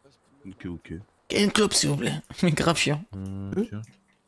Ok, ok. Une clope, s'il vous plaît. Mais grave chiant. Tiens.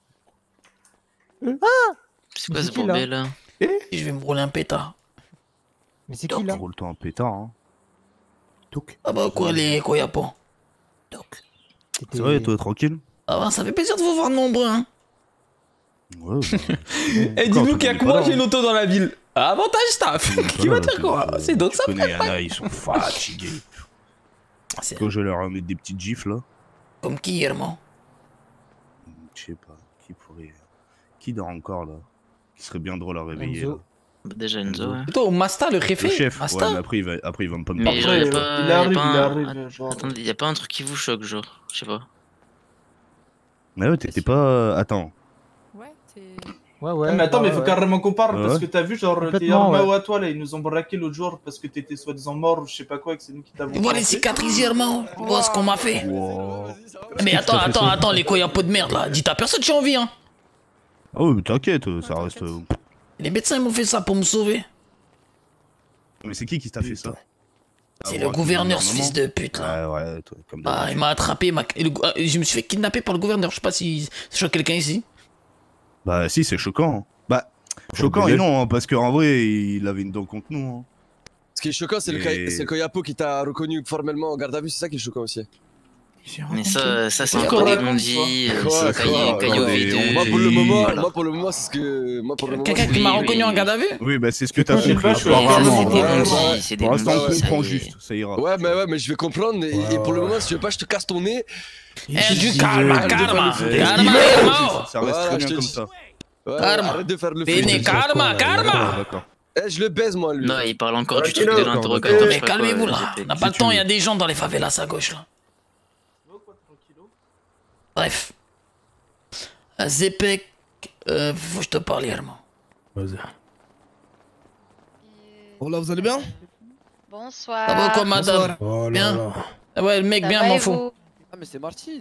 C'est quoi ce bordel là? Je vais me rouler un pétard. Mais c'est qui là? Roule-toi un pétard, hein. Touk. Ah bah quoi, les Koyapo? C'est vrai, toi, tranquille? Ah bah, ça fait plaisir de vous voir nombreux, hein. Ouais, bah. Eh, dis-nous qu'il y a que moi, j'ai une auto dans la ville. Avantage staff. Qui va dire quoi? C'est d'autres ça. Tu connais, y'en a, ils sont fatigués. Quand je vais leur mettre des petites gifles, là. Comme qui, Herman? Je sais pas, qui pourrait... Qui dort encore, là? Qui serait bien drôle à réveiller, là. Bah, déjà Enzo, ouais. Toi, au Masta, le Le réfé. chef, Masta. ouais, mais après, il va me pas me Mais genre, parler. il arrive, genre... Attendez, y'a pas un truc qui vous choque, genre? Je sais pas. Mais ouais, t'étais pas... Attends. Ouais, t'es. Ouais. Mais attends, mais faut carrément qu'on parle Ouais. parce que t'as vu, genre, tes Complètement, Armao à toi là, ils nous ont braqué l'autre jour parce que t'étais soi-disant mort ou je sais pas quoi et que c'est nous qui t'avons. Vois les cicatrices, Herman. Vois ce qu'on m'a fait. Wow. Mais attends, les Koyapo de merde, là. Dites à personne que j'ai envie, hein. Ah ouais, mais t'inquiète, ça reste... Les médecins, ils m'ont fait ça pour me sauver. Mais c'est qui t'a fait ça? C'est le gouverneur, ce fils de pute, là. Ouais, toi, comme Ah, il m'a attrapé, je me suis fait kidnapper par le gouverneur. Je sais pas si c'est choque quelqu'un ici. Bah si, c'est choquant. Hein. Bah, choquant et non, hein, parce qu'en vrai, il avait une dent contre nous. Hein. Ce qui est choquant, c'est le Koyapo qui t'a reconnu formellement en garde à vue, c'est ça qui est choquant aussi. Mais ça c'est encore des non-dits, c'est Caillou V2. Moi pour le moment, c'est ce que... Quelqu'un qui m'a reconnu en garde à vue? Oui, bah c'est ce que t'as compris. C'est des Pour l'instant, on non-dits, comprend ça y est. juste, ça ira. Ouais, mais je vais comprendre, et pour le moment, si tu veux pas, je te casse ton nez. Eh, du calme, calme. Ça reste très bien comme ça. Arrête de faire le Venez, calme. D'accord. Eh, je le baise, moi, lui. Non, il parle encore du truc de l'interrogatoire. Mais calmez-vous, là. On n'a pas le temps, il y a des gens dans les favelas à gauche, là. Bref. Zepek, faut que je te parle, Herman. Vas-y. Bon là, vous allez bien? Bonsoir. Ça va quoi, madame? Oh là Bien. là. Ah ouais, le mec, Ça bien, va m'en et fout. vous? Ah mais c'est Martine.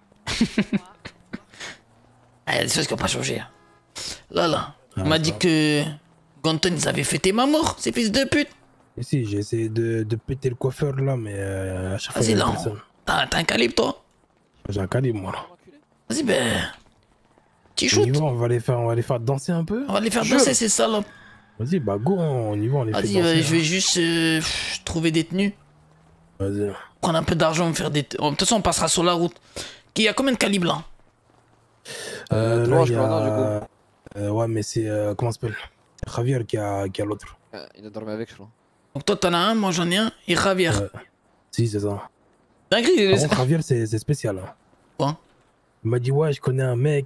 Ah, il y a des choses qui n'ont pas changé. Là. On m'a dit que Ganton, ils avaient fêté ma mort, ces fils de pute. Et si, j'ai essayé de péter le coiffeur là, mais à chaque fois. Vas-y, il y a là. personne. T'as un calibre, toi? J'ai un calibre, moi là. Vas-y, ben. Tu On y shoot. va, on va les faire danser un peu. On va les faire danser, ces salopes. Vas-y, bah go, on y va, on les fait Vas-y, danser. je vais juste trouver des tenues. Vas-y. Prendre un peu d'argent, me faire des. De toute façon, on passera sur la route. Il y a combien de calibres là? Là, il y a... ouais, mais c'est. Comment ça s'appelle? Javier qui a l'autre. Il a dormi avec, je crois. Donc toi, t'en as un, moi j'en ai un, et Javier. Si, c'est ça. Dinguerie, Par contre, Javier, c'est spécial. Hein. Quoi? Il m'a dit, ouais, je connais un mec.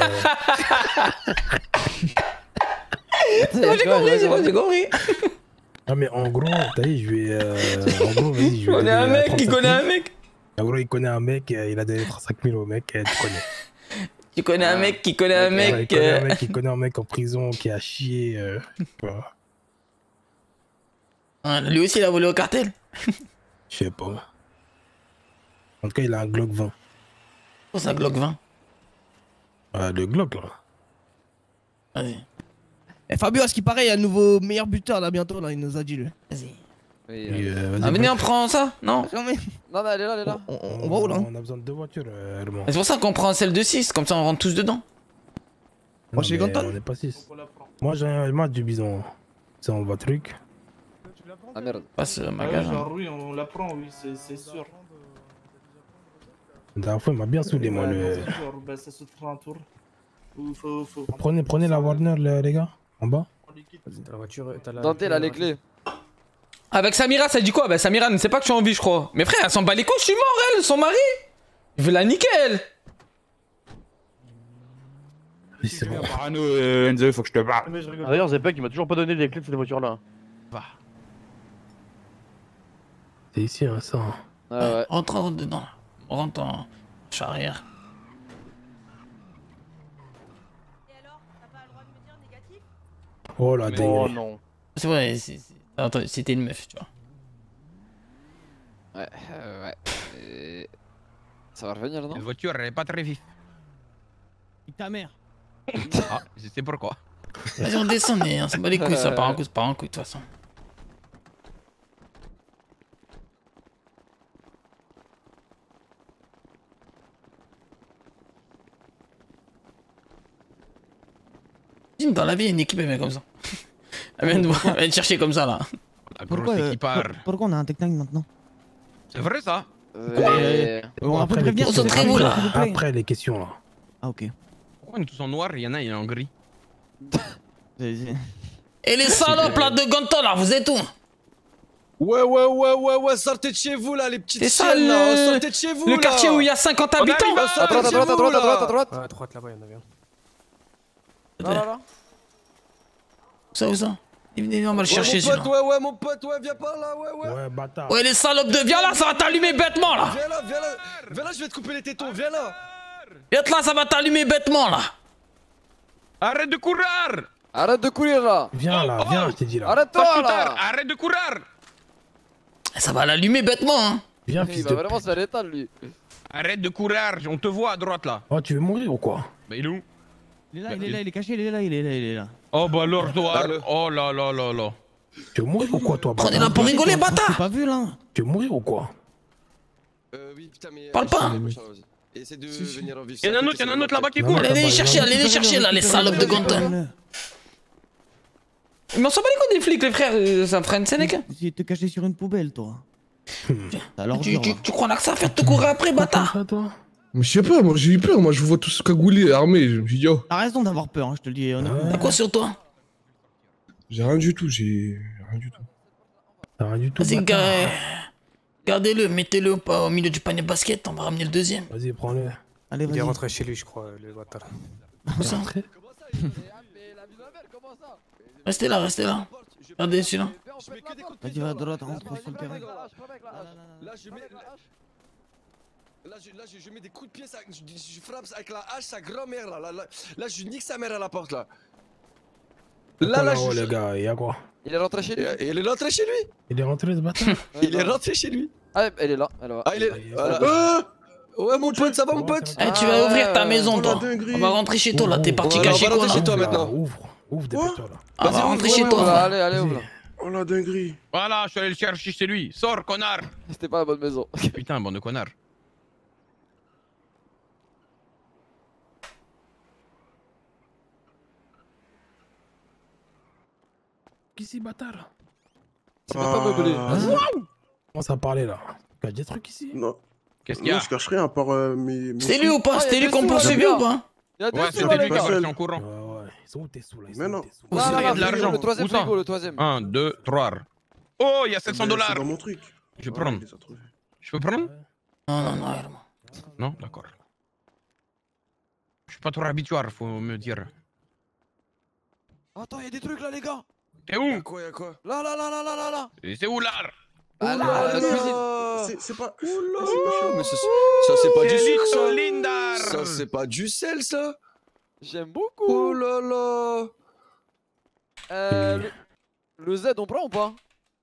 J'ai compris. Ah, mais en gros, t'as vu, je vais. En gros, vas-y, je vais. On est un mec qui connaît un mec. En gros, il connaît un mec, il a donné 35 000 au mec, tu connais. Tu connais un mec qui connaît un Ouais, mec. il connaît un mec en prison qui a chié. Voilà. Lui aussi, il a volé au cartel. Je sais pas. En tout cas, il a un Glock 20. Oh, c'est un Glock 20. Le Glock, là. Vas-y. Eh Fabio, à ce qui paraît, il y a un nouveau meilleur buteur là bientôt, là, il nous a dit lui. Vas-y. Vas-y, Ah, venez, on prend ça? Non? Non, mais elle est là, elle est là. On va où là? On a besoin de 2 voitures, Herman. C'est pour ça qu'on prend celle de 6, comme ça on rentre tous dedans. Moi, j'ai Ganton. On n'est pas 6. Moi, j'ai du bison. Ça, on va truc. Ah merde. Passe le Ah ouais, magasin. genre oui, on la prend, oui, c'est sûr. La dernière fois, il m'a bien saoulé, moi, le. C'est sûr, bah ça se fera un tour. Faut... Prenez la Warner, les gars, en bas. T'as la voiture, t'as la. Dante, elle a les clés. Avec Samira, ça dit quoi? Bah Samira ne sait pas que je suis en vie, je crois. Mais frère, elle s'en bat les couilles, je suis mort, elle, son mari. Il veut la niquer, elle. Oui, c'est bon. Parano, Enzo, faut que je te parle. D'ailleurs, Zepek, il m'a toujours pas donné les clés de cette voiture là. C'est ici, hein, ça. Ouais. Rentre dedans. On rentre en charrière. Oh la dingue. non. C'est vrai, attends, c'était une meuf, tu vois. Ouais. Ça va revenir, non? La voiture, elle est pas très vive. Ta mère. Ah, je sais pourquoi. Vas-y, on descend, on s'en bat les couilles, ça part en couille, c'est pas en couille de toute façon. Imagine dans la vie, une équipe elle vient comme ça. Elle vient de chercher comme ça là. La grosse équipe part. Pourquoi on a un Tech 9 maintenant? C'est vrai ça? On peut prévenir. Concentrez-vous là. Après les questions là. Ah ok. Pourquoi on est tous en noir et il y en a, il est en gris? Et les salopes là de Ganton là, vous êtes où? Ouais, sortez de chez vous là, les petites C'est ça chiennes, là. le... Sortez de chez vous, le là. quartier où il y a 50 habitants. À droite, Ouais, à droite là-bas, il y en avait un. Là. Où ça? Venez, on va le chercher mon celui-là. pote, ouais, mon pote, ouais, viens par là, ouais. Ouais, bâtard. Ouais, les salopes de... Viens là, ça va t'allumer bêtement là. Viens là, je vais te couper les tétons, viens là. Viens là, ça va t'allumer bêtement là. Arrête de courir! Arrête de courir là! Viens là, viens, je t'ai dit là. Arrête-toi là! Arrête de courir! Ça va l'allumer bêtement hein. Viens, Il fils va de... vraiment se faire l'étal lui. Arrête de courir, on te voit à droite là. Oh, tu veux mourir ou quoi? Bah il est où? Il est caché, il est là. Oh bah alors toi, oh là là là là. Tu veux mourir ou quoi toi, bâtard? Prenez-la pour rigoler, bâtard. T'as pas vu là? Tu veux mourir ou quoi? Oui, putain, mais... Parle pas. Essaie de venir en vif. Y'en a un autre là-bas qui court. Allez les chercher là, les salopes de Ganton. Mais on s'en bat les couilles des flics, les frères, ça me freine Sénégal. Tu te caché sur une poubelle, toi. Alors, tu crois là que ça va faire te courir après, bâtard? Mais je sais pas, moi j'ai eu peur, moi je vous vois tous cagoulés, armés, je me suis dit oh. T'as raison d'avoir peur, hein, je te le dis honnêtement. T'as quoi sur toi? J'ai rien du tout, j'ai rien du tout. T'as rien du tout. Vas-y, gardez-le, mettez-le au milieu du panier basket, on va ramener le deuxième. Vas-y, prends-le. Allez, Il est vas-y. rentré chez lui, je crois, le bâtard. Où ça? Restez là. Regardez celui-là. Vas-y, va à droite, rentre sur le terrain. Là, je mets des coups de pied, je frappe avec la hache sa grand-mère là. Là, je nique sa mère à la porte là. Là, le gars, il y a quoi? Il est rentré chez lui. Il est rentré chez lui. Il est rentré ce bâtard? Il est rentré chez lui. Ah, elle est là, elle va. Ah, il est. Voilà. Ouais, mon pote, ça va, mon pote? Eh, tu vas ouvrir ta maison, toi. On va rentrer chez toi là, t'es parti cacher quoi là? chez toi maintenant. Ouvre, dépêche-toi là. On va rentrer chez toi. Allez, ouvre. Oh la dinguerie. Voilà, je suis allé le chercher chez lui. Sors, connard. C'était pas la bonne maison. Putain, bande de connards. Qui c'est, bâtard? C'est même pas meublé. Commence à parler là. Tu as des trucs ici? Non. Qu'est-ce qu'il y a? Non, je cache rien à part mes... C'était lui ou pas? C'était lui qu'on poursuivait ou pas? Ouais, c'était lui qui a parti en courant. Ouais. Ils sont où tes sous là? Mais non. Il y a de l'argent. Le troisième Où ça? frigo, le troisième. 1, 2, 3. Oh, il y a 700 $. C'est dans mon truc. Je vais prendre. Je peux prendre? Non. Non, d'accord. Je suis pas trop habitué, faut me dire. Attends, y'a des trucs là, les gars. T'es où? Y'a quoi? Là. Et c'est où là? Ah là, la cuisine. C'est pas... Oula, mais ça c'est pas du sucre ça. Lindar. Ça c'est pas du sel ça. J'aime beaucoup. Oh là là. Le Z, on prend ou pas?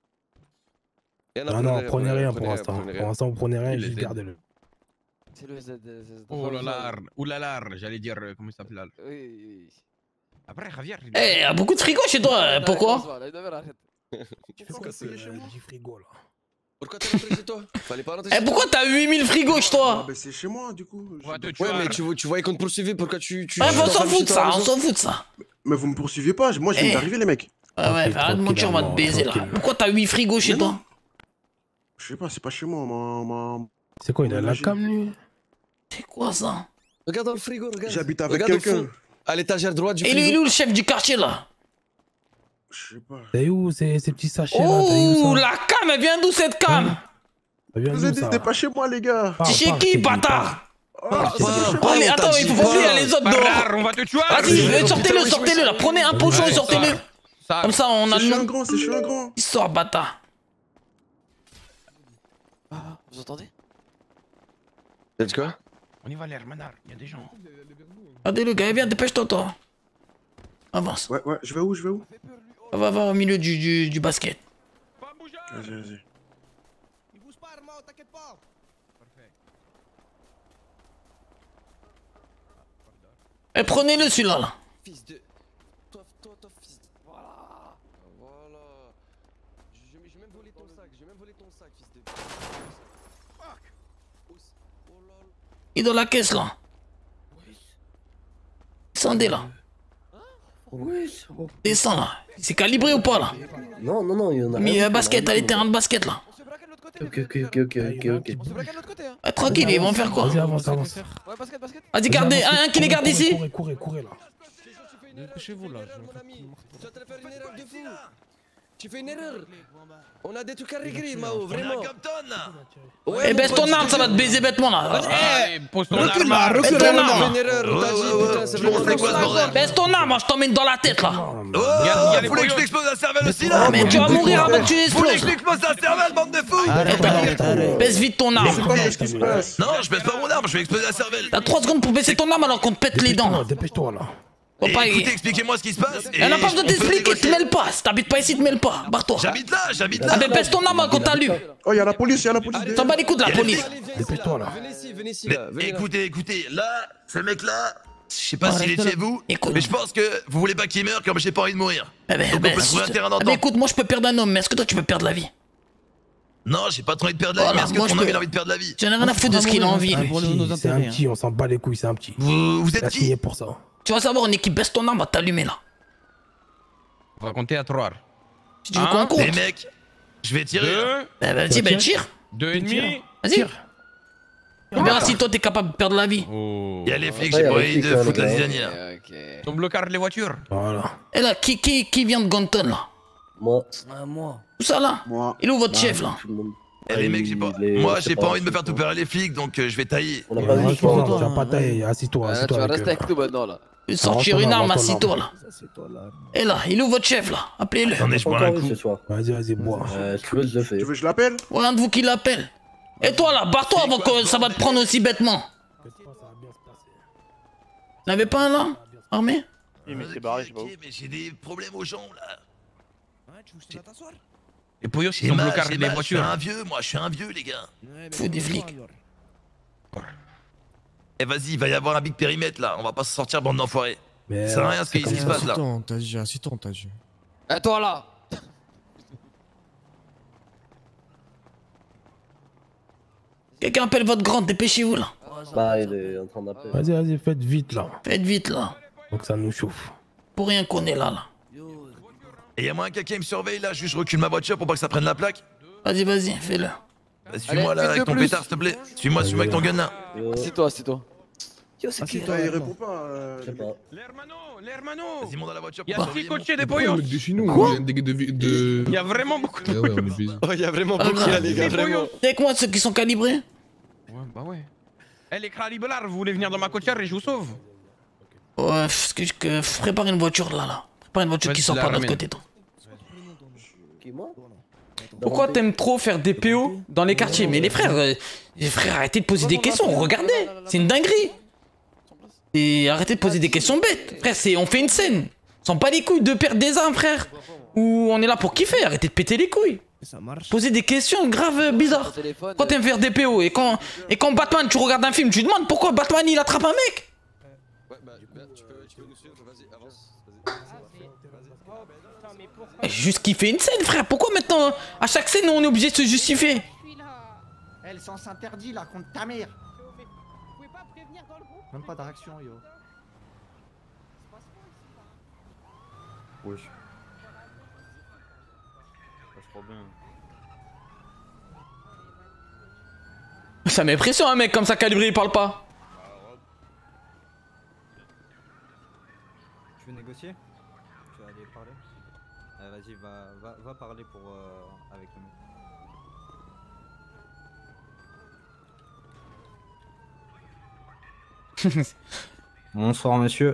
Non, prenez rien pour l'instant. Pour l'instant, vous prenez rien, juste gardez-le. C'est le Z. Oh là là, oulala, j'allais dire comment il s'appelle là. Oui. Après, Javier. Eh, y a beaucoup de frigo chez toi, pourquoi? C'est du frigo là. Pourquoi t'es rentré chez toi? Fallait pas rentrer Eh, chez toi. pourquoi t'as 8000 frigos chez toi? Bah c'est chez moi du coup. Ouais, mais tu voyais qu'on te poursuivait, pourquoi tu... Ouais, on s'en fout de ça, Mais vous me poursuivez pas, moi je viens d'arriver les mecs. Ouais, arrête de mentir, on va te baiser là. Pourquoi t'as 8 frigos chez toi? Je sais pas, c'est pas chez moi, C'est quoi, il a la cam lui? C'est quoi ça? Regarde dans le frigo, regarde. J'habite avec quelqu'un. À l'étagère droite du frigo. Et il est où le chef du quartier là? Je sais pas. T'as où ces petits sachets là? Oh, la cam, elle vient d'où cette cam? Vous êtes pas chez moi les gars. C'est chez qui, bâtard? Allez, attends, il faut pas oublier les autres dehors. On va te tuer. Vas-y, sortez-le là. Prenez un pochon et sortez-le. Comme ça, on a C'est chez un grand. Il sort, bâtard. Vous entendez? Let's go. On y va, l'air, manard, il y a des gens. Regardez le gars, viens, dépêche-toi, toi. Avance. Ouais, je vais où? Va au milieu du basket. Vas-y. Il bouge pas, Armand, t'inquiète pas. Eh, prenez-le celui-là là. Fils de... Toi, fils de... Voilà. J'ai même volé ton sac, fils de... Fuck. Oh là là. Il est dans la caisse là. Descendez là. Oui, c'est bon. Descends là. C'est calibré ou pas là? Non, non, non, il y en a. Mais basket, t'as les terrains de basket là. Ok. Ah, tranquille, ils vont faire quoi? Vas-y, avance. Vas-y, gardez, un qui les garde ici. Courez là. Dépêchez-vous là. Tu fais une erreur. On a des trucs à régler, Mao, vraiment. Eh, baisse ton arme, ça va te baiser bêtement là. Pose ton Recule là, arme. recule Baisse ton là. arme. Une erreur, t'as dit, putain, c'est vraiment Baisse ton arme, moi je t'emmène dans la tête là. Vous voulez que je t'explose la cervelle aussi là? Mais tu vas mourir avant que tu Vous voulez que je exploses. t'explose la cervelle, bande de fous? Baisse vite ton arme. Non, je baisse pas mon arme, je vais exploser la cervelle. T'as 3 secondes pour baisser ton arme alors qu'on te pète les dents. Dépêche-toi là. Faut pas Écoutez, expliquez-moi ce qui se passe. Elle a pas besoin de t'expliquer, te mêle pas. Si t'habites pas ici, te mêle pas. Barre-toi. J'habite là. Ah ben baisse ton arme quand t'allumes. Oh, y'a la police. T'en bats les coups de la police. Dépêche-toi là. Venez ici, là. Écoutez, là, ce mec-là, je sais pas s'il est de chez vous, mais je pense que vous voulez pas qu'il meure comme j'ai pas envie de mourir. Donc on peut trouver un terrain d'entente. Écoute, moi je peux perdre un homme, mais est-ce que toi tu peux perdre la vie? Non, j'ai pas trop envie de perdre la vie, mais est-ce que ton homme il a envie de perdre la vie? J'en ai rien à foutre de ce qu'il a envie. C'est un petit, on s'en bat les couilles, c'est un petit. Vous êtes qui? Signé pour ça. Tu vas savoir, on équipe, baisse ton arme, va t'allumer là. On va compter à 3. Si tu veux qu'on compte. Les mecs, je vais tirer. Bah vas-y, bah tire. 2,5. Vas-y. On verra si toi t'es capable de perdre la vie. Il y a les flics, j'ai pas envie de foutre la zizanie là. On bloque les voitures. Voilà. Et là, qui vient de Gonton là? Moi. Où ça là? Il est où votre chef là? Eh les mecs, moi j'ai pas envie de me faire tout perdre les flics, donc je vais tailler. On a pas vu. Tu vas pas tailler, assis-toi. Tu vas rester avec nous maintenant là. Sortir une arme, assis-toi là. Et là, il est où votre chef là? Appelez-le. Attendez, je bois un coup. Vas-y, bois. Si tu veux, je le fais. Tu veux que je l'appelle? Ouais, un de vous qui l'appelle. Et toi là, barre-toi avant que ça va te prendre aussi bêtement. N'avez pas un là? Armé? Oui, mais c'est barré, je sais pas. Mais j'ai des problèmes aux jambes là. Et Poyo, ils ont bloqué les voitures. Je suis un vieux, moi, je suis un vieux, les gars. Faut des flics. Eh vas-y, il va y avoir un big périmètre là, on va pas se sortir, bande d'enfoirés. Ça sert à rien ce qui se passe là. Assis-toi, t'as dit. Et toi là. Quelqu'un appelle votre grande, dépêchez-vous là. Bah, il est en train d'appeler. Vas-y, faites vite là. Faites vite là. Donc ça nous chauffe. Pour rien qu'on est là. Et y'a moyen que quelqu'un me surveille là, juste je recule ma voiture pour pas que ça prenne la plaque. Vas-y, fais-le. Suis-moi là avec ton pétard s'il te plaît. Suis-moi avec ton gun là. Assieds-toi. C'est qui il répond pas. Je sais pas. L'hermano. Vas-y, monte dans la voiture. Y'a 6 coachés des poyos. Mec de chez nous, on vient de. Il y a vraiment beaucoup de ouais, on est busy. Oh, il y a vraiment beaucoup là, les gars, vraiment. T'es avec moi ceux qui sont calibrés? Ouais, bah ouais. Eh les craliblards, vous voulez venir dans ma côtière et je vous sauve? Ouais, prépare une voiture là. Prépare une voiture qui sort par l'autre côté, toi. Pourquoi t'aimes trop faire des PO dans les quartiers? Mais les frères, arrêtez de poser des questions, regardez, c'est une dinguerie. Et arrêtez de poser des questions bêtes. Frère, on fait une scène. On s'en pas les couilles de perdre des armes, frère. Ou on est là pour kiffer, arrêtez de péter les couilles. Poser des questions graves bizarres. Quand t'aimes faire des PO et quand Batman, tu regardes un film, tu te demandes pourquoi Batman il attrape un mec. Ouais, bah, tu peux nous suivre, vas-y, avance. Juste kiffer une scène, frère. Pourquoi maintenant, à chaque scène, on est obligé de se justifier? Elle sens interdit là contre ta mère. Vous pouvez pas prévenir dans le groupe? Même pas de réaction, yo. Oui. Pas trop bien. Ça m'impressionne un mec comme ça calibré, il parle pas. Tu veux négocier? Tu vas aller parler? Vas-y, va parler pour avec le mec. Bonsoir monsieur.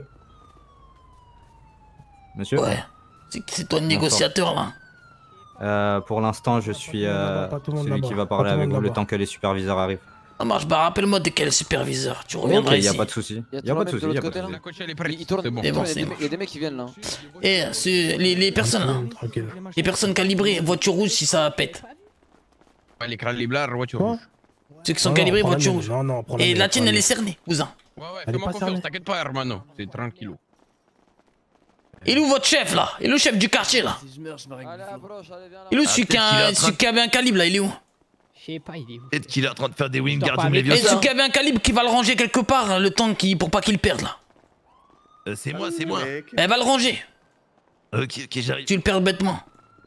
Monsieur? Ouais. C'est toi le négociateur là. Pour l'instant, je suis celui qui va parler avec vous le temps que les superviseurs arrivent. Ça marche, bah rappelle-moi de quel superviseur. Tu reviendras Ok, ici. y a pas de souci. Y a pas de souci. La coach elle est prête. Il tourne. Il y a des mecs qui viennent là. Et les personnes là. Les personnes calibrées, voiture rouge si ça pète. Ouais, les craliblards, voiture rouge. Ceux qui sont calibrés, voiture rouge. Non, et la tienne, elle est cernée, cousin. Ouais, fais-moi confiance, t'inquiète pas, hermano. C'est tranquillo. Il est où votre chef là? Il est où le chef du quartier là? Il est où celui qui avait un calibre là? Il est où? Je sais pas, il est où? Peut-être qu'il est en train de faire des wingard Et celui qui avait un calibre qui va le ranger quelque part le temps pour pas qu'il perde là. C'est moi, c'est moi. Ben, va le ranger. Ok, j'arrive. Tu le perds bêtement.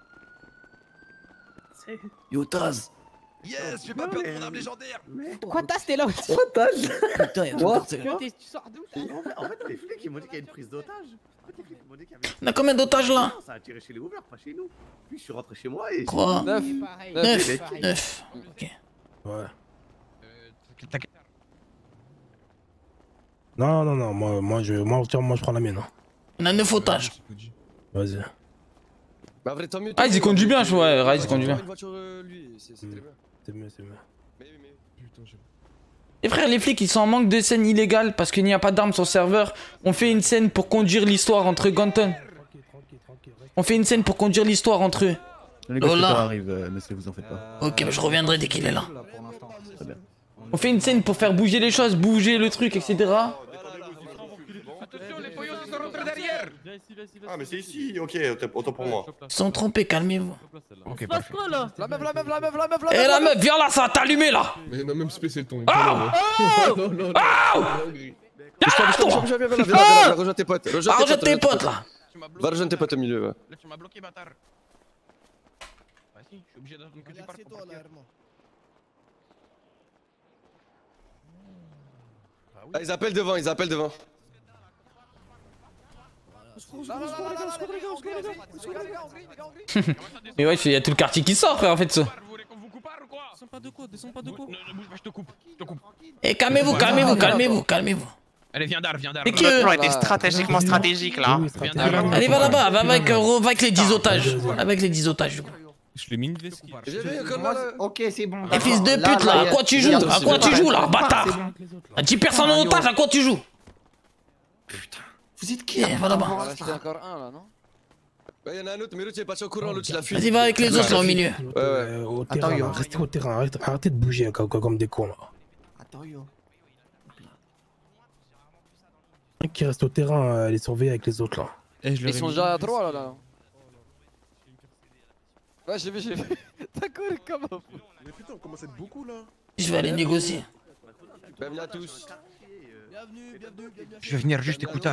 Yo, Taz. Yes, j'ai pas peur de mon arme légendaire. Quoi, Taz, t'es là aussi? Oh, Taz. Putain, y'a Quoi? Tu sors d'où? En fait, les flics, ils m'ont dit qu'il y a une prise d'otage. On a combien d'otages là? Ça a tiré chez les ouverts, pas chez nous. Puis je suis rentré chez moi et... 3, 9. 9. Ok. Ouais. Non, moi, je prends la mienne. Hein. On a 9 otages. Vas-y. Bah, vrai, tant mieux. Ah, il conduit bien, ouais, Rise, il conduit bien. Une voiture, lui, c'est très bien. C'est mieux, c'est mieux. Putain, j'ai. Les frères, les flics, ils sont en manque de scènes illégales parce qu'il n'y a pas d'armes sur le serveur. On fait une scène pour conduire l'histoire entre Ganton. On fait une scène pour conduire l'histoire entre eux. Lola arrive, monsieur, vous en faites pas. Ok, mais je reviendrai dès qu'il est là. Très bien. On fait une scène pour faire bouger les choses, bouger le truc, etc. Ah, mais c'est ici, ok, autant pour moi. Ils sont trompés, calmez-vous. Ok, parfait. Quoi là? La meuf, la meuf, la meuf, la meuf, Eh la meuf, viens là, ça va t'allumer là. Mais non, même spécial ton. Ah Oh non, non, non. Viens, rejoins tes potes. Rejoins tes potes là. Va rejoindre tes potes au milieu, ouais. Là, tu m'as bloqué, bâtard. Vas-y, je suis obligé d'attendre que tu partes pour partir. Ah, ils appellent devant, ils appellent devant. Mais ouais, il y a tout le quartier qui sort, frère, en fait. Ça. Descends pas de quoi, descends pas de quoi. Ne bouge pas, je te coupe, je te coupe. Eh, calmez-vous, calmez-vous, calmez-vous, calmez-vous. Allez, viens d'art, viens d'art. Et Le plan était stratégiquement stratégique là. Allez, va là-bas, va avec les 10 otages. Avec les 10 otages, du coup. Je l'ai mis une veste. Ok, c'est bon. Eh, fils de pute là, à quoi tu joues? À quoi tu joues là, bâtard? À 10 personnes en otage, à quoi tu joues? Vous êtes qui? Va là-bas. Il reste encore un là, non? Bah, y'en a un autre, mais l'autre il est parti au courant, l'autre il a fui. Vas-y, va avec les autres là au milieu. Au terrain, là, restez au terrain, arrêtez de bouger comme des cons là. Attends, yo. Qui reste au terrain, les surveiller avec les autres là. Ils sont déjà à 3 là. Ouais, j'ai vu. T'as couru comme un fou. Mais putain, on commence à être beaucoup là. Je vais aller négocier. Bienvenue à tous. Je vais venir juste écouter.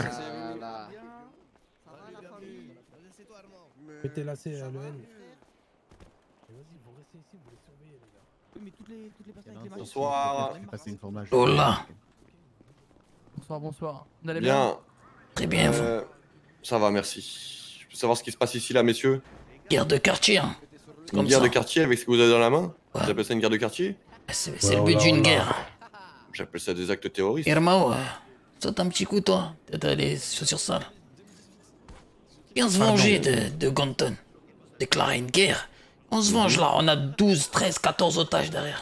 Mettez là, c'est le N. Vas-y, vous restez ici, vous les surveillez les gars. Mais toutes les personnes avec les Bonsoir. Oh là. Bonsoir, bonsoir. Vous allez Bien. Très bien, vous. Ça va, merci. Je peux savoir ce qui se passe ici là, messieurs? Guerre de quartier, hein. Une guerre de quartier avec ce que vous avez dans la main? Vous appelez ça une guerre de quartier? C'est le but d'une guerre. J'appelle ça des actes terroristes. Irmao, saute un petit coup, toi. T'as les chaussures sales. Viens se venger de Ganton. Déclarer une guerre. On se venge là, on a 12, 13, 14 otages derrière.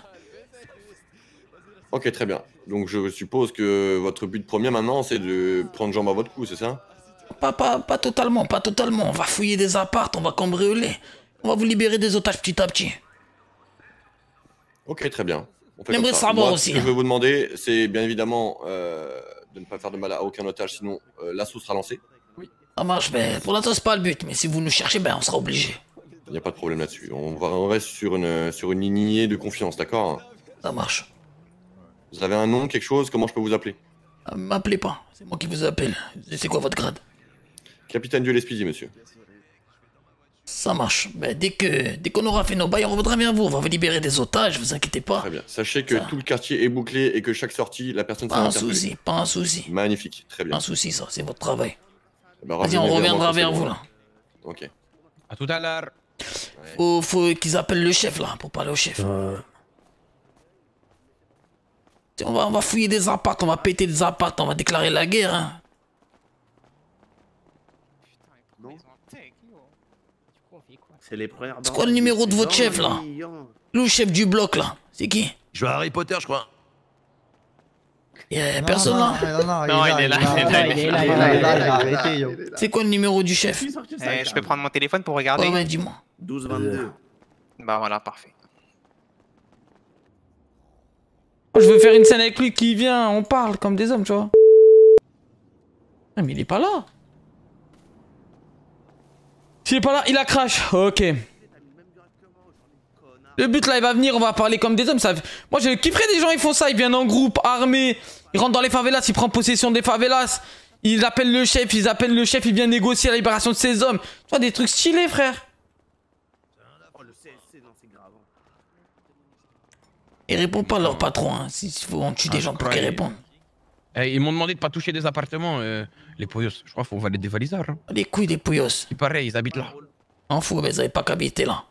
Ok, très bien. Donc je suppose que votre but premier maintenant, c'est de prendre jambe à votre cou, c'est ça? Pas totalement, pas totalement. On va fouiller des appartes, on va cambrioler. On va vous libérer des otages petit à petit. Ok, très bien. On fait J'aimerais comme ça. savoir Moi, aussi, Ce que hein. je vais vous demander, c'est bien évidemment de ne pas faire de mal à aucun otage, sinon l'assaut sera lancé. Ça marche, mais pour l'instant c'est pas le but. Mais si vous nous cherchez, ben on sera obligé. Il n'y a pas de problème là-dessus. On reste sur une lignée de confiance, d'accord? Ça marche. Vous avez un nom, quelque chose? Comment je peux vous appeler? M'appelez pas, c'est moi qui vous appelle. C'est quoi votre grade? Capitaine Dieu Lespidi, monsieur. Ça marche. Ben, dès qu'on aura fait nos bails, on reviendra bien à vous. On va vous libérer des otages, vous inquiétez pas. Très bien. Sachez que tout le quartier est bouclé et que chaque sortie, la personne Pas sera un interpellée. souci, pas un souci. Magnifique, très bien. Pas un souci, ça, c'est votre travail. Eh ben, Vas-y, on revenez reviendra vers vers moi vous quand là. c'est bon. Ok. À tout à l'heure. Faut qu'ils appellent le chef là, pour parler au chef. Tiens, on va fouiller des appartes, on va péter des appartes, on va déclarer la guerre, hein. C'est les premières. C'est quoi le numéro de votre chef là? Le chef du bloc là, c'est qui? Je vais à Harry Potter, je crois. Y'a personne là? Non, il est là. Arrêtez, yo. C'est quoi le numéro du chef? Je peux prendre mon téléphone pour regarder? Ouais, dis-moi. 12-22. Bah voilà, parfait. Je veux faire une scène avec lui qui vient, on parle comme des hommes, tu vois. Ah, mais il est pas là. S'il est pas là, il a crash. Ok. Le but là, il va venir, on va parler comme des hommes. Ça... Moi, je kifferais des gens, ils font ça. Ils viennent en groupe, armés. Ils rentrent dans les favelas, ils prennent possession des favelas. Ils appellent le chef, il vient négocier la libération de ses hommes. Tu vois, des trucs stylés, frère. Oh, le CSC, non, c'est grave. Ils répondent pas à leur patron, hein. S'il faut, on tue des gens pour qu'ils répondent. Eh, ils m'ont demandé de pas toucher des appartements, les Poyos. Je crois qu'il faut valider des valisards. Hein. Les couilles des Poyos. Il paraît, ils habitent là. En fou, mais ils avaient pas qu'à habiter là.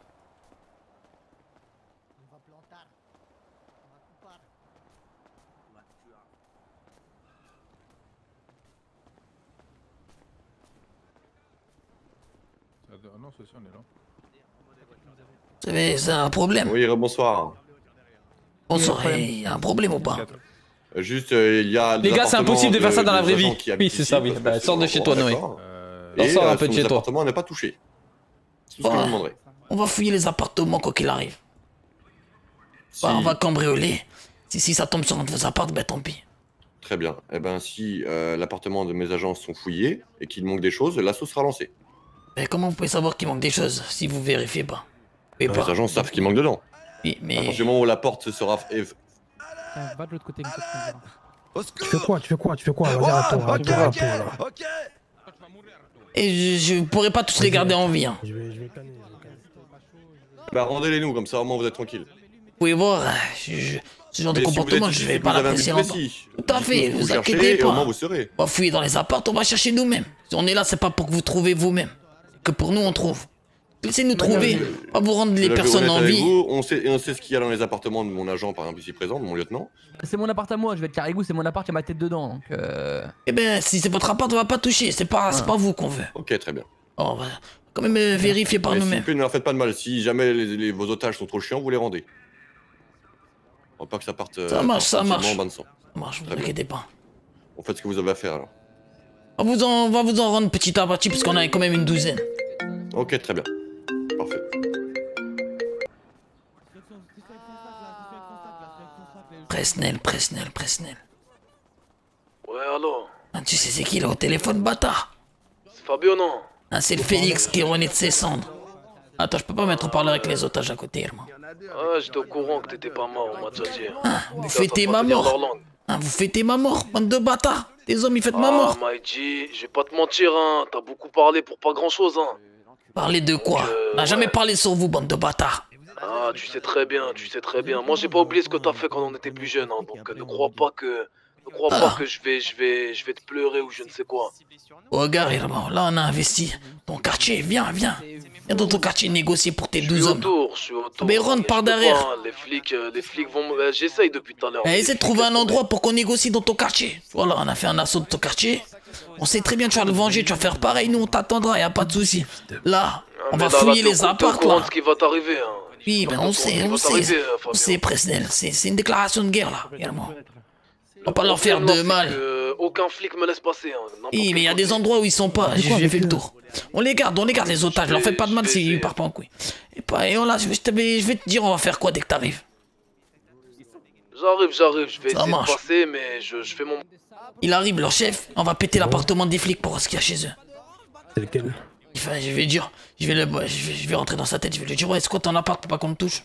Non, c'est ça, on est là. Vous savez, c'est un problème. Oui, bonsoir. Bonsoir, il y a un problème ou pas? Juste, il y a. Les gars, c'est impossible de faire ça dans la vraie vie. Oui, c'est ça, oui. Bah, sors de chez toi, Noé. Sors un peu de chez toi. L'appartement n'est pas touché. C'est tout ce que je vous demanderai. On va fouiller les appartements quoi qu'il arrive. Bah, on va cambrioler. Si ça tombe sur un de vos appartements, bah tant pis. Très bien. Eh ben, si l'appartement de mes agents sont fouillés et qu'il manque des choses, l'assaut sera lancé. Mais comment vous pouvez savoir qu'il manque des choses si vous vérifiez pas? Les agents savent qu'il manque dedans. Oui, mais... À partir du moment où la porte sera... Va de l'autre côté. Tu fais quoi Vas-y, arrête-toi. Et je pourrais pas tous les garder en vie. Hein. Bah, rendez-les nous, comme ça au moins vous êtes tranquille. Vous pouvez voir, ce genre de comportement, je vais pas l'apprécier longtemps. Tout à fait, vous inquiétez pas. Vous serez. On va fouiller dans les apparts, on va chercher nous-mêmes. Si on est là, c'est pas pour que vous trouvez vous-même. Que pour nous, on trouve. Laissez-nous trouver, pas vous rendre les personnes en vie. On sait ce qu'il y a dans les appartements de mon agent, par exemple, ici présent, de mon lieutenant. C'est mon appart à moi, je vais être carré-goût, c'est mon appart, il y a ma tête dedans. Donc Eh ben, si c'est votre appart, on va pas toucher, c'est pas vous qu'on veut. Ok, très bien. On va quand même vérifier par nous-mêmes. S'il vous plaît, ne leur faites pas de mal. Si jamais vos otages sont trop chiants, vous les rendez. On va pas que ça parte. Ça marche, ça marche. En bain de sang. Ça marche, vous inquiétez pas. On fait ce que vous avez à faire alors. On va vous en rendre petit à petit, puisqu'on a quand même une douzaine. Ok, très bien. Parfait. Presnel. Ouais, allô? Ah, tu sais c'est qui là au téléphone, bâtard? C'est Fabio, non? Ah, c'est le Félix qui renaît de ses cendres. Attends, je peux pas mettre en parler avec les otages à côté, moi. Ah, j'étais au courant que t'étais pas mort, on m'a déjà dit. Ah, vous fêtez ma mort. Ah, vous fêtez ma mort, bande de bâtards. Des hommes, ils fêtent ma mort. Ah, Maïdi, je vais pas te mentir, hein. T'as beaucoup parlé pour pas grand-chose, hein. Parler de quoi? On n'a jamais parlé sur vous, bande de bâtards. Ah, tu sais très bien. Moi, j'ai pas oublié ce que t'as fait quand on était plus jeune, hein. Donc, ne crois pas que je vais te pleurer ou je ne sais quoi. Regarde, là, on a investi. Ton quartier, viens. Viens dans ton quartier négocier pour tes 12 hommes. Je suis autour. Mais rentre par derrière. Pas, les flics vont... J'essaye depuis tout à l'heure. Essaie de trouver un endroit pour qu'on négocie dans ton quartier. Voilà, on a fait un assaut de ton quartier. On sait très bien que tu vas le venger, tu vas faire pareil, nous on t'attendra, y a pas de souci. Là, on va fouiller les apparts là. Ce qui va t'arriver, hein. Oui, ben on sait, Presnel, c'est une déclaration de guerre là, regarde-moi. On va pas leur faire de mal. Aucun flic me laisse passer, hein. Oui, mais il y a des endroits où ils sont pas, j'ai fait le tour. On les garde les otages, leur fais pas de mal s'ils partent pas en couille. Et on là, je vais te dire on va faire quoi dès que t'arrives. J'arrive, je vais essayer de passer, mais je fais mon... Il arrive, leur chef, on va péter l'appartement des flics pour voir ce qu'il y a chez eux. C'est lequel? Enfin, je vais rentrer dans sa tête, je vais lui dire ouais, c'est quoi ton appart pour pas qu'on me touche?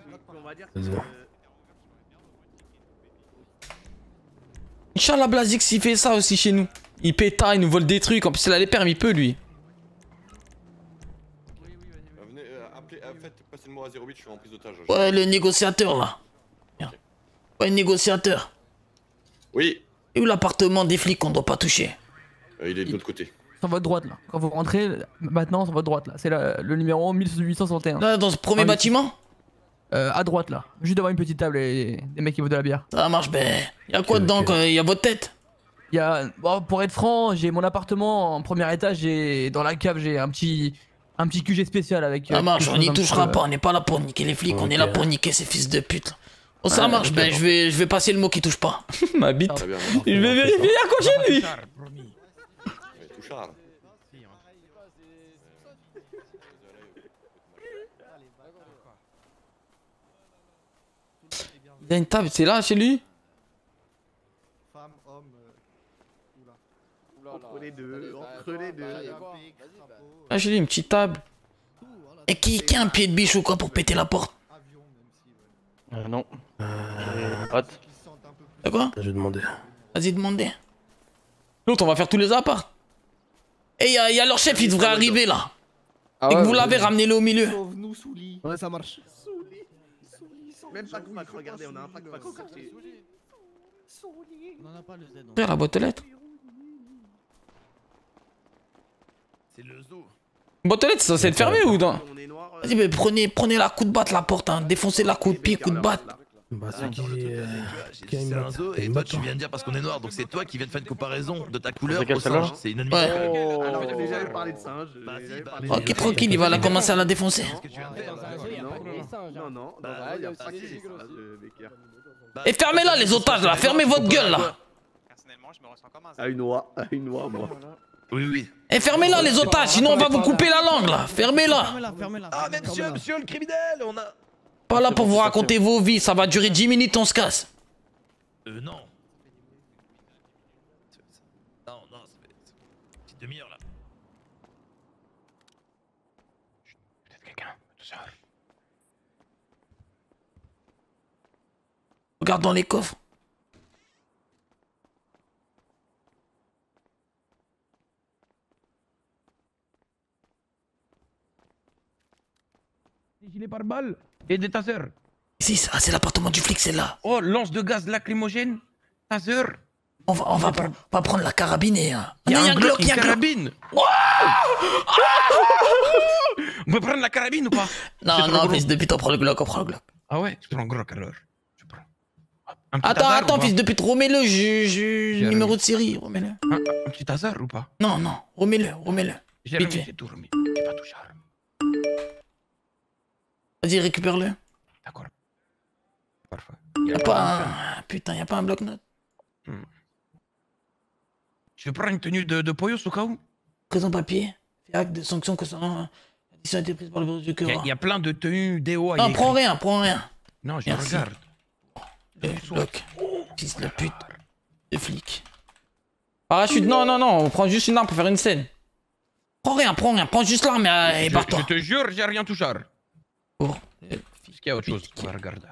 Inch'Allah Blazix il fait ça aussi chez nous. Il péta, il nous vole des trucs, en plus il a les permis, il peut lui. Venez, passez-le-moi à 08, je suis en prise d'otage. Ouais, le négociateur là. Ouais, le négociateur. Oui. Et où l'appartement des flics qu'on doit pas toucher? Il est de l'autre côté. Sur votre droite là. Quand vous rentrez, maintenant sur votre droite là. C'est le numéro 1861. Là, dans ce premier bâtiment? À droite là. Juste devant une petite table et des mecs qui vendent de la bière. Ça marche, ben. Y'a quoi dedans quand il y a votre tête? Bon, pour être franc, j'ai mon appartement en premier étage et dans la cave j'ai un petit QG spécial avec. Ça marche, on n'y touchera pas, on n'est pas là pour niquer les flics, on est là pour niquer ces fils de pute là. Oh ça marche, ben je vais passer le mot qui touche pas. Ma bite. Je vais vérifier à quoi j'ai lui. Il y a une table, c'est là chez lui? Entre les deux. Ah chez lui, une petite table. Et qui a un pied de biche ou quoi pour péter la porte? Non. De quoi? Je vais demander. Vas-y, demandez. L'autre, on va faire tous les apparts. Et y a leur chef, il devrait arriver là. Ah Et que ouais, vous l'avez ramené au milieu. Sauve-nous, Souli. Ouais, ça marche. Même pas pack, regardez, on a un pack au quartier. On en a pas le Z. Frère, la boîte aux lettres. C'est le zoo. Boîte aux lettres, ça c'est être fermé ou non? Vas-y, mais prenez la coup de batte la porte, hein. Défoncez la coup de pied, coup de batte. Bah, C'est un zoo et toi tu viens de dire parce qu'on est noir, donc c'est toi qui viens de faire une comparaison de ta couleur au singe. C'est inadmissible. Oh. Alors, j'avais parlé de singe. Ok, tranquille, il va la commencer à la défoncer. Non, il y a pas de Et fermez-la les otages là, fermez votre gueule là. À une oie, moi. Oui, oui. Et fermez-la les otages, sinon on va vous couper la langue là. Fermez-la. Ah, mais monsieur le criminel, on a. Pas là pour vous raconter vos vies, ça va durer 10 minutes, on se casse. Non. Non, ça fait une petite demi-heure là. Peut-être quelqu'un, tout ça. Regarde dans les coffres. Des gilets pare-balles et des tasers. Ici, c'est l'appartement du flic, c'est là. Oh, lance de gaz lacrymogène, taser. On va pas prendre la carabine et... Il y a un Glock, il y a une carabine. On peut prendre la carabine ou pas? Non, fils de pute, on prend le Glock, Ah ouais, je prends le Glock alors. Attends, fils de pute, remets-le, numéro de série, remets-le. Un petit taser ou pas? Non, remets-le. J'ai Vite remis, fait. c'est tout remis. J'ai pas touché. Vas-y, récupère-le. D'accord. Parfait. Y'a pas un bloc-notes. Tu veux prendre une tenue de Poyos au cas où? Présent papier. Fait acte de sanction que ça a été prise par le bureau du cœur. Il y a plein de tenues DOA. Non, prends rien. Non, je Merci. regarde. Le bloc. Fils de pute. De flic. Parachute, non, on prend juste une arme pour faire une scène. Prends rien. Prends juste l'arme et barre-toi. Je te jure, j'ai rien touché. Bon. Est-ce qu'il y a autre chose? On va regarder.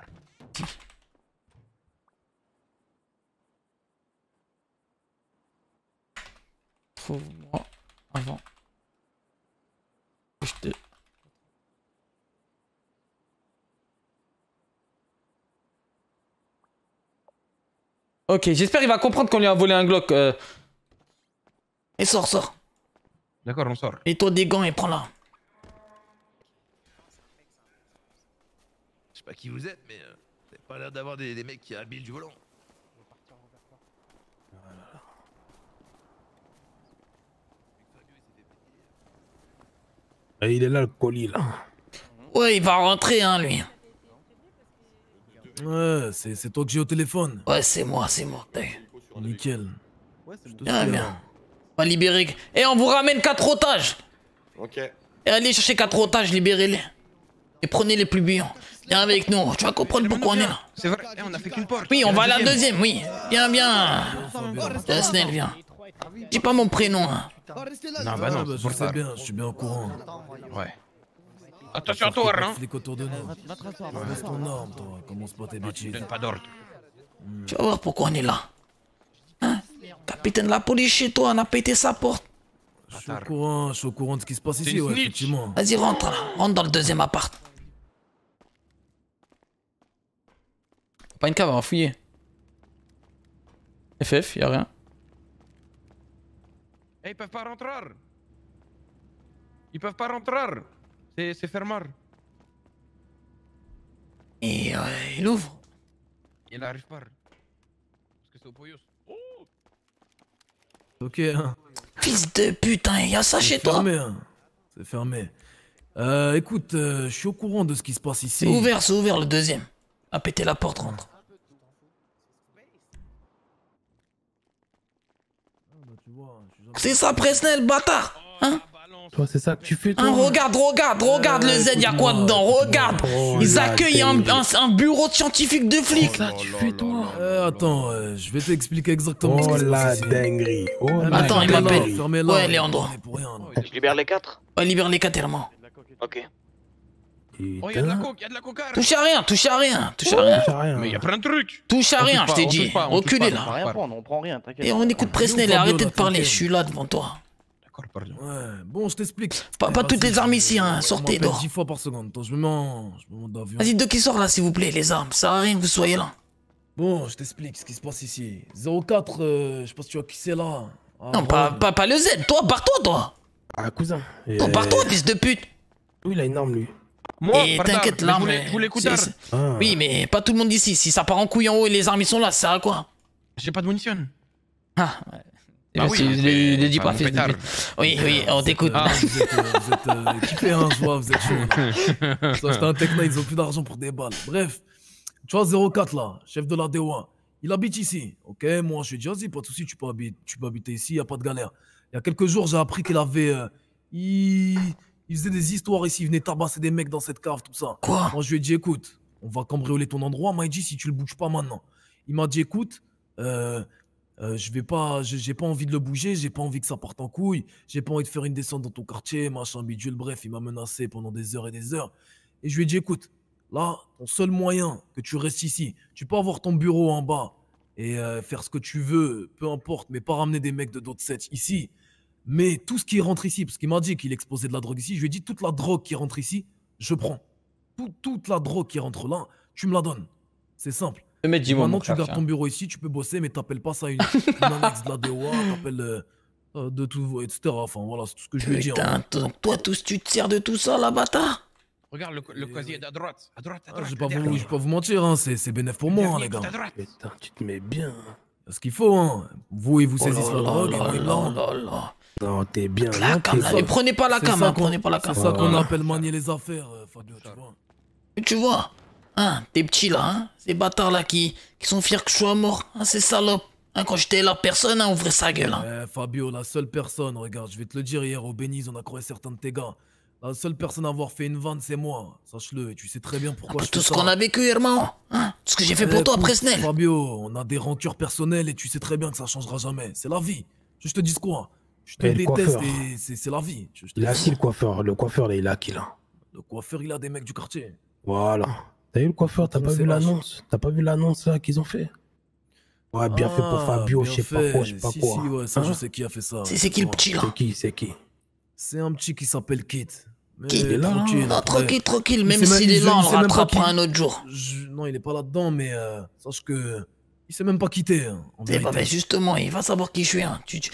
Trouve-moi avant. Je te... Ok, j'espère qu'il va comprendre qu'on lui a volé un Glock. Et sors. D'accord, on sort. Et toi des gants et prends-la. Je sais pas qui vous êtes, mais vous avez pas l'air d'avoir des mecs qui habitent du volant. Et il est là, le colis, là. Ouais, il va rentrer, hein, lui. Ouais, c'est toi que j'ai au téléphone. Ouais, c'est moi, t'as eu. Nickel. Bien. On va libérer... Et on vous ramène 4 otages. Ok. Et allez chercher 4 otages, libérez-les. Et prenez les plus buyants. Viens avec nous, tu vas comprendre pourquoi on est là. C'est vrai, on a fait qu'une porte. Oui, on va à la deuxième, oui. Viens. Snell, viens. Dis pas mon prénom. Hein. Non, bah non, je sais bien, je suis bien au courant. Ouais. Attention à toi, hein. Flic autour de nous. Reste ton norme, toi. Commence pas tes bêtises. Donne pas d'ordre. Tu vas voir pourquoi on est là. Hein? Capitaine de la police chez toi, on a pété sa porte. Je suis au courant de ce qui se passe ici, ouais, effectivement. Vas-y, rentre là. Rentre dans le deuxième appart. Pas une cave, on va fouiller. FF, y'a rien. Ils peuvent pas rentrer. C'est fermé. Et il ouvre. Il arrive pas. Parce que c'est au Poyos. Ok, hein. Fils de putain, y'a ça chez toi. C'est fermé. Écoute, je suis au courant de ce qui se passe ici. C'est ouvert le deuxième. A pété la porte, rentre. C'est ça, Presnel, bâtard. Hein? Toi, c'est ça que tu fais, toi. Hein, regarde le Z, y'a quoi dedans? Regarde. Ils accueillent un bureau de scientifique de flics. Ça, tu fais, toi. Attends, je vais t'expliquer exactement ce qui se la passe ici. dinguerie. Attends, il m'appelle. Fermez-la. Ouais, Léandre. Je libère les 4? Ouais, libère les 4 éléments. Ok. Oh, y'a de la coke, y'a de la coca. Touche à rien, touche à rien, touche à rien. Mais y'a plein de trucs. Touche à On rien, touche je pas, t'ai on dit. touche pas, on touche Reculez pas, là. on prend rien, on prend rien, t'inquiète. Et on écoute Presnel et arrêtez de parler, je suis là devant toi. Ouais, bon, je t'explique. Pas toutes les armes ici, hein, sortez dehors. dehors. 10 fois par seconde. Attends, je me mets en d'avion. Vas-y, deux qui sort là, s'il vous plaît, les armes. Ça sert à rien que vous soyez là. Bon, je t'explique ce qui se passe ici. 04, je sais pas si tu vois qui c'est là. Ah, Non, pas le Z, toi, barre-toi, toi. Ah, cousin. Toi, barre-toi, fils de pute. Oui, il a une arme, lui. Moi, Et pardon, t'inquiète, mais l'arme. je voulais couteau. Oui, mais pas tout le monde ici. Si ça part en couille en haut et les armes ils sont là, ça sert à quoi? J'ai pas de munition. Ah, ouais. Bah Merci, oui, ne dis enfin, pas, mon fils de pétard. pute. Oui, on t'écoute. Vous êtes équipés, hein, je vois, vous êtes chaud. Ça, j'étais un techno, ils ont plus d'argent pour des balles. Bref, tu vois 04 là, chef de la DO1, il habite ici. Ok, moi je lui ai dit, vas-y, pas de soucis, tu peux habiter ici, y a pas de galère. Il y a quelques jours, j'ai appris qu'il avait. Il faisait des histoires ici, il venait tabasser des mecs dans cette cave, tout ça. Quoi? Moi je lui ai dit, écoute, on va cambrioler ton endroit. Il m'a dit, si tu le bouges pas maintenant. Il m'a dit, écoute, j'ai pas envie de le bouger, j'ai pas envie que ça parte en couille, j'ai pas envie de faire une descente dans ton quartier, machin bidule, bref, il m'a menacé pendant des heures et des heures. Et je lui ai dit, écoute, là, ton seul moyen que tu restes ici, tu peux avoir ton bureau en bas et faire ce que tu veux, peu importe, mais pas ramener des mecs de d'autres sets ici. Mais tout ce qui rentre ici, parce qu'il m'a dit qu'il exposait de la drogue ici, je lui ai dit, toute la drogue qui rentre ici, je prends. Toute la drogue qui rentre là, tu me la donnes. C'est simple. Maintenant, tu gardes ton bureau ici, tu peux bosser, mais t'appelles pas ça une annexe de la DOA, t'appelles de tout, etc. Enfin, voilà, c'est tout ce que je lui ai dit. Putain, donc toi, tu te sers de tout ça, là, bâtard? Regarde le casier à droite. À droite. Je vais pas vous mentir, hein, c'est bénéf pour moi, hein, les gars. Putain, tu te mets bien. C'est ce qu'il faut, hein. Vous, ils vous saisissent la drogue, et moi, là. Non, t'es bien. La cam, là. Mais prenez pas la cam, hein, prenez pas la cam. C'est ça qu'on appelle manier les affaires, Fabio, tu vois. Et tu vois, hein, tes petits là, hein, ces bâtards là qui sont fiers que je sois mort, hein, ces salopes. Hein, quand j'étais là, personne n'a ouvert sa gueule. Hein. Fabio, la seule personne, regarde, je vais te le dire, hier au Beniz, on a croisé certains de tes gars. La seule personne à avoir fait une vanne, c'est moi. Sache-le, et tu sais très bien pourquoi je Tout fais ce ça. qu'on a vécu, Herman, hein, tout ce que j'ai fait pour toi, écoute, Presnel. Fabio, on a des rancœurs personnelles et tu sais très bien que ça changera jamais. C'est la vie. Je te dis quoi? Je te Et le déteste coiffeur. et c'est la vie. Il a qui le coiffeur? Le coiffeur, là, il a qui là? Le coiffeur, il a des mecs du quartier. Voilà. T'as vu le coiffeur? T'as pas vu l'annonce? T'as pas vu l'annonce là qu'ils ont fait? Ouais, bien fait pour Fabio, je sais pas quoi, je sais pas si, quoi. Si, ouais, ça, Hein? je sais qui a fait ça. C'est qui le petit là? C'est qui? C'est un petit qui s'appelle Kit. Qui est là? Non, tranquille, même s'il est là, on le rattrapera un autre jour. Non, il est pas là-dedans, mais sache que. Il s'est même pas quitté. Hein, bah, justement, il va savoir qui je suis. Hein. Tu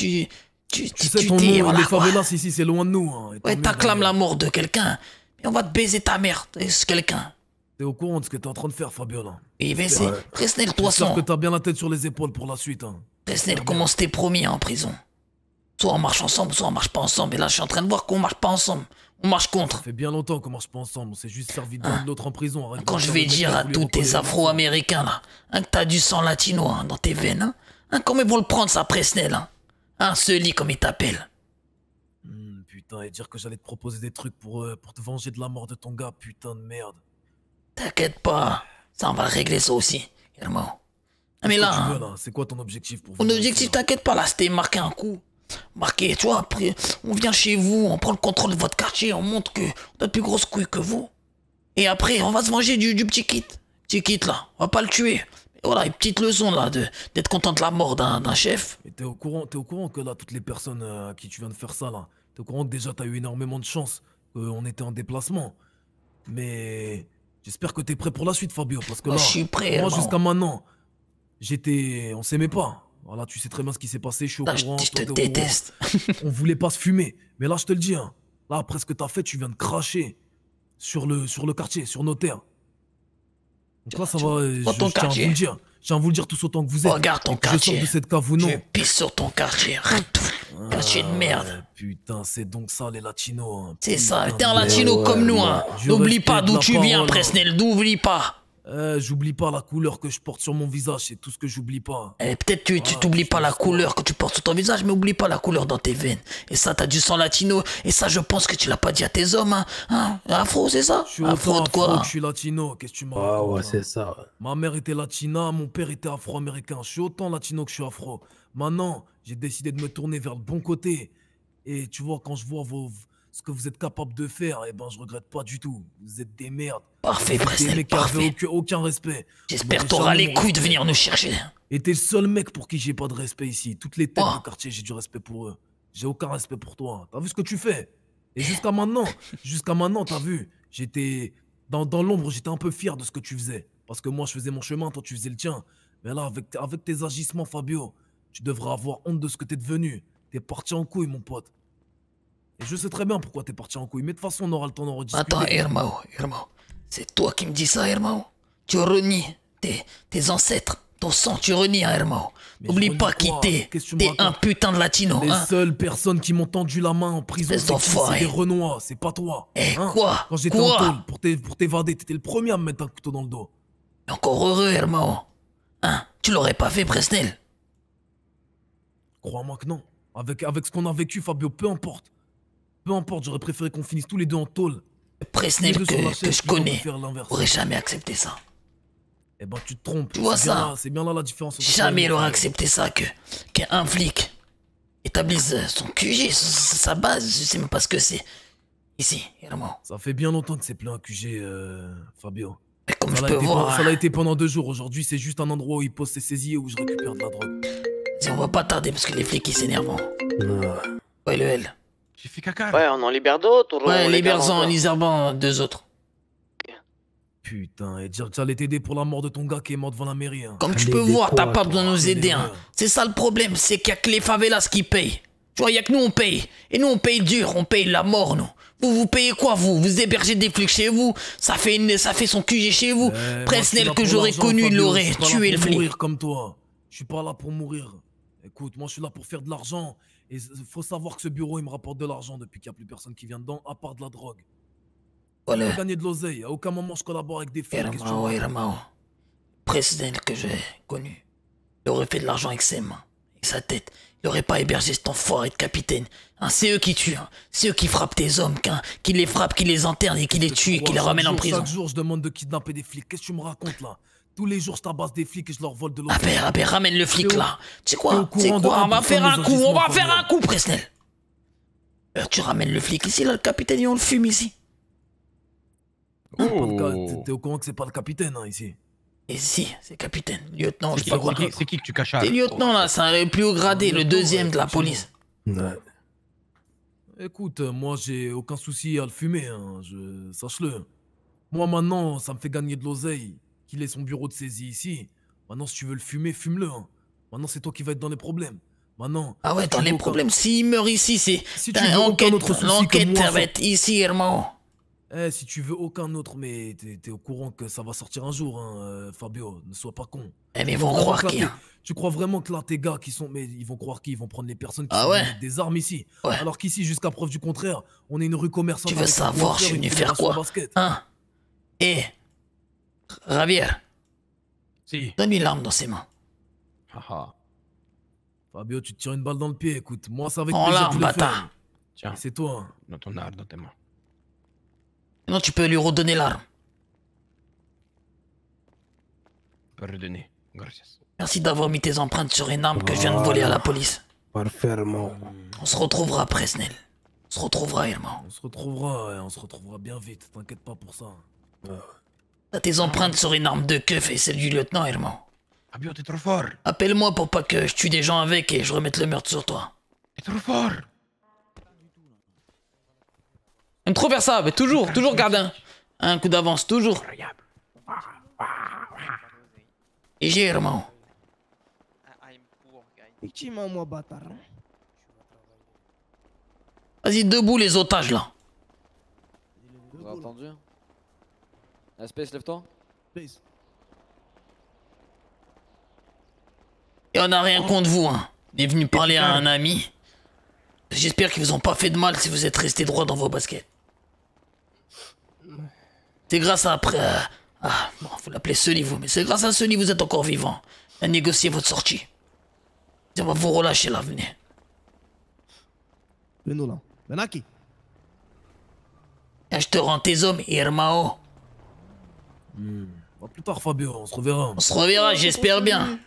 sais ton nom, les favelas ici, c'est loin de nous. Hein, ouais, t'acclames la mort de quelqu'un, et on va te baiser ta mère, ce quelqu'un. T'es au courant de ce que t'es en train de faire, Fabio, là? Et ben c'est... Presnel, toi, J'espère que t'as bien la tête sur les épaules pour la suite. Hein. Presnel, comment c'était promis en prison? Soit on marche ensemble, soit on marche pas ensemble. Et là, je suis en train de voir qu'on marche pas ensemble. On marche contre. Ça fait bien longtemps qu'on marche pas ensemble. On s'est juste servi de l'un de l'autre en prison. Quand je vais dire à tous tes Afro-Américains, là, hein, que t'as du sang latino hein, dans tes veines, hein, comment ils vont le prendre, ça, Presnel, hein, ce lit, comme il t'appelle. Putain, et dire que j'allais te proposer des trucs pour te venger de la mort de ton gars, putain de merde. T'inquiète pas, ça, on va régler ça aussi, également. Ah, mais là, c'est quoi ton objectif pour mon objectif, t'inquiète pas, là, c'était marquer un coup. Marqué, tu vois, après, on vient chez vous, on prend le contrôle de votre quartier, on montre qu'on a de plus grosses couilles que vous. Et après, on va se venger du petit Kit. Petit Kit, là, on va pas le tuer. Et voilà, une petite leçon, là, d'être content de la mort d'un chef. Mais t'es au courant que là, toutes les personnes à qui tu viens de faire ça, là, t'es au courant que déjà t'as eu énormément de chance, qu'on était en déplacement. Mais j'espère que t'es prêt pour la suite, Fabio, parce que là, je suis prêt, moi, jusqu'à maintenant, on s'aimait pas. Voilà, tu sais très bien ce qui s'est passé, je suis au courant. Je te déteste. On voulait pas se fumer. Mais là, je te le dis, hein, là, après ce que t'as fait, tu viens de cracher sur le quartier, sur nos terres. Donc là, ça va, je tiens à vous le dire. Je tiens à vous le dire tous autant que vous êtes. Regarde ton quartier. Je sors de cette cave ou non. Je pisse sur ton quartier. Quartier de merde. Putain, c'est donc ça, les latinos. Hein. C'est ça, t'es un latino comme nous, hein. N'oublie pas d'où tu viens, Presnel, n'oublie pas. J'oublie pas la couleur que je porte sur mon visage, c'est tout ce que j'oublie pas. Peut-être tu t'oublies pas la couleur que tu portes sur ton visage, mais oublie pas la couleur dans tes veines. Et ça, t'as du sang latino, et ça, je pense que tu l'as pas dit à tes hommes, hein. Afro, c'est ça? Je suis afro de quoi? Je suis latino, qu'est-ce que tu m'as dit? Ah ouais, c'est ça. Ouais. Ma mère était latina, mon père était afro-américain. Je suis autant latino que je suis afro. Maintenant, j'ai décidé de me tourner vers le bon côté. Et tu vois, quand je vois ce que vous êtes capable de faire, eh ben je regrette pas du tout. Vous êtes des merdes. Parfait, Vous êtes des Presnel, mecs qui avaient parfait. aucun respect. J'espère Vous que t'auras m'avez les jamais couilles de respecté. venir nous chercher. Et t'es le seul mec pour qui j'ai pas de respect ici. Toutes les têtes Oh. du quartier, j'ai du respect pour eux. J'ai aucun respect pour toi. T'as vu ce que tu fais? Et jusqu'à maintenant, t'as vu, j'étais dans l'ombre, j'étais un peu fier de ce que tu faisais. Parce que moi, je faisais mon chemin, toi, tu faisais le tien. Mais là, avec tes agissements, Fabio, tu devrais avoir honte de ce que t'es devenu. T'es parti en couille, mon pote. Et je sais très bien pourquoi t'es parti en couille. Mais de toute façon, on aura le temps d'en rediscuter. Attends, Hermao, c'est toi qui me dis ça, Hermao? Tu renies tes ancêtres, ton sang, tu renies, hein, Hermao. N'oublie pas qui t'es. T'es un putain de latino, Les hein. seules personnes qui m'ont tendu la main en prison, Espèce d'enfoiré. c'est des Renois, c'est pas toi. Quoi? Quand j'étais Quoi? en tôle pour t'évader, t'étais le premier à me mettre un couteau dans le dos. Encore heureux, Hermao. Hein? Tu l'aurais pas fait, Presnel? Crois-moi que non. Avec ce qu'on a vécu, Fabio, peu importe. Peu importe, j'aurais préféré qu'on finisse tous les deux en tôle. Presnel Tous les deux sur la que chaise, je plutôt que de connais faire l'inverse. aurait jamais accepté ça. Eh ben, tu te trompes. Tu vois C'est bien ça? là- C'est bien là la différence. entre toi Jamais et il moi, aurait Fabio. accepté ça qu'un flic établisse son QG, sa base, je sais même pas ce que c'est. Ici, Hermao. Ça fait bien longtemps que c'est plein un QG, Fabio. comme je l'a peux été voir, Ça l'a été pendant 2 jours. Aujourd'hui, c'est juste un endroit où il pose ses saisies et où je récupère de la drogue. Si on va pas tarder parce que les flics ils s'énervent. Ouais, le L. J'ai fait caca. Ouais, on en libère d'autres ou Ouais, on libère-en, les libère-en deux autres. Putain, et dire que j'allais t'aider pour la mort de ton gars qui est mort devant la mairie. Hein. Comme tu peux voir, t'as pas besoin de nous aider. Hein. C'est ça le problème, c'est qu'il y a que les favelas qui payent. Tu vois, il y a que nous on paye. Et nous on paye dur, on paye la mort, nous. Vous payez quoi, vous? Vous hébergez des flics chez vous, ça fait son QG chez vous. Presnel que j'aurais connu, il l'aurait tué le flic. Mourir comme toi. Je suis pas là pour mourir. Écoute, moi je suis là pour faire de l'argent. Et faut savoir que ce bureau il me rapporte de l'argent depuis qu'il y a plus personne qui vient dedans, à part de la drogue. Voilà. J'ai gagné de l'oseille. À aucun moment je collabore avec des flics. Qu'est-ce que tu Hermao, veux? Hermao. Presnel que j'ai connu, il aurait fait de l'argent avec ses mains, avec sa tête. Il aurait pas hébergé cet enfoiré de capitaine. Hein, c'est eux qui tuent, hein. C'est eux qui frappent tes hommes, qui les frappent, qui les internent et qui les tuent et qui les ramènent en prison. Chaque jour je demande de kidnapper des flics. Qu'est-ce que tu me racontes là? Tous les jours je tabasse des flics et je leur vole de l'oseille. Ramène le flic là. Tu sais t'es quoi? au Tu sais courant de quoi? On va 1% faire un des coup, on va agissements, faire un Fabio. coup, Presnel. Tu ramènes le flic ici, là, le capitaine, et on le fume ici. C'est pas le cas. T'es au courant que c'est pas le capitaine hein, ici? Et si, c'est capitaine, lieutenant, je sais C'est pas quoi. qui que tu caches à C'est lieutenant là, c'est le plus haut gradé, le deuxième de la police. Écoute, moi j'ai aucun souci à le fumer, hein, sache-le. Moi maintenant, ça me fait gagner de l'oseille qu'il ait son bureau de saisie ici. Maintenant, si tu veux le fumer, fume-le. Hein. Maintenant, c'est toi qui vas être dans les problèmes. Maintenant. Ah ouais, si dans tu les veux problèmes, s'il meurt ici, c'est... Si tu veux aucun autre souci que L'enquête, moi, ça va être ici, Hermao. Eh, si tu veux aucun autre, mais t'es au courant que ça va sortir un jour, hein, Fabio. Ne sois pas con. Eh, mais ils Tu vont crois croire vraiment qui, que hein? Tu crois vraiment que là, tes gars qui sont... Mais ils vont croire qui? Ils vont prendre les personnes qui Ah sont ouais? avec des armes ici. Ouais. Alors qu'ici, jusqu'à preuve du contraire, on est une rue commerçante. Tu veux avec un savoir, coiffeur je suis et une venu faire fédération de quoi? basket. Hein? Eh, Javier, Si. donne-lui l'arme dans ses mains. Fabio, tu te tires une balle dans le pied, écoute. Moi, c'est avec Prends plaisir l'arme, que je le fais. bâtard. Tiens. Et c'est toi. Hein. Dans ton arme, dans tes mains. Sinon, tu peux lui redonner l'arme. Tu peux redonner. Gracias. Merci d'avoir mis tes empreintes sur une arme que je viens de voler à la police. Parfaitement. On se retrouvera, Presnel. On se retrouvera, Hermao. On se retrouvera, ouais, on se retrouvera bien vite. T'inquiète pas pour ça. T'as tes empreintes sur une arme de keuf et celle du lieutenant, Hermao. Fabio, t'es trop fort. Appelle-moi pour pas que je tue des gens avec et je remette le meurtre sur toi. T'es trop fort. Aime trop faire ça, mais toujours garder un coup d'avance, toujours. Et j'ai, Hermao. Effectivement, moi, bâtard. Vas-y, debout les otages là. Vous avez entendu? Space, lève-toi. Et on a rien contre vous, hein. Il est venu parler à un ami. J'espère qu'ils vous ont pas fait de mal si vous êtes resté droit dans vos baskets. C'est grâce à après... bon, vous l'appelez Sully, vous, mais c'est grâce à Sully vous êtes encore vivant. Il a négocié votre sortie. On va vous relâcher là, venez. Venez là. Benaki. Et je te rends tes hommes, Hermao. À plus tard, Fabio, on se reverra. On se reverra, j'espère bien.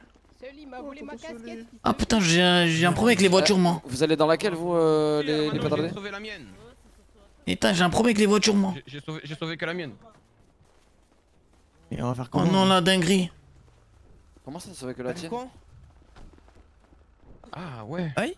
Ah putain, j'ai un problème avec les voitures, moi. Vous allez dans laquelle, vous, les pétards? Et putain, j'ai un problème avec les voitures, moi. J'ai sauvé que la mienne. Et on va faire Oh comment? non, la dinguerie. Comment ça, ça va que la tienne? Ah ouais. Aïe.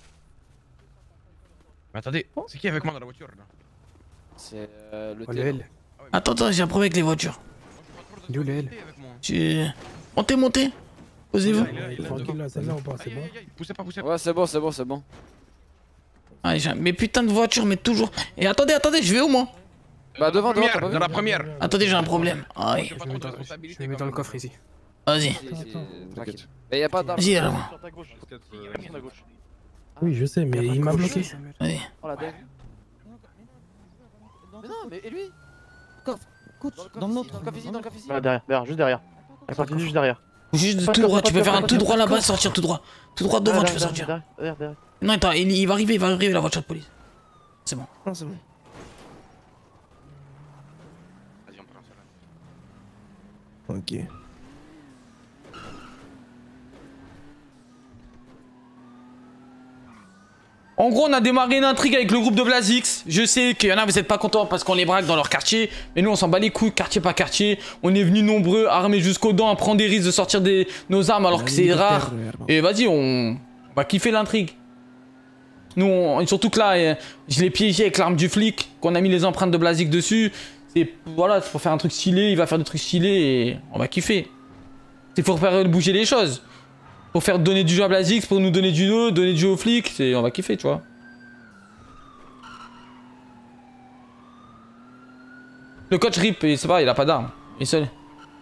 Mais attendez, c'est qui avec moi dans la voiture là? C'est le TL. Attends, j'ai un problème avec les voitures. D'où l'aile? Montez. Posez-vous. Tranquille là, celle-là, on part, c'est bon. Poussez pas. Ouais, c'est bon. Ah, mais putain de voiture, mais toujours. Et attendez, je vais où moi? Bah devant, dans la première. Attendez, j'ai un problème. Aïe. Je vais mettre dans le coffre ici. Vas-y. T'inquiète. Mais y'a pas d'arme. Vas-y, alors. Oui, je sais, mais il m'a bloqué. Vas-y. Oh la dingue. Mais non, mais et lui? Coach, dans le nôtre. Dans le coffre ici, Là, derrière, juste derrière. Elle continue juste derrière. Juste tout droit, tu peux faire un tout droit là-bas, sortir tout droit. Tout droit devant, tu peux sortir. Derrière. Non, attends, il va arriver la voiture de police. C'est bon. Non, c'est bon. Vas-y, on prend ça là. Ok. En gros, on a démarré une intrigue avec le groupe de Blazix. Je sais qu'il y en a, vous êtes pas contents parce qu'on les braque dans leur quartier. Mais nous, on s'en bat les couilles, quartier par quartier. On est venus nombreux, armés jusqu'aux dents, à prendre des risques de sortir nos armes alors que c'est rare. Et vas-y, on va kiffer l'intrigue. Nous, surtout que là, je l'ai piégé avec l'arme du flic, qu'on a mis les empreintes de Blazix dessus. Voilà, c'est pour faire un truc stylé, il va faire des trucs stylés et on va kiffer. C'est pour faire bouger les choses. Pour faire donner du jeu à Blazix, pour nous donner du jeu, donner du jeu aux flics, on va kiffer, tu vois. Le coach rip, et c'est pas, il a pas d'armes. Il est seul.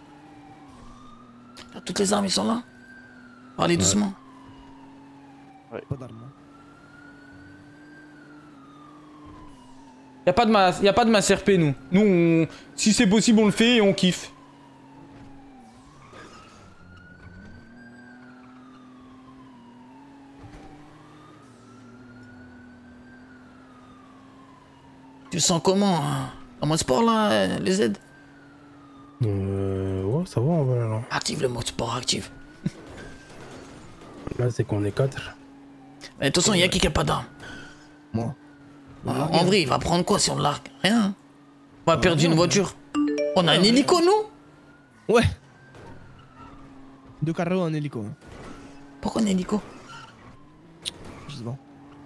Toutes les armes, ils sont là. Parlez doucement. Pas d'armes. Y'a pas de masse RP, nous. Nous, si c'est possible, on le fait et on kiffe. Tu sens comment en mode sport là, les aides? Ouais, ça va en vrai là. Active le mode sport, active. Là, c'est qu'on est 4. Mais de toute façon, y'a qui a pas d'armes? Moi. En vrai, il va prendre quoi si on l'arc? Rien. On va perdre une voiture. On a un hélico, nous? Ouais. 2 carreaux en hélico. Pourquoi un hélico? Je sais pas.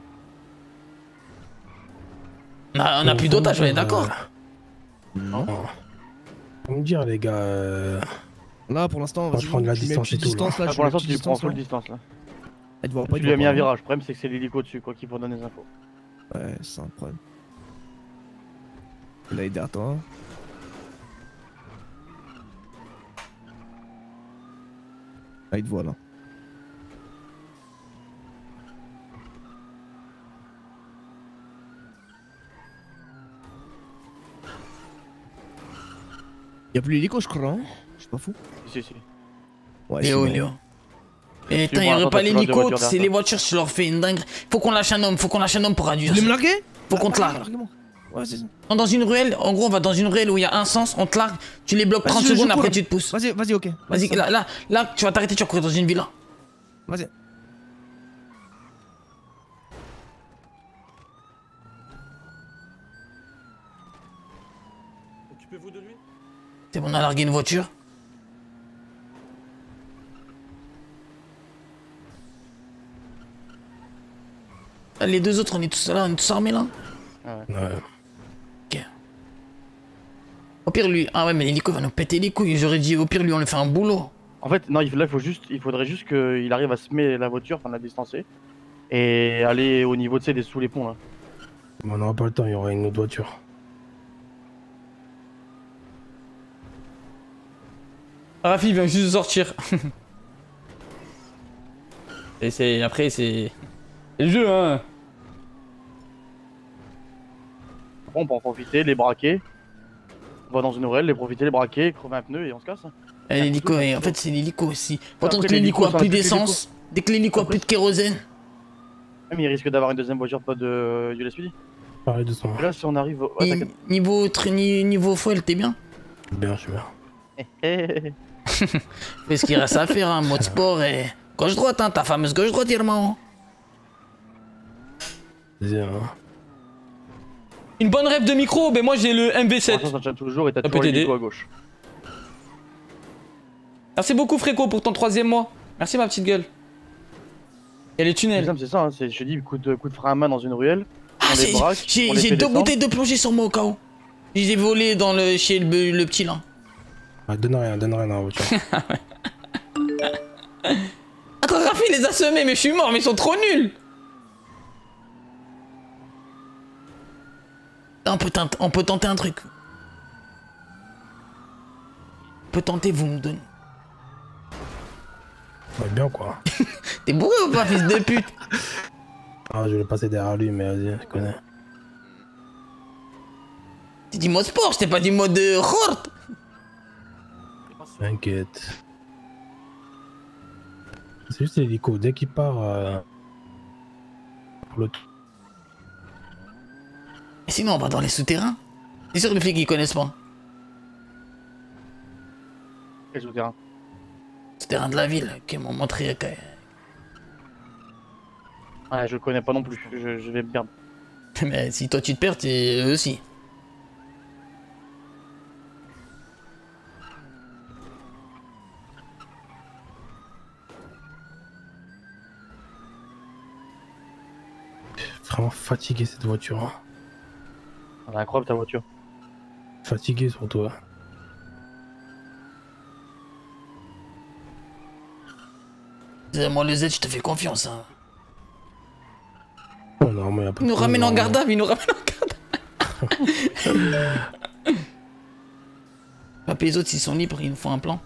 On a plus d'otages, on est d'accord? Non. Faut me dire, les gars. Là, pour l'instant, je prends de la distance et tout. Pour l'instant, tu prends full distance là. Elle te voit pas, Tu lui as mis un virage. Le problème, c'est que c'est l'hélico dessus, quoi, qui pour donner des infos. Ouais, c'est un problème. Là, il est derrière toi. Là, il te voit là. Y'a plus l'hélico, je crois, hein? Je suis pas fou. Si. Ouais, Léo. Et putain, y'aurait pas l'hélico, c'est les voitures, je leur fais une dingue. Faut qu'on lâche un homme, pour réduire. Tu veux me larguer? Faut qu'on te largue. Ouais, c'est ça. Non, dans une ruelle, en gros, on va dans une ruelle où il y a un sens, on te largue, tu les bloques 30 secondes, après tu te pousses. Vas-y, ok. Vas-y, là, tu vas t'arrêter, tu vas courir dans une villa. Vas-y. Occupez-vous de lui. C'est bon, on a largué une voiture. Les deux autres, on est tous là, on est tous armés là. Ouais. Ok. Au pire, lui. Ah ouais, mais l'hélico va nous péter les couilles. J'aurais dit, au pire, lui, on lui fait un boulot. En fait, non, là, il faudrait juste qu'il arrive à semer la voiture, enfin la distancer, et aller au niveau, tu sais, sous les ponts là. Mais on n'aura pas le temps, il y aura une autre voiture. Rafi vient juste de sortir. Et après, c'est le jeu, hein. Bon, on peut en profiter, les braquer. On va dans une ruelle, les profiter, les braquer, crever un pneu et on se casse. L'hélico, en fait, c'est l'hélico aussi. Pourtant, Après, que l'hélico a ça plus va plus d'essence, dès que l'hélico a plus de kérosène. Mais il risque d'avoir une deuxième voiture, pas de USPD. Pareil de son. Là, si on arrive. Ouais, t'inquiète. Niveau foil, t'es bien? Bien, je suis bien. Fais ce qu'il reste à faire, hein, mode sport et gauche-droite, hein, ta fameuse gauche-droite, Irma. Vas-y, hein. Une bonne rêve de micro, ben moi j'ai le MV7. Ça tient toujours et t'as Ça toujours peut t'aider. l'hélico à gauche. Merci beaucoup Fréco pour ton 3e mois. Merci ma petite gueule. Et les tunnels. C'est ça, hein, je te dis, coup de frein à main dans une ruelle. Ah, j'ai 2 bouteilles de plongée sur moi au cas où. Je les ai volées dans chez le petit là. Ah, donne rien dans la voiture. Ah, quand Rafi les a semés, mais je suis mort, mais ils sont trop nuls. On peut tenter un truc. On peut tenter, vous me donnez. Ouais, bien quoi. T'es bourré ou pas, fils de pute? Ah, je vais passer derrière lui, mais vas-y, je connais. T'es dit mode sport, je t'ai pas dit mode hort. T'inquiète. C'est juste l'hélico, dès qu'il part pour le... Et sinon, on va dans les souterrains. C'est sûr que les flics ils connaissent pas. Quel souterrain? Souterrain de la ville, qui m'ont montré. Ouais, je le connais pas non plus, je vais me perdre. Mais si toi tu te perds, eux aussi. Vraiment fatigué cette voiture. Hein. Elle est incroyable ta voiture. Fatigué surtout. Hein. Moi le Z, je te fais confiance. Hein. Oh, non, mais il nous ramène en garde à vue, il nous ramène en garde à vue. Papa et les autres, s'ils sont libres, ils nous font un plan.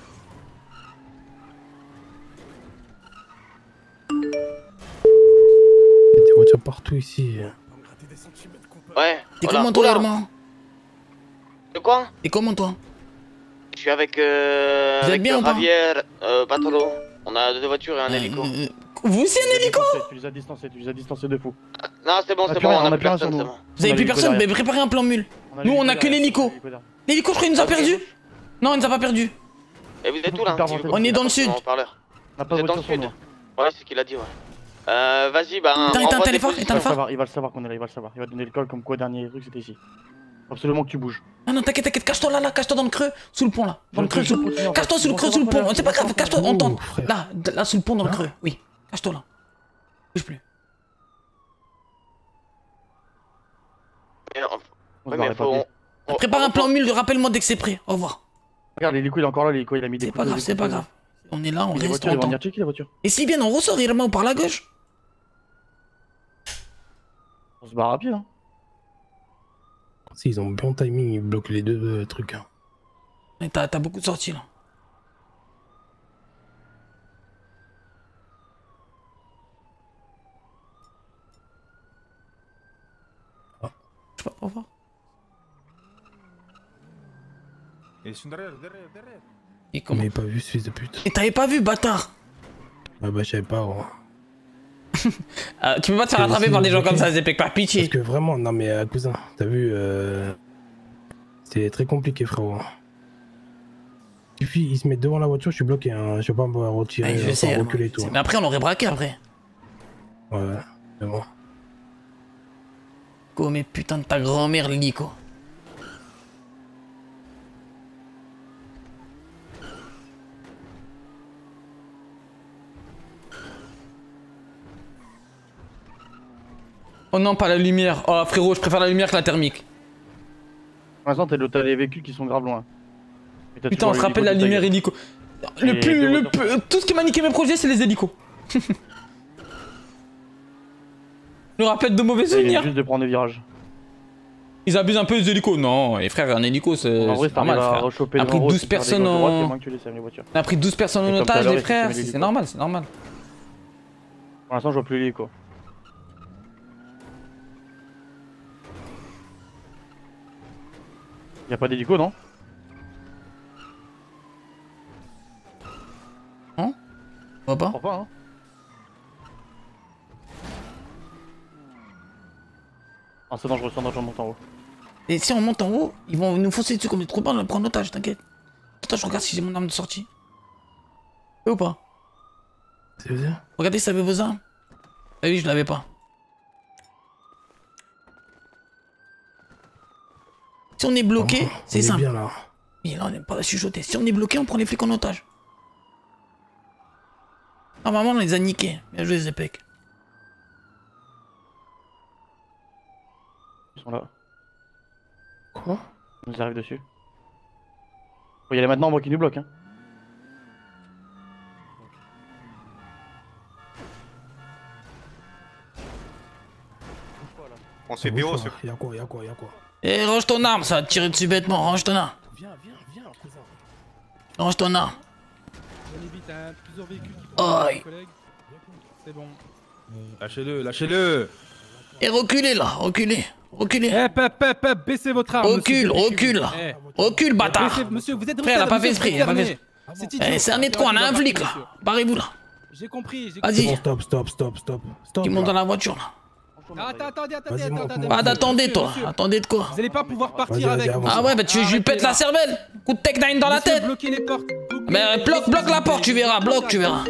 Il y a des voitures partout ici. Ouais. T'es comment toi, Herman? De quoi? T'es comment toi? Je suis avec, Vous êtes bien ou pas? Javier, Patolo. On a 2 voitures et un hélico. Vous aussi un hélico? Tu les as distancés de fou. Non, c'est bon, c'est bon, on a plus personne, c'est bon. Vous avez plus personne? Mais préparez un plan mule. Nous, on a que l'hélico. L'hélico, je crois, il nous a perdu. Non, il nous a pas perdu. Et vous êtes où là? On est dans le sud. Vous êtes dans le sud? Ouais, c'est ce qu'il a dit, ouais. Vas-y, bah. Éteins le téléphone, éteins le phare. Il va le savoir qu'on est là, il va le savoir. Il va te donner le call comme quoi, dernier truc, c'était ici. Absolument que tu bouges. Non, non, t'inquiète, cache-toi là, cache-toi dans le creux, sous le pont là. Dans le creux, sous le pont. Cache-toi sous le creux, sous le pont. C'est pas grave, cache-toi, on tente. Là, sous le pont, dans le creux. Oui, cache-toi là. Bouge plus. Prépare un plan mule, rappelle-moi dès que c'est prêt. Au revoir. Regarde, l'hélico il est encore là, l'hélico il a mis des coups. C'est pas grave, c'est pas grave. On est là, on reste, on tente. Et s'ils viennent, on ressort, Irma, ou par la gauche. On se barre à pied, hein. Si, ils ont bon timing, ils bloquent les 2 trucs. Hein. Mais t'as beaucoup de sorties là. Ah. Je sais pas, au revoir. Ils sont derrière. Et comment? Mais pas vu ce fils de pute. Et t'avais pas vu, bâtard? Ah bah je savais pas. Ouais. Tu peux pas te faire attraper par des gens comme ça, Zepek, par pitié. Parce que vraiment, non mais cousin, t'as vu, c'est très compliqué frérot. Il suffit, ils se mettent devant la voiture, je suis bloqué, hein. Je peux pas me retirer, je sais, reculer et tout. Mais après on l'aurait braqué après. Ouais, c'est bon. Oh mais putain de ta grand-mère, Lico. Oh non, pas la lumière. Oh frérot, je préfère la lumière que la thermique. Pour l'instant, t'as les véhicules qui sont grave loin. Putain, on se rappelle la lumière hélico. Tout ce qui m'a niqué mes projets, c'est les hélicos. Je me rappelle de mauvais souvenirs. Juste de prendre des virages. Ils abusent un peu des hélicos. Non, et frère, un hélico, c'est normal, frère. On a pris 12 personnes en... On a pris 12 personnes en otage, les frères. C'est normal, c'est normal. Pour l'instant, je vois plus l'hélico. Y'a pas d'hélico, non? Non? On voit pas? Je crois pas, hein. Ah, c'est dangereux, on monte en haut. Et si on monte en haut, ils vont nous foncer dessus comme des trous, on va prendre otage, t'inquiète. Attends, je regarde si j'ai mon arme de sortie. Ou pas? C'est bien. Regardez si ça avait vos armes. Ah oui, je l'avais pas. Si on est bloqué, c'est simple. Bien, là. Oui, là, on n'est pas à chuchoter. Si on est bloqué, on prend les flics en otage. Normalement, on les a niqués. Bien joué, Zepek. Ils sont là. Quoi? Ils nous arrivent dessus. Faut y aller maintenant, on voit qu'ils nous bloquent. Hein. On se fait PO, ce. Y'a quoi? Eh, range ton arme, ça va te tirer dessus bêtement. Range ton arme. Viens, cousin. Range ton arme. On évite, hein, plusieurs véhicules qui Aïe. C'est bon. Lâchez-le. Et reculez là, reculez. Baissez votre arme. Recule, là. Recule, bâtard. Monsieur, vous êtes frère, elle a pas fait esprit, elle a pas fait esprit. Eh, c'est un nez de quoi, on a un flic là. Barrez-vous là. J'ai compris. Vas-y. Stop. Tu montes dans la voiture là. Attendez. Attendez toi, attendez de quoi? Vous allez pas pouvoir partir avec. Ah ouais, bah tu je lui pète la cervelle. Coup de tech 9 dans la tête. Bloquez les portes. Mais bloque la porte, tu verras, tu verras.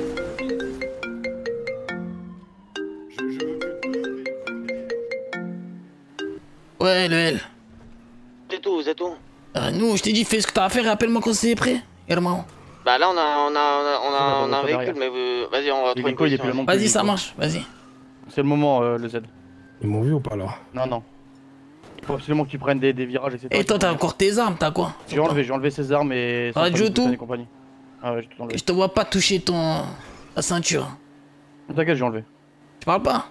Ouais, le L. Vous êtes où? Nous, je t'ai dit, fais ce que t'as à faire et appelle-moi quand c'est prêt, Herman. Bah là, on a un véhicule, mais vas-y, on va trouver une position. Vas-y, ça marche, vas-y. C'est le moment, le Z. Ils m'ont vu ou pas là? Non. Il faut absolument que tu prennes des virages, etc. Et toi, t'as encore tes armes, t'as quoi? J'ai enlevé ses armes et... Radio tout? Ah ouais, j'ai tout enlevé. Je te vois pas toucher ta ceinture. T'inquiète, j'ai enlevé. Tu parles pas?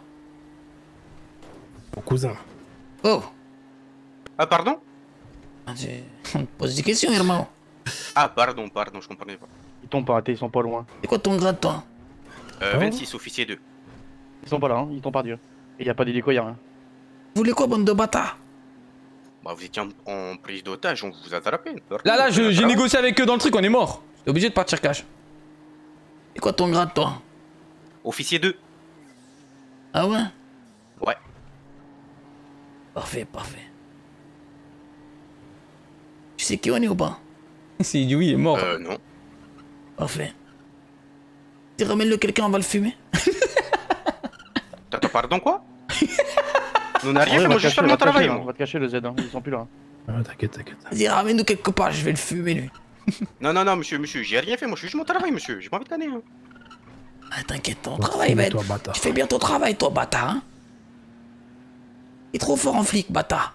Mon cousin. Oh. Ah, pardon? On te pose des questions, Herman. Ah, pardon, je comprenais pas. Ils tombent pas, ils sont pas loin. C'est quoi ton grade, toi? 26, officier 2. Ils sont pas là, hein, ils tombent par Dieu. Et y a pas d'hélico, y'a rien. Vous voulez quoi, bande de bâtards? Bah, vous étiez en prise d'otage, on vous a attrapé. Là, j'ai négocié avec eux dans le truc, on est mort. J'étais obligé de partir cash. C'est quoi ton grade, toi? Officier 2. Ah ouais? Ouais. Parfait. Tu sais qui on est ou pas? S'il dit oui, il est mort. Non. Parfait. Tu ramènes-le quelqu'un, on va le fumer. T'attends, pardon, quoi? Nous n'a rien fait, moi je fais mon travail. On va te cacher le Z, hein. Ils sont plus là. Ah, t'inquiète. Vas-y, ramène-nous quelque part, je vais le fumer, lui. Non, monsieur, j'ai rien fait, moi je fais juste mon travail, monsieur. J'ai pas envie de canner. Hein. Ah, t'inquiète, ton travail va être... Tu fais bien ton travail, toi, bâtard, hein. T'es trop fort en flic, bâtard.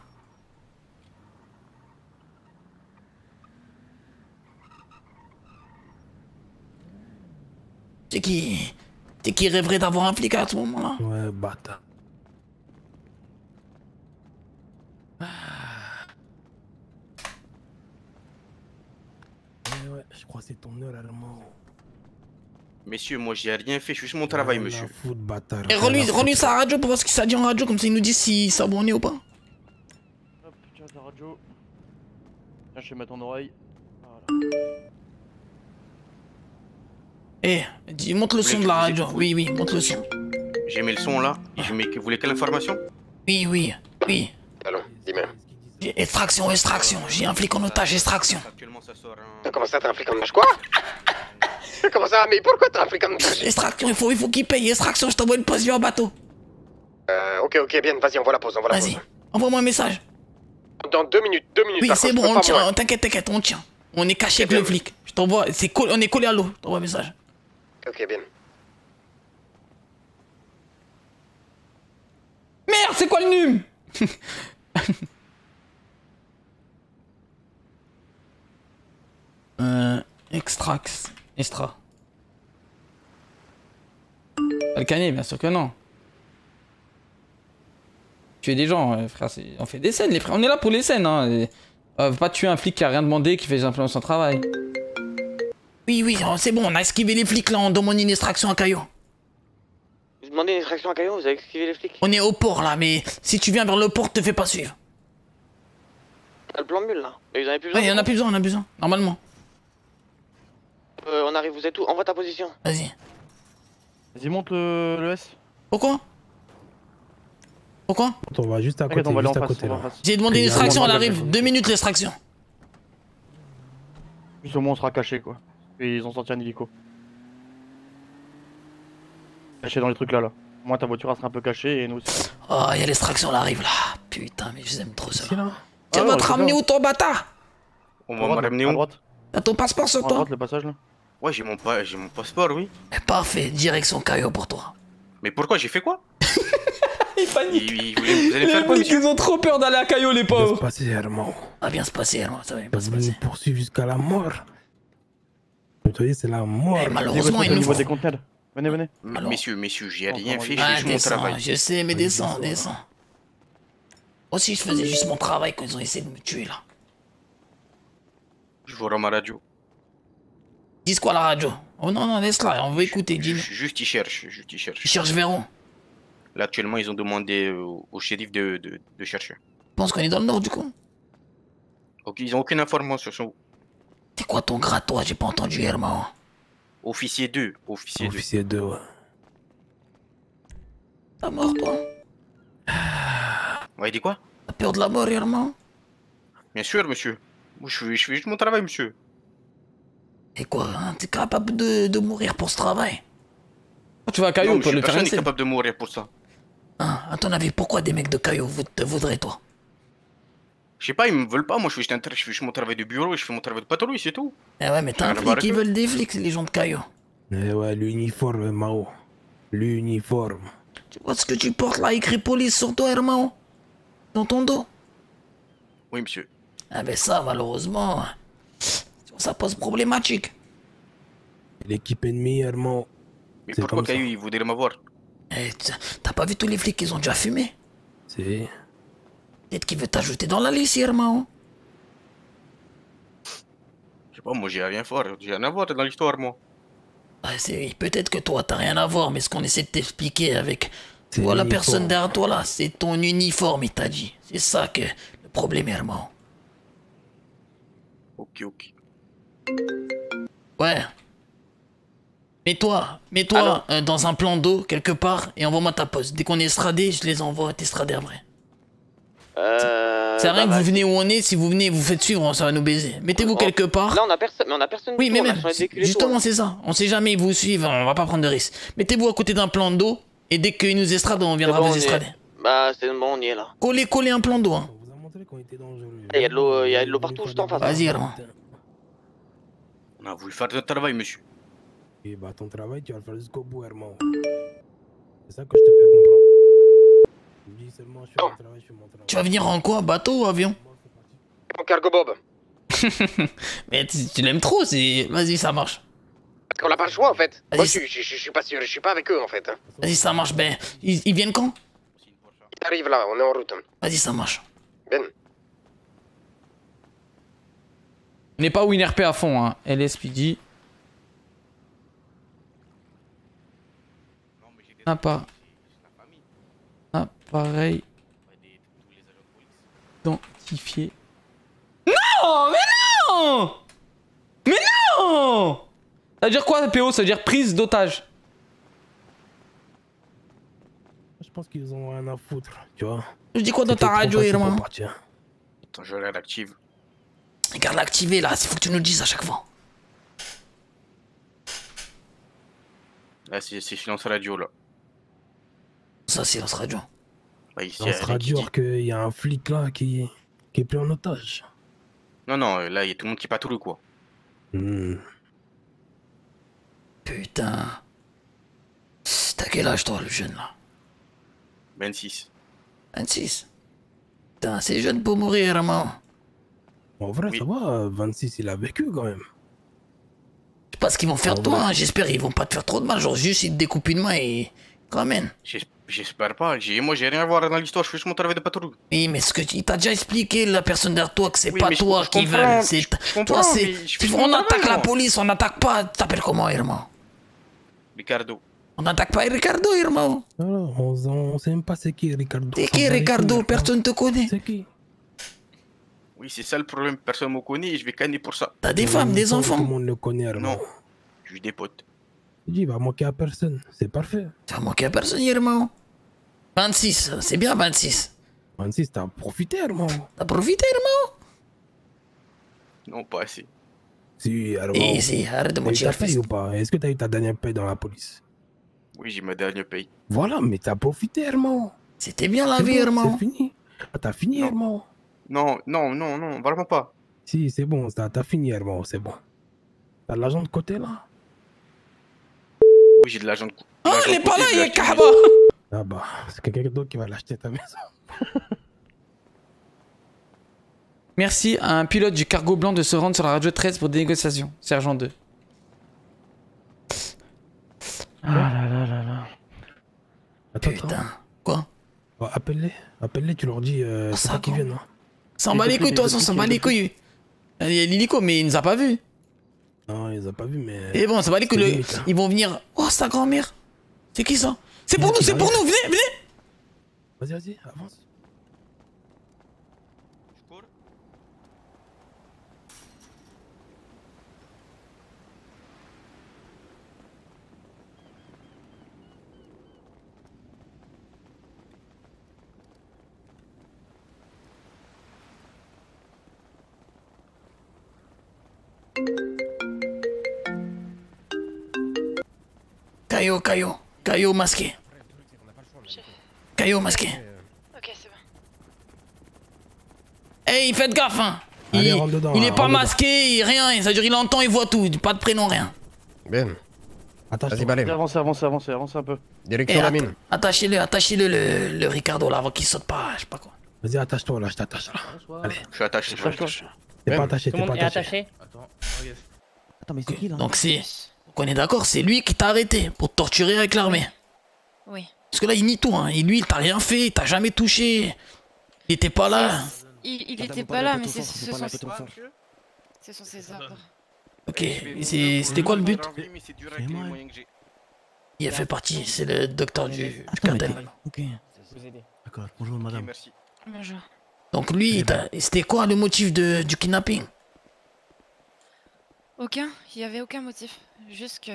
C'est qui rêverait d'avoir un flic à ce moment-là? Ouais, bâtard. Ouais, je crois que c'est ton heure, allemand. Messieurs, moi j'ai rien fait, je fais juste mon travail, monsieur. Et relis sa radio pour voir ce qu'il s'est dit en radio, comme ça il nous dit si ça va on est ou pas. Hop, tiens ta radio. Tiens, je vais mettre ton oreille. Voilà. Eh, monte le son de la radio. Oui, monte le son. J'ai mis le son là, et vous voulez quelle information? Oui. Allô, dis-moi. Extraction. J'ai un flic en otage, extraction. Comment ça, t'as un flic en otage? Quoi? Comment ça? Mais pourquoi t'as un flic en otage? Extraction, il faut qu'il paye. Extraction, je t'envoie une position en bateau. Ok, bien, vas-y, on voit la pause, Vas-y, envoie-moi un message. Dans 2 minutes. Oui, c'est bon, on tient, t'inquiète, on tient. On est caché avec le flic. Je t'envoie, on est collé à l'eau. Je t'envoie un message. Ok, bien. Merde, c'est quoi le num? Extra. Alcané, bien sûr que non. Tuer des gens, frère, on fait des scènes, les frères. On est là pour les scènes, hein. Pas tuer un flic qui a rien demandé, qui fait simplement son travail. Oui, c'est bon, on a esquivé les flics là, on demande une extraction à Caillou. Vous demandez une extraction à Caillou, vous avez esquivé les flics? On est au port là, mais si tu viens vers le port, te fais pas suivre. T'as le plan mule là? Mais vous en avez plus besoin? Ouais, on a plus besoin, normalement. On arrive, vous êtes où? Envoie ta position. Vas-y, monte le S. Pourquoi? On va juste à côté, là. J'ai demandé une extraction, elle arrive. 2 minutes l'extraction. Juste au moins on sera caché quoi. Et ils ont sorti un hélico. Caché dans les trucs là. Au moins ta voiture elle sera un peu cachée et nous aussi. Oh, y'a l'extraction, elle arrive là. Putain, mais je les aime trop ceux-là. Tu vas te ramener où ton bâtard? On va me ramener où? T'as ton passeport sur À toi? droite, le passage là. Ouais, j'ai mon passeport, oui. Parfait, direction Caillou pour toi. Mais pourquoi? J'ai fait quoi? Il panique. Vous allez faire quoi, monsieur? Ils ont trop peur d'aller à Caillou, les Ça va pauvres. se passer, Herman. Ça va bien se passer, Herman, ça va bien se Vous passer. nous poursuivre jusqu'à la mort. Vous voyez, c'est la mort. Malheureusement, il nous faut... des conteneurs. Venez, venez. Messieurs, j'ai rien fait, Ah, j'ai juste mon descends, travail. je sais, mais descends. Moi aussi, je faisais juste mon travail quand ils ont essayé de me tuer, là. Je vous rends ma radio. Dis quoi, la radio? Oh non, laisse-la, on veut écouter, dis-le. Juste, ils cherchent. Ils cherchent vers où? Là, actuellement, ils ont demandé au shérif de chercher. Tu penses qu'on est dans le nord, du coup? Ok, ils ont aucune information sur vous. C'est quoi ton grade, toi? J'ai pas entendu, Herman. Officier 2. Officier 2, ouais. T'as mort, toi? Ouais, dit quoi? T'as peur de la mort, Herman? Bien sûr, monsieur. Moi, je fais juste mon travail, monsieur. Et quoi, hein? T'es capable de mourir pour ce travail? Tu vas à Caillou, Non, on peut le faire personne n'est une scène. capable de mourir pour ça. Hein, à ton avis, pourquoi des mecs de Caillou te voudraient, toi? Je sais pas, ils me veulent pas. Moi, je fais juste mon travail de bureau et je fais mon travail de patrouille, c'est tout. Eh ouais, mais t'as un Rien à flic, voir avec ils eux. veulent des flics, les gens de Caillou. Eh ouais, l'uniforme, Mao. L'uniforme. Tu vois ce que tu portes là, écrit police sur toi, Herman? Dans ton dos? Oui, monsieur. Ah ben ça, malheureusement, ça pose problématique. L'équipe ennemie, Herman. Mais C'est pourquoi comme ça. Caillou, ils voudraient m'avoir? Eh, t'as pas vu tous les flics qu'ils ont déjà fumé? C'est... Peut-être qu'il veut t'ajouter dans la liste, Herman. Je sais pas, moi, j'ai rien à voir dans l'histoire, moi. Ah, peut-être que toi, t'as rien à voir, mais ce qu'on essaie de t'expliquer avec... Tu C'est vois la l'uniforme. personne derrière toi là, c'est ton uniforme, il t'a dit. C'est ça que le problème, Herman. Ok. Ouais. Mets-toi dans un plan d'eau quelque part et envoie-moi ta poste. Dès qu'on est estradé, je les envoie t'estrader après. C'est rien que vous venez où on est, si vous venez vous faites suivre, ça va nous baiser. Mettez-vous quelque part. Là, on a personne, mais on a personne. Oui, du mais tout, on a même, changé de véhicule et tout, justement hein. c'est ça. On sait jamais, ils vous suivent, on va pas prendre de risques. Mettez-vous à côté d'un plan d'eau et dès qu'ils nous estradent, on viendra C'est bon, vous on y est. estrader. Bah, c'est bon, on y est là. Collez un plan d'eau. Hein. Il y a de l'eau partout, je t'en face. Vas-y, Herman. On a voulu faire notre travail, monsieur. Et bah, ton travail, tu vas le faire jusqu'au bout, Herman. C'est ça que je te fais comprendre. Je me dis seulement, je fais mon travail, je fais mon travail. Tu vas venir en quoi? Bateau ou avion? Mon cargo Bob. Mais tu l'aimes trop, c'est... Vas-y, ça marche. Parce qu'on n'a pas le choix en fait. Vas-y, Moi, je suis pas sûr, je suis pas avec eux en fait. Hein. Vas-y, ça marche. Ben, ils viennent quand? Ils arrivent là, on est en route. Vas-y, ça marche. Ben. On n'est pas WinRP à fond, hein. LSPD. Appareil identifié. Non, mais non! Mais non! Ça veut dire quoi, PO? Ça veut dire prise d'otage. Je pense qu'ils ont rien à foutre, tu vois. Je dis quoi dans ta radio, Herman? Attends, je regarde active. Regarde l'activer là, il faut que tu nous le dises à chaque fois. Là, c'est silence radio, là. Ça, silence radio. Bah, ici, On se radio qu'il y a un flic là qui est pris en otage. Non, là, il y a tout le monde qui patrouille, quoi. Putain. T'as quel âge, toi, le jeune là? 26. 26. Putain, c'est jeune pour mourir, Herman. En vrai, ça va, 26, il a vécu quand même. Je sais pas ce qu'ils vont faire de toi, hein. J'espère qu'ils vont pas te faire trop de mal. Genre, juste ils te découpent une main et. te ramènent. J'espère pas. Moi, j'ai rien à voir dans l'histoire. Je fais juste mon travail de patrouille. Oui, mais ce que il t'a déjà expliqué, la personne derrière toi, que c'est Oui, pas mais toi je qui comprends, veut. C'est je toi, comprends, c'est. mais je fais On mon attaque travail, la moi. police, on n'attaque pas. T'appelles comment, Herman? Ricardo. On n'attaque pas Ricardo, Herman. Non, on sait même pas c'est qui Ricardo. C'est qui Ricardo? Personne te connaît. C'est qui? Oui, c'est ça le problème. Personne me connaît et je vais canner pour ça. T'as des femmes, des enfants? Tout le monde le connaît, Herman. Non. J'ai des potes. Il dit, il va manquer à personne. C'est parfait. Ça va manquer à personne, Herman. 26, c'est bien 26. 26, t'as profité, Herman. T'as profité, Herman? Non, pas assez. Si, Herman. Si, arrête de mentir. T'as payé ou pas? Est-ce que t'as eu ta dernière paye dans la police? Oui, j'ai ma dernière paye. Voilà, mais t'as profité, Herman. C'était bien la vie, bon, Herman. C'est fini. Ah, t'as fini, Herman. Non, non, non, non, vraiment pas. Si, c'est bon, t'as fini, Herman, c'est bon. T'as de l'argent de côté là? Oui, j'ai de l'argent de côté. Oh, il est pas là, il est Kahaba. Ah bah, c'est quelqu'un d'autre qui va l'acheter ta maison. Merci à un pilote du cargo blanc de se rendre sur la radio 13 pour des négociations. Sergent 2. Ah là là là là. Attends, putain. Quoi? Oh, appelle-les, tu leur dis c'est pas qu'ils viennent. Hein. S'en bat les couilles, toi, on s'en bat les couilles. Il y a l'hélico, mais il nous a pas vus. Non, il les a pas vus, mais. Et bon, ça va aller que ils vont venir. Oh, sa grand-mère. C'est qui ça? C'est pour nous, c'est pour nous, venez, venez. Vas-y, avance. Caillot masqué. Caillot masqué. Ok, c'est bon. Hey, faites gaffe, hein. Allez, rentre dedans, il est pas rentre masqué, rien. Ça veut dire il entend, il voit tout. Pas de prénom, rien. Ben. Vas-y, balai. Avancez un peu. Direction la mine. Attachez-le le Ricardo là avant qu'il saute pas, je sais pas quoi. Vas-y, attache-toi là, je t'attache là. Allez. Je suis attaché, T'es pas attaché, t'es pas attaché. Attends, mais c'est qui là? Donc on est d'accord, c'est lui qui t'a arrêté pour te torturer avec l'armée. Oui. Parce que là, il nie tout, hein. Et lui, il t'a rien fait, il t'a jamais touché. Il était pas là. Il était pas là, mais ce sont ses ordres. Ok, c'était quoi le but? Il a fait partie, c'est le docteur du cartel. Ok. D'accord, bonjour madame. Merci. Bonjour. Donc lui, c'était quoi le motif du kidnapping? Aucun, il y avait aucun motif. Juste que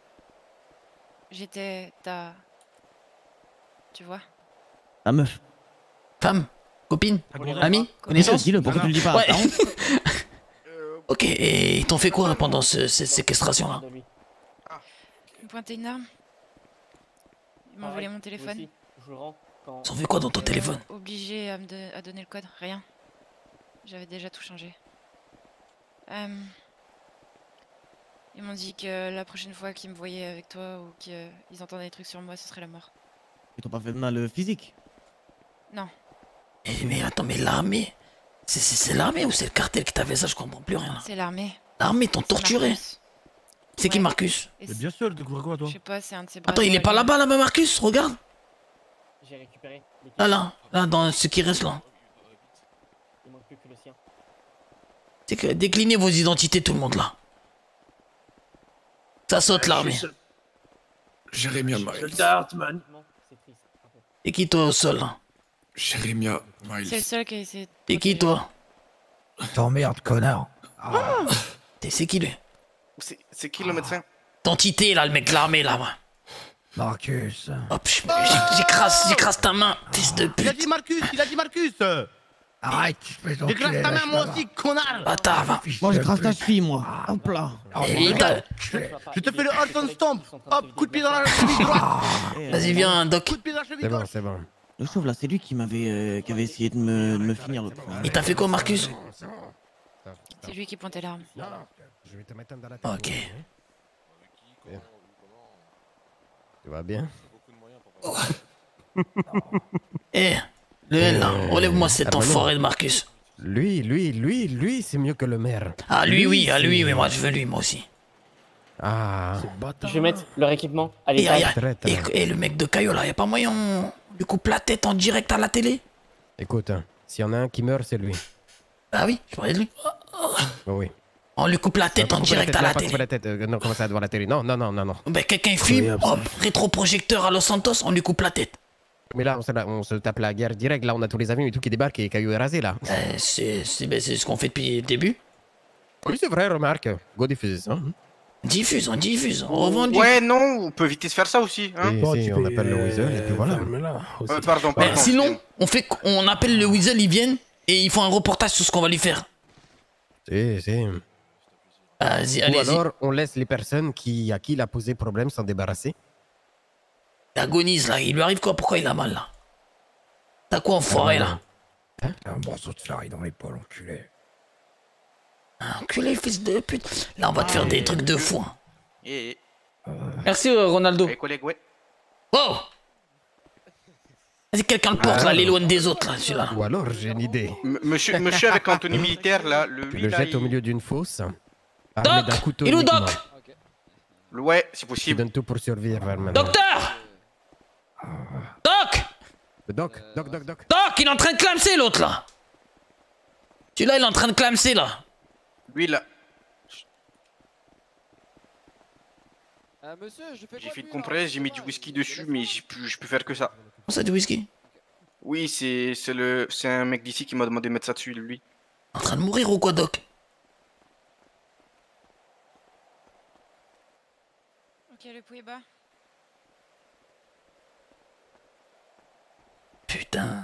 j'étais ta... Tu vois? Ta meuf. Femme? Copine? Amie? Connaissance? Dis-le, pourquoi tu le dis pas? Ouais. Ok, et ils t'ont fait quoi pendant cette séquestration-là? Ils m'ont pointé une arme. Ils m'ont volé mon téléphone. Ils ont fait quoi dans ton téléphone? Obligé à donner le code, rien. J'avais déjà tout changé. Ils m'ont dit que la prochaine fois qu'ils me voyaient avec toi ou qu'ils entendaient des trucs sur moi, ce serait la mort. Ils t'ont pas fait de mal physique? Non. Mais attends, mais l'armée, c'est l'armée ou c'est le cartel qui t'a fait ça? Je comprends plus rien là. C'est l'armée. L'armée t'ont torturé. C'est qui Marcus? Mais bien sûr, de quoi toi? Je sais pas, c'est un de ses bras. Attends, il est pas là-bas là-bas Marcus? Regarde. J'ai récupéré. Là, dans ce qui reste là. Il manque plus que le sien. C'est que déclinez vos identités tout le monde là. Ça saute l'armée. Jérémia Miles. Et qui toi au sol là? Jérémia Miles. C'est le seul qui a essayé de... Et qui toi? T'emmerdes, connard. C'est qui lui? C'est qui le médecin? T'entité là, le mec de l'armée là, moi. Marcus. Hop, j'écrase ta main, fils de pute. Il a dit Marcus. Arrête, je vais t'enculer. J'écrase ta main moi aussi, connard. Bâtard, va. Moi, j'écrase ta cheville, moi. Hop là. Je te fais le Horton Stomp. Hop, coup de pied dans la cheville droite. Vas-y, viens, Doc. Coup de pied dans la cheville C'est bon, droite. c'est bon. Le chauve là, c'est lui qui avait essayé de me finir l'autre fois. Il t'a fait quoi, Marcus? C'est lui qui pointait l'arme. Je vais te mettre dans la tête. Ok. Tu vas bien? Eh, le L là, relève-moi cet enfoiré de Marcus. Lui, c'est mieux que le maire. Ah, lui, oui, moi je veux lui, moi aussi. Ah. Je vais mettre leur équipement à Et, l'étage. et le mec de Caillot là, y'a pas moyen, on lui coupe la tête en direct à la télé? Écoute, hein, s'il y en a un qui meurt, c'est lui. Ah oui, je parlais de lui. Oh, oui. On lui coupe la tête en direct à la télé. La tête. Non, comment ça, devant la télé? Non. Ben, quelqu'un filme, hop, rétroprojecteur à Los Santos, on lui coupe la tête. Mais là, on se tape la guerre direct. Là, on a tous les avions et tout qui débarquent et Caillou est rasé, là. C'est ce qu'on fait depuis le début. Oui, c'est vrai, remarque. Go diffuse. Hein. On diffuse, on revendique. Ouais, non, on peut éviter de faire ça aussi. Hein. Si, on appelle le Weasel et puis voilà. Pardon. Sinon, on appelle le Weasel, ils viennent et ils font un reportage sur ce qu'on va lui faire. Si. Vas-y, Ou allez-y. alors, on laisse les personnes à qui il a posé problème s'en débarrasser. Il agonise là, il lui arrive quoi? Pourquoi il a mal là? T'as quoi enfoiré là? Un morceau de flarie dans l'épaule, enculé. Enculé, fils de pute. Là, on va te faire des trucs de fou. Merci, Ronaldo. Collègue, ouais. Oh! Vas-y, quelqu'un le porte, là, l'éloigne des autres, là, celui-là. Ou alors, j'ai une idée. Monsieur avec en tenue militaire, là, Tu lui, le là, jettes au milieu d'une fosse. Armé d'un couteau. Il est où, Doc? Ouais, c'est possible. Tu donnes tout pour survivre maintenant. Docteur! Doc! Doc, Doc, il est en train de clamser, l'autre, là. Celui-là, il est en train de clamser, là. Lui, là. Monsieur, je fais J'ai fait une compresse, j'ai mis du whisky dessus, mais je peux faire que ça. Comment ça, du whisky? Oui, c'est un mec d'ici qui m'a demandé de mettre ça dessus, lui. En train de mourir ou quoi, Doc? Ok, le pouls est bas. Putain.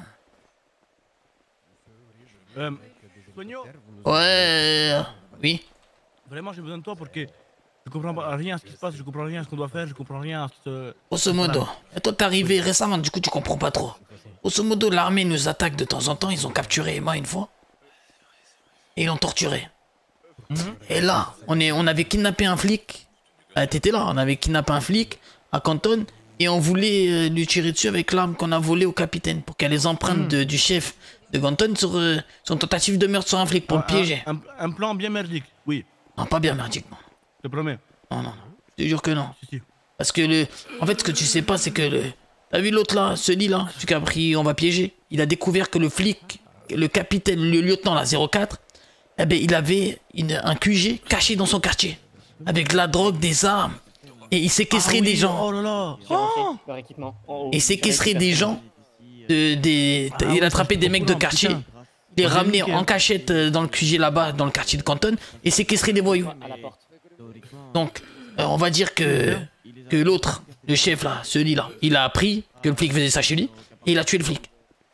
Pogno, Ouais. Oui. vraiment j'ai besoin de toi parce que je comprends rien à ce qui se passe, je comprends rien à ce qu'on doit faire, je comprends rien à ce... Grosso modo. Et toi, t'es arrivé récemment, du coup, tu comprends pas trop. Grosso modo, l'armée nous attaque de temps en temps. Ils ont capturé Emma une fois. Et ils l'ont torturé. Et là, on avait kidnappé un flic. T'étais là, on avait kidnappé un flic à Canton. Et on voulait lui tirer dessus avec l'arme qu'on a volée au capitaine. Pour qu'elle ait les empreintes du chef de Canton sur son tentative de meurtre sur un flic pour le piéger. Un plan bien merdique, oui. Non, pas bien merdique, non. Je te promets. Non. Je te jure que non. Parce que en fait, ce que tu sais pas, c'est que t'as vu l'autre là, celui là, celui qui a pris, on va piéger. Il a découvert que le flic, le capitaine, le lieutenant, la 04, eh ben, il avait un QG caché dans son quartier. Avec de la drogue, des armes. Et il séquestrait des gens. Oh là là. Il séquestrait des gens. Il a attrapé des mecs de quartier. Il les ramenait en cachette dans le QG là-bas, dans le quartier de Canton. Et séquestrait des voyous. Donc, on va dire que l'autre, le chef là, celui-là, il a appris que le flic faisait ça chez lui. Et il a tué le flic.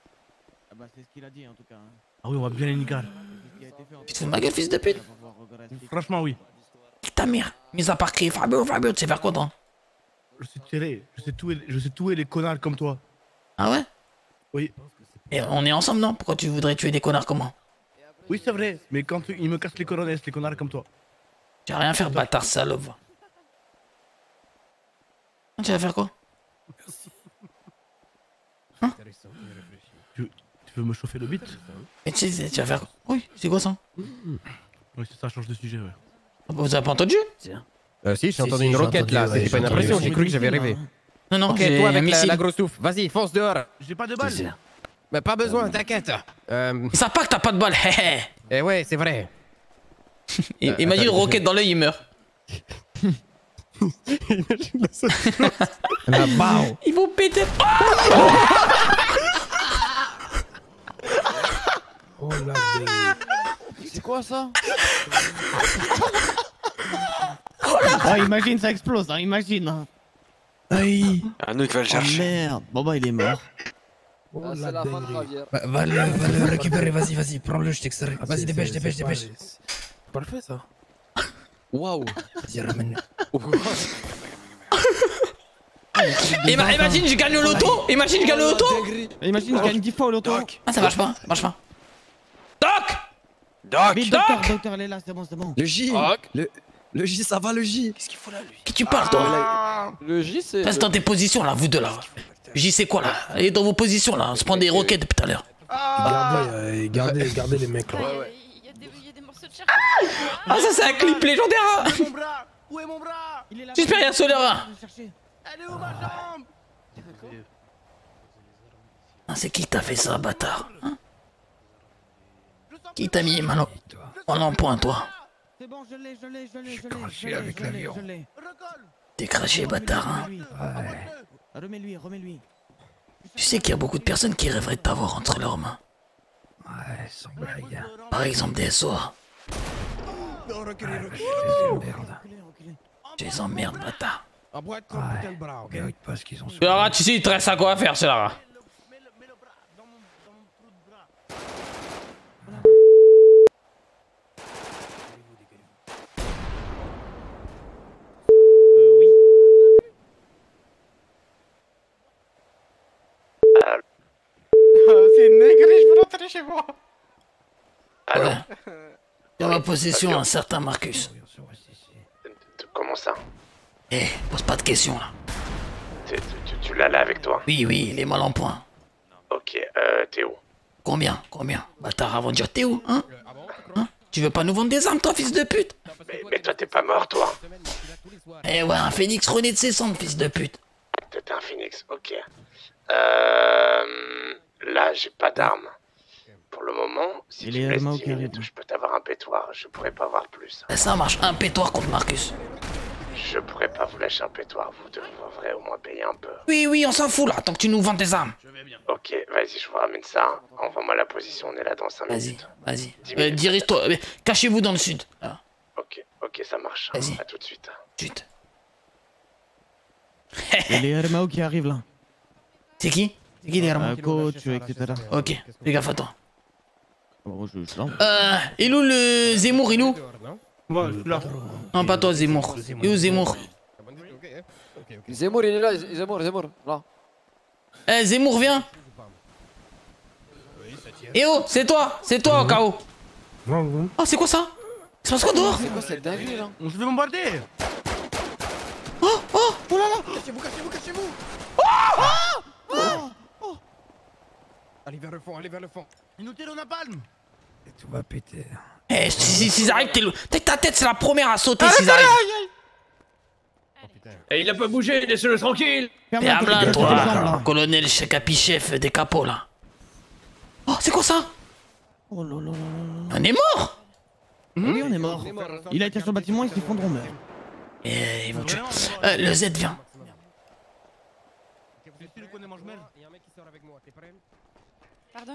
Ah oui, on va bien les niquer. Tu te fous de ma gueule, fils de pute? Franchement, oui. Ta mère, mis à part crier Fabio, tu sais faire quoi, toi? Je sais tirer, je sais tuer les connards comme toi. Ah ouais? Oui. Et on est ensemble, non? Pourquoi tu voudrais tuer des connards comme moi? Oui, c'est vrai, mais quand ils me cassent les coronets, les connards comme toi. Tu vas rien faire, bâtard salope. Tu vas faire quoi? Hein? Tu veux me chauffer le bit? Mais tu sais, tu vas faire quoi? Oui, c'est quoi ça? Oui, ça change de sujet, ouais. Vous avez pas entendu? Si, j'ai entendu une roquette là, c'était pas une impression, j'ai cru que j'avais rêvé. Non, ok, j'ai toi un avec missile. la grosse touffe, vas-y, fonce dehors. J'ai pas de balles. Mais pas besoin, t'inquiète. Ils savent pas que t'as pas de balle. Eh ouais, c'est vrai. Imagine une roquette dans l'œil, il meurt. Imagine la BAO. Ils vont péter. Oh la C'est quoi ça? Ah, imagine, ça explose, hein, imagine. Hein. Aïe. Un autre qui va le chercher. Merde, bon bah il est mort. Ah, c'est la fin de Javier. Va le récupérer, vas-y, prends-le, je t'extrais. Vas-y, dépêche. Parfait ça. Waouh. Vas-y, ramène-le. Imagine, je gagne le loto. Imagine, je gagne le loto. Imagine, je gagne 10 fois au loto. Ah, ça marche pas, Doc! Mais docteur, elle est là, c'est bon. Le J. Le J, ça va, le J. Qu'est-ce qu'il faut là, lui? Qui tu parles, toi? Le J, c'est. Reste dans tes positions, là, vous deux, là. J, c'est quoi, là? Allez dans vos positions, là. On se prend des roquettes depuis tout à l'heure. Gardez les mecs là. Il y a des morceaux de chair. Ah, ça, c'est un clip légendaire. Où est mon bras? Où est mon bras? J'espère rien solaire. Elle est où ma jambe? Ah, c'est qui t'a fait ça, bâtard? Hein? Qui t'a mis Mano en empoint, toi? C'est bon, je l'ai. craché avec l'avion. T'es craché, bâtard, hein? Remets-lui. Tu sais qu'il y a beaucoup de personnes qui rêveraient de t'avoir entre leurs mains. Ouais, sans blague. Par exemple, des SOA. Tu les emmerdes, bâtard. Mérite pas ce qu'ils ont. Lara, tu sais, il te reste à quoi faire, c'est Lara. C'est une dinguerie, je veux l'entendre. allez chez moi. Ouais. Dans ma possession, un certain Marcus. Comment ça? Eh, pose pas de questions là. Tu l'as là avec toi? Oui, oui, il est mal en point. Ok, t'es où? Combien? Bâtard, avant de dire t'es où, hein? Tu veux pas nous vendre des armes, toi, fils de pute? Mais toi, t'es pas mort, toi? Eh ouais, un phénix rené de ses cendres, fils de pute. T'es un phénix, ok. Là, j'ai pas d'armes. Pour le moment, si tu me laisses 10 minutes, je peux t'avoir un pétoire. Je pourrais pas avoir plus. Ça marche, un pétoire contre Marcus. Je pourrais pas vous lâcher un pétoire. Vous devrez au moins payer un peu. Oui, oui, on s'en fout là, tant que tu nous vends tes armes. Ok, vas-y, je vous ramène ça. Envoie-moi la position, on est là dans 5 minutes. Vas-y, dirige-toi, cachez-vous dans le sud. Là. Ok, ça marche. Vas-y. À tout de suite. Chut. Il y a les RMAO qui arrivent là. C'est qui? C'est qui les RMAO? Coach, etc. Ok, fais gaffe à toi. Bon, je lance. Il est où le Zemmour, il est où? Ouais, je suis là. Non, pas toi, Zemmour. Il est où Zemmour? Zemmour, il est là, Zemmour, là. Eh, Zemmour, viens. Eh oh, c'est toi, KO. Oh, c'est quoi ça? Il se passe quoi dehors? C'est quoi cette dinguerie là? On se fait bombarder. Oh là là. Cachez-vous. Allez vers le fond. Ils nous tirent au napalm. Tout va péter. Eh, s'ils arrivent, ta tête, c'est la première à sauter s'ils arrivent. Et il a pas bougé, laissez-le tranquille. T'es à blanc, toi, colonel capi-chef des capots, là. Oh, c'est quoi ça? Oh là là là là. On est mort? Oui, on est mort. Il a été sur le bâtiment, ils s'effondrent, on meurt. Et ils vont tuer. Le Z vient. Pardon?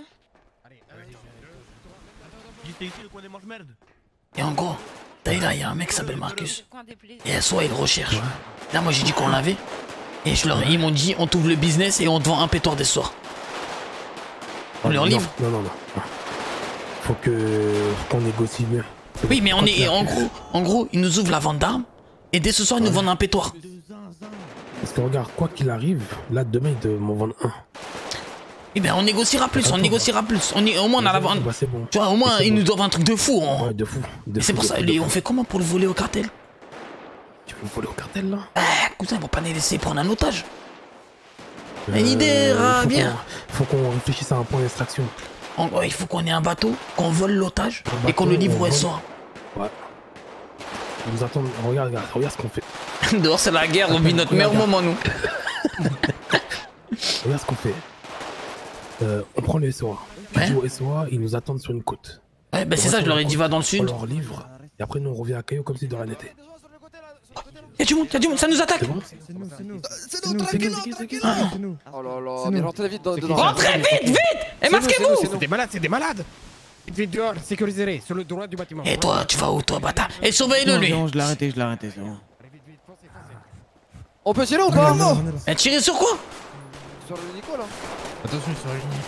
J'étais ici, le coin des mange-merde. Et en gros, là, il y a un mec qui s'appelle Marcus. Et soit il recherche. Là, moi, j'ai dit qu'on l'avait. Et ils m'ont dit, on t'ouvre le business et on te vend un pétoire des soirs. On leur livre? Non. Faut qu'on négocie bien. Oui, mais on est en gros, ils nous ouvrent la vente d'armes et dès ce soir ils nous vendent un pétoire. Parce que regarde, quoi qu'il arrive, là demain ils doivent m'en vendre un. Eh ben on négociera plus. Au moins on a la vente. Bah, c'est bon. Tu vois, au moins ils nous doivent un truc de fou. Ouais, de fou. C'est pour ça, on fait comment pour le voler au cartel? Tu veux le voler au cartel là? Cousin, ils vont pas nous laisser prendre un otage. Une idée, bien. Faut qu'on réfléchisse à un point d'extraction. Il faut qu'on ait un bateau, qu'on vole l'otage et qu'on le livre au SOA. Ouais. Ils nous attendent. Regarde ce qu'on fait. Dehors c'est la guerre, on vit notre meilleur moment nous. Regarde ce qu'on fait. On prend le SOA. Tu dis au SOA, ils nous attendent sur une côte. Ouais, bah c'est ça, je leur ai dit va dans le sud. On leur livre. Et après nous on revient à Caillou comme si de rien n'était. Y'a du monde, ça nous attaque. C'est nous, tranquille. Oh là là, mais rentrez vite dedans. Rentrez vite. Et masquez-vous. C'est des malades. Vite dehors, sécurisez-les, sur le droit du bâtiment. Et toi, tu vas où toi, bâtard? Et surveille-le lui. Non, je l'ai arrêté, c'est bon. On peut tirer ou pas? Et tirer sur quoi? Sur le Nico là. Attention, sur la ligne.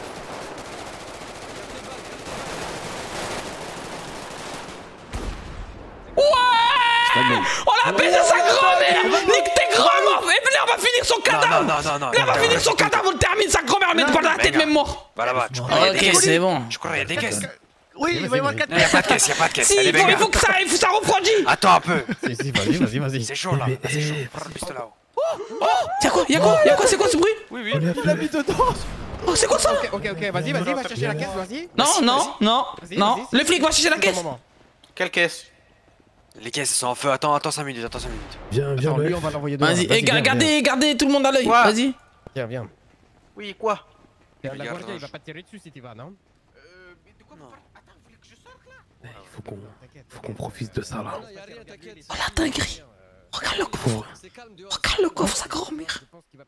Ouais! On a baisé sa grand-mère! Nique tes grands-morts! Et venez, on va finir son cadavre! Non. On va finir son cadavre, on le termine, sa grand-mère, on met pas dans la tête, même mort! Bah là-bas, tu crois qu'il y a des Ok, caisses? c'est bon. Je crois qu'il y a des caisses. Oui, il va y avoir 4 Y'a pas de caisse, Si, il faut que ça refroidit! Attends un peu. Si, vas-y. C'est chaud là, c'est chaud. Prends le pistolet là-haut. Y'a quoi? C'est quoi ce bruit? Oui. Il a mis dedans. Oh, c'est quoi ça? Ok, vas-y, va chercher la caisse, vas-y. Non. Le flic va chercher la caisse. Quelle caisse? Les caisses sont en feu, attends 5 minutes. Viens, Lui, on va l'envoyer dehors. Vas-y, gardez tout le monde à l'œil, vas-y. Viens. Oui, quoi? La guardia, il va pas te tirer dessus si tu vas, non? Il faut qu'on profite de ça là. Oh la dinguerie! Regarde le coffre, sa grand-mère!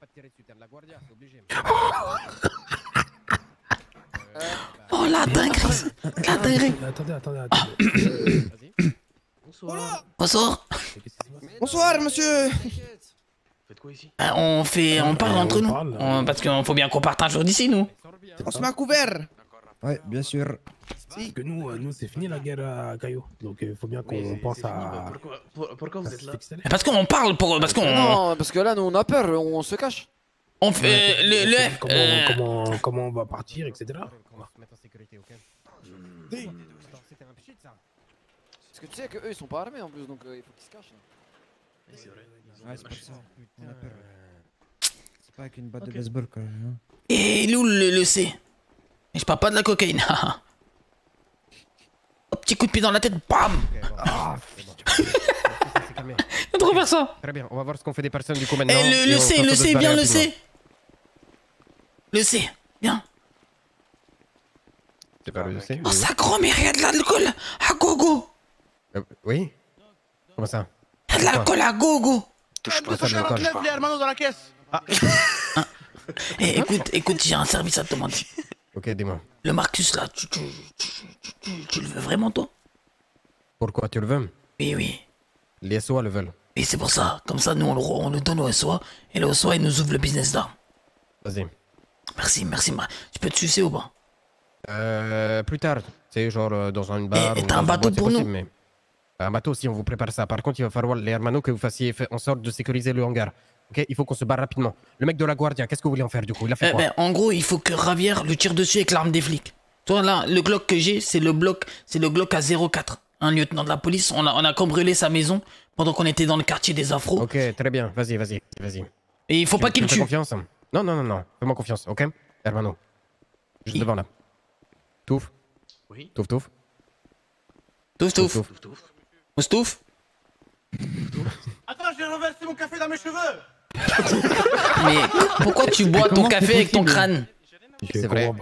Oh la dinguerie! Attendez. Bonsoir! Bonsoir, monsieur. Faites quoi ici? On parle entre nous. Parce qu'il faut bien qu'on parte un jour d'ici, nous. On se met à couvert. Ouais, bien sûr. Parce que nous c'est fini la guerre à Caillou. Donc il faut bien qu'on pense à. Pourquoi vous êtes là? Parce qu'on parle, parce qu'on. Non, parce que là, nous on a peur, on se cache. On fait comment on va partir, etc. C'était un pchit ça. Parce que tu sais qu'eux ils sont pas armés en plus, donc il faut qu'ils se cachent. C'est vrai. Ouais, c'est pour ça. On a peur. C'est pas avec une batte de baseball quand même. Et il est où le C? Et je parle pas de la cocaïne. Un petit coup de pied dans la tête, bam. On devrait faire ça. Très bien, on va voir ce qu'on fait des personnes du coup maintenant. Eh, le C, bien le C. Le C, bien. C'est pas le C. Oh, ça grand-mère, il y a de l'alcool à gogo. Oui. Comment ça? Il y a de l'alcool à gogo. Touche pas ça, je les hermanos dans la caisse. Eh, écoute, j'ai un service à te demander. Ok, dis-moi. Le Marcus là, tu le veux vraiment toi? Pourquoi tu le veux? Oui. Les SOA le veulent. Et c'est pour ça, comme ça nous on le donne au SOA et le SOA il nous ouvre le business d'armes. Vas-y. Merci. Tu peux te sucer ou pas? Plus tard. C'est genre dans une bar. Et t'as un bateau pour nous? Mais... Un bateau si on vous prépare ça. Par contre, il va falloir les hermanos que vous fassiez en sorte de sécuriser le hangar. Ok, il faut qu'on se barre rapidement. Le mec de la Guardia, qu'est-ce que vous voulez en faire du coup? Il a fait quoi? En gros, il faut que Javier le tire dessus avec l'arme des flics. Toi là, le Glock que j'ai, c'est le Glock à 04. Un lieutenant de la police, on a cambriolé sa maison pendant qu'on était dans le quartier des Afros. Ok, très bien. Vas-y. Et il faut pas qu'il le tue. Confiance? Non. Fais-moi confiance, ok? Hermano. Juste devant là. Touffe. Oui. Touffe. Moustouf. Attends, j'ai renversé mon café dans mes cheveux. Mais pourquoi tu bois ton café avec ton crâne? C'est vrai.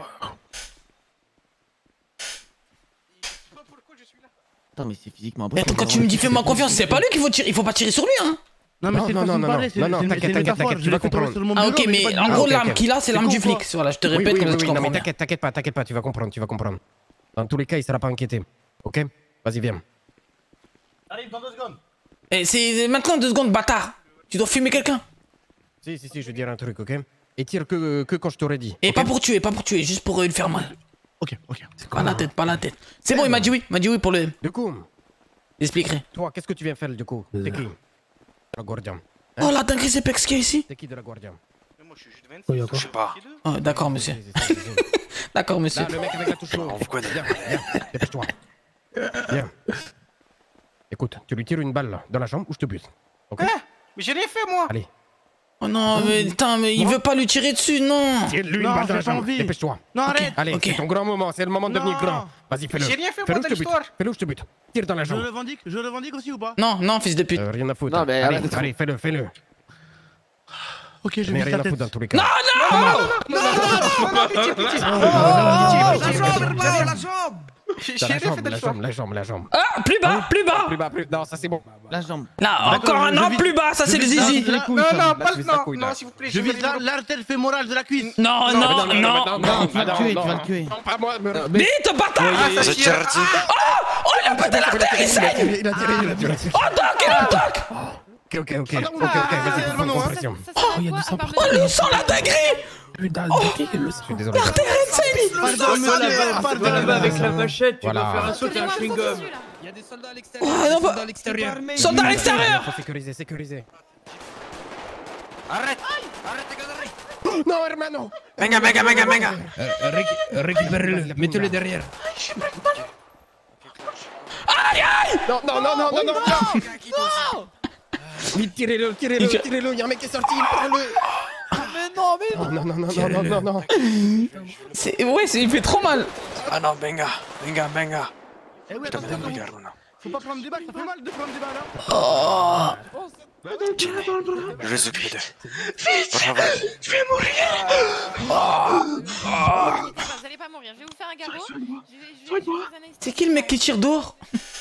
Attends, mais c'est physiquement impossible. Quand tu me dis fais-moi confiance, c'est pas lui qu'il faut tirer. Il faut pas tirer sur lui, hein. Non, mais c'est pas non, t'inquiète, tu vas comprendre. Ah, ok, mais en gros, l'arme qu'il a, c'est l'arme du flic. Voilà, je te répète comme tu comprends. Non, mais t'inquiète pas, tu vas comprendre. Dans tous les cas, il sera pas inquiété. Ok? Vas-y, viens. Arrive dans 2 secondes. Et c'est maintenant 2 secondes, bâtard. Tu dois fumer quelqu'un. Si, je vais dire un truc, ok? Et tire que quand je t'aurais dit. Et pas pour tuer, juste pour lui faire mal. Ok. Pas la tête. C'est bon, il m'a dit oui pour le... Du coup... J'expliquerai. Toi, qu'est-ce que tu viens faire du coup? C'est qui? La Guardia. Oh, la dinguerie, c'est Pex qui est ici? C'est qui de la Guardia? Moi, je suis juste 26, je sais pas. Oh, d'accord, monsieur. D'accord, monsieur. Là, le mec avec la touche. On vous connaît. Viens, dépêche-toi. Viens. Écoute, tu lui tires une balle là, dans la jambe ou je te bute. Ok? Mais j'ai rien fait, moi. Allez. Oh non, mais putain, mais il veut pas lui tirer dessus, non. Tire-lui une balle dans la jambe, dépêche-toi. Non, arrête. Allez, c'est ton grand moment, c'est le moment de devenir grand. Vas-y, fais-le. J'ai rien fait, moi, de l'histoire. Fais-le ou je te bute. Tire dans la jambe. Je le revendique aussi ou pas? Non, fils de pute. Rien à foutre. Non, mais allez, fais-le. Ok, je vais vais rien à tête. foutre dans tous les cas. La jambe. La jambe. Ah, plus bas. Non, ça c'est bon. La jambe. Là, encore un an plus bas, ça c'est le zizi. Non, pas non, s'il vous plaît. Je vise l'artère fémorale de la cuisse. Non. Tu vas le tuer. Pas moi. Vite, bâtard. Oh, il a pété l'artère, il saigne. Il a tiré. Oh, Doc, il a Doc. Ok, vas-y, prends pression. Il y a du sang partout. Oh, le sang, la dinguerie. Je suis désolé. L'artère, elle saigne. Pardon, là-bas avec la machette, tu Voilà. vas faire un saut et un chewing-gum. Il y a des soldats à l'extérieur. Oh, non, Soldats à l'extérieur. Soldats à l'extérieur. Faut sécuriser. Arrête. Non, hermano. Venga. Récupérez-le, mettez-le derrière. Aïe. Non. Vite, tirez-le, il y a un mec qui est sorti, prends-le. Non. Il fait trop mal. Ah non, venga. Eh oui, attends, faut pas prendre des balles, ça fait mal de prendre des balles. Oh. Je vais s'occuper d'eux. Je vais mourir. Vous allez pas mourir, je vais vous faire un garrot. Je vais vous analyser. C'est qui le mec qui tire dehors?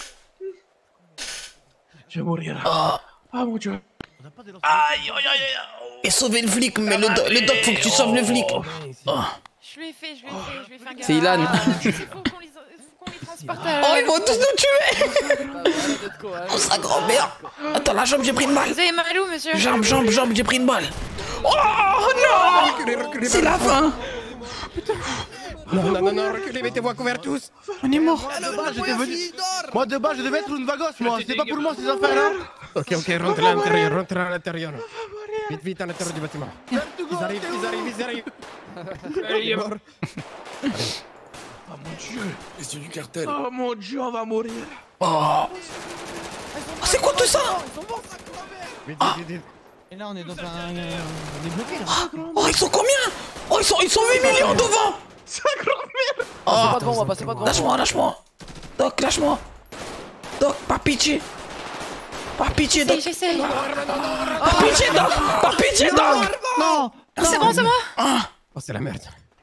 Je vais mourir. Ah mon dieu. Aïe. Et sauver le flic, mais le doc, faut que tu sauves le flic. Oh. Je lui ai fait un garrot. C'est Ilan. Il faut qu'on les transporte à... Oh, ils vont tous nous tuer. Oh, sa grand-mère. Attends, la jambe, j'ai pris une balle. Vous avez mal où, monsieur? Jambe, j'ai pris une balle. Oh non. C'est la fin. Non, reculez, mettez-vous à couvert tous. On est mort. Moi, de base, je devais être une vagos, moi. C'est pas pour moi, ces affaires-là. Ok, rentrez à l'intérieur. Vite à l'intérieur du bâtiment. Ils arrivent. Allez, Oh mon dieu, les yeux du cartel. Oh mon dieu, on va mourir. Oh. C'est quoi tout ça? Et là, on est dans un. On est bloqué là. Oh, ils sont combien? Oh, ils sont 8 millions devant. Passez pas devant moi, passez pas devant moi. Lâche-moi. Doc, lâche-moi. Doc, par pitié. Par pitié, Doc. J'essaie. Par pitié, Doc. Par pitié, Doc. Non. C'est bon, c'est moi. Oh, c'est la merde.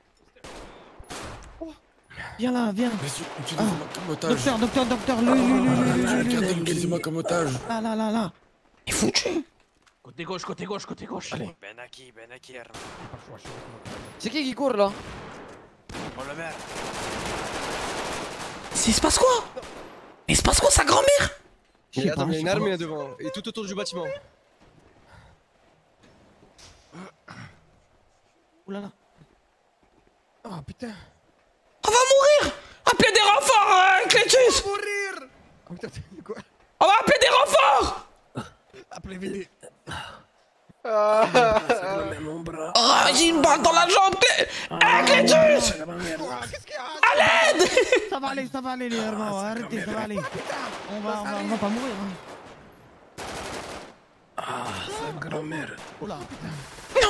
Viens là, viens. Utilisez-moi comme otage. Docteur, Le cartel, utilisez-moi comme otage. Là. Il est foutu. Côté gauche. Allez. Benaki. C'est qui court là? Oh le maire. Il se passe quoi? Il se passe quoi, sa grand-mère? Il y a une armée là devant et tout autour du bâtiment. Oulala. Oh putain. On va mourir. Appelez des renforts, Clétus. On va mourir. Oh putain, quoi? On va appeler des renforts. Appelez VD. Mon bras. Oh, j'ai une balle dans la jambe, Clétus. À l'aide. Ça va aller les hermanos, arrêtez, ça va aller. On va pas mourir. Ah, sa grand-mère. Oula. Non.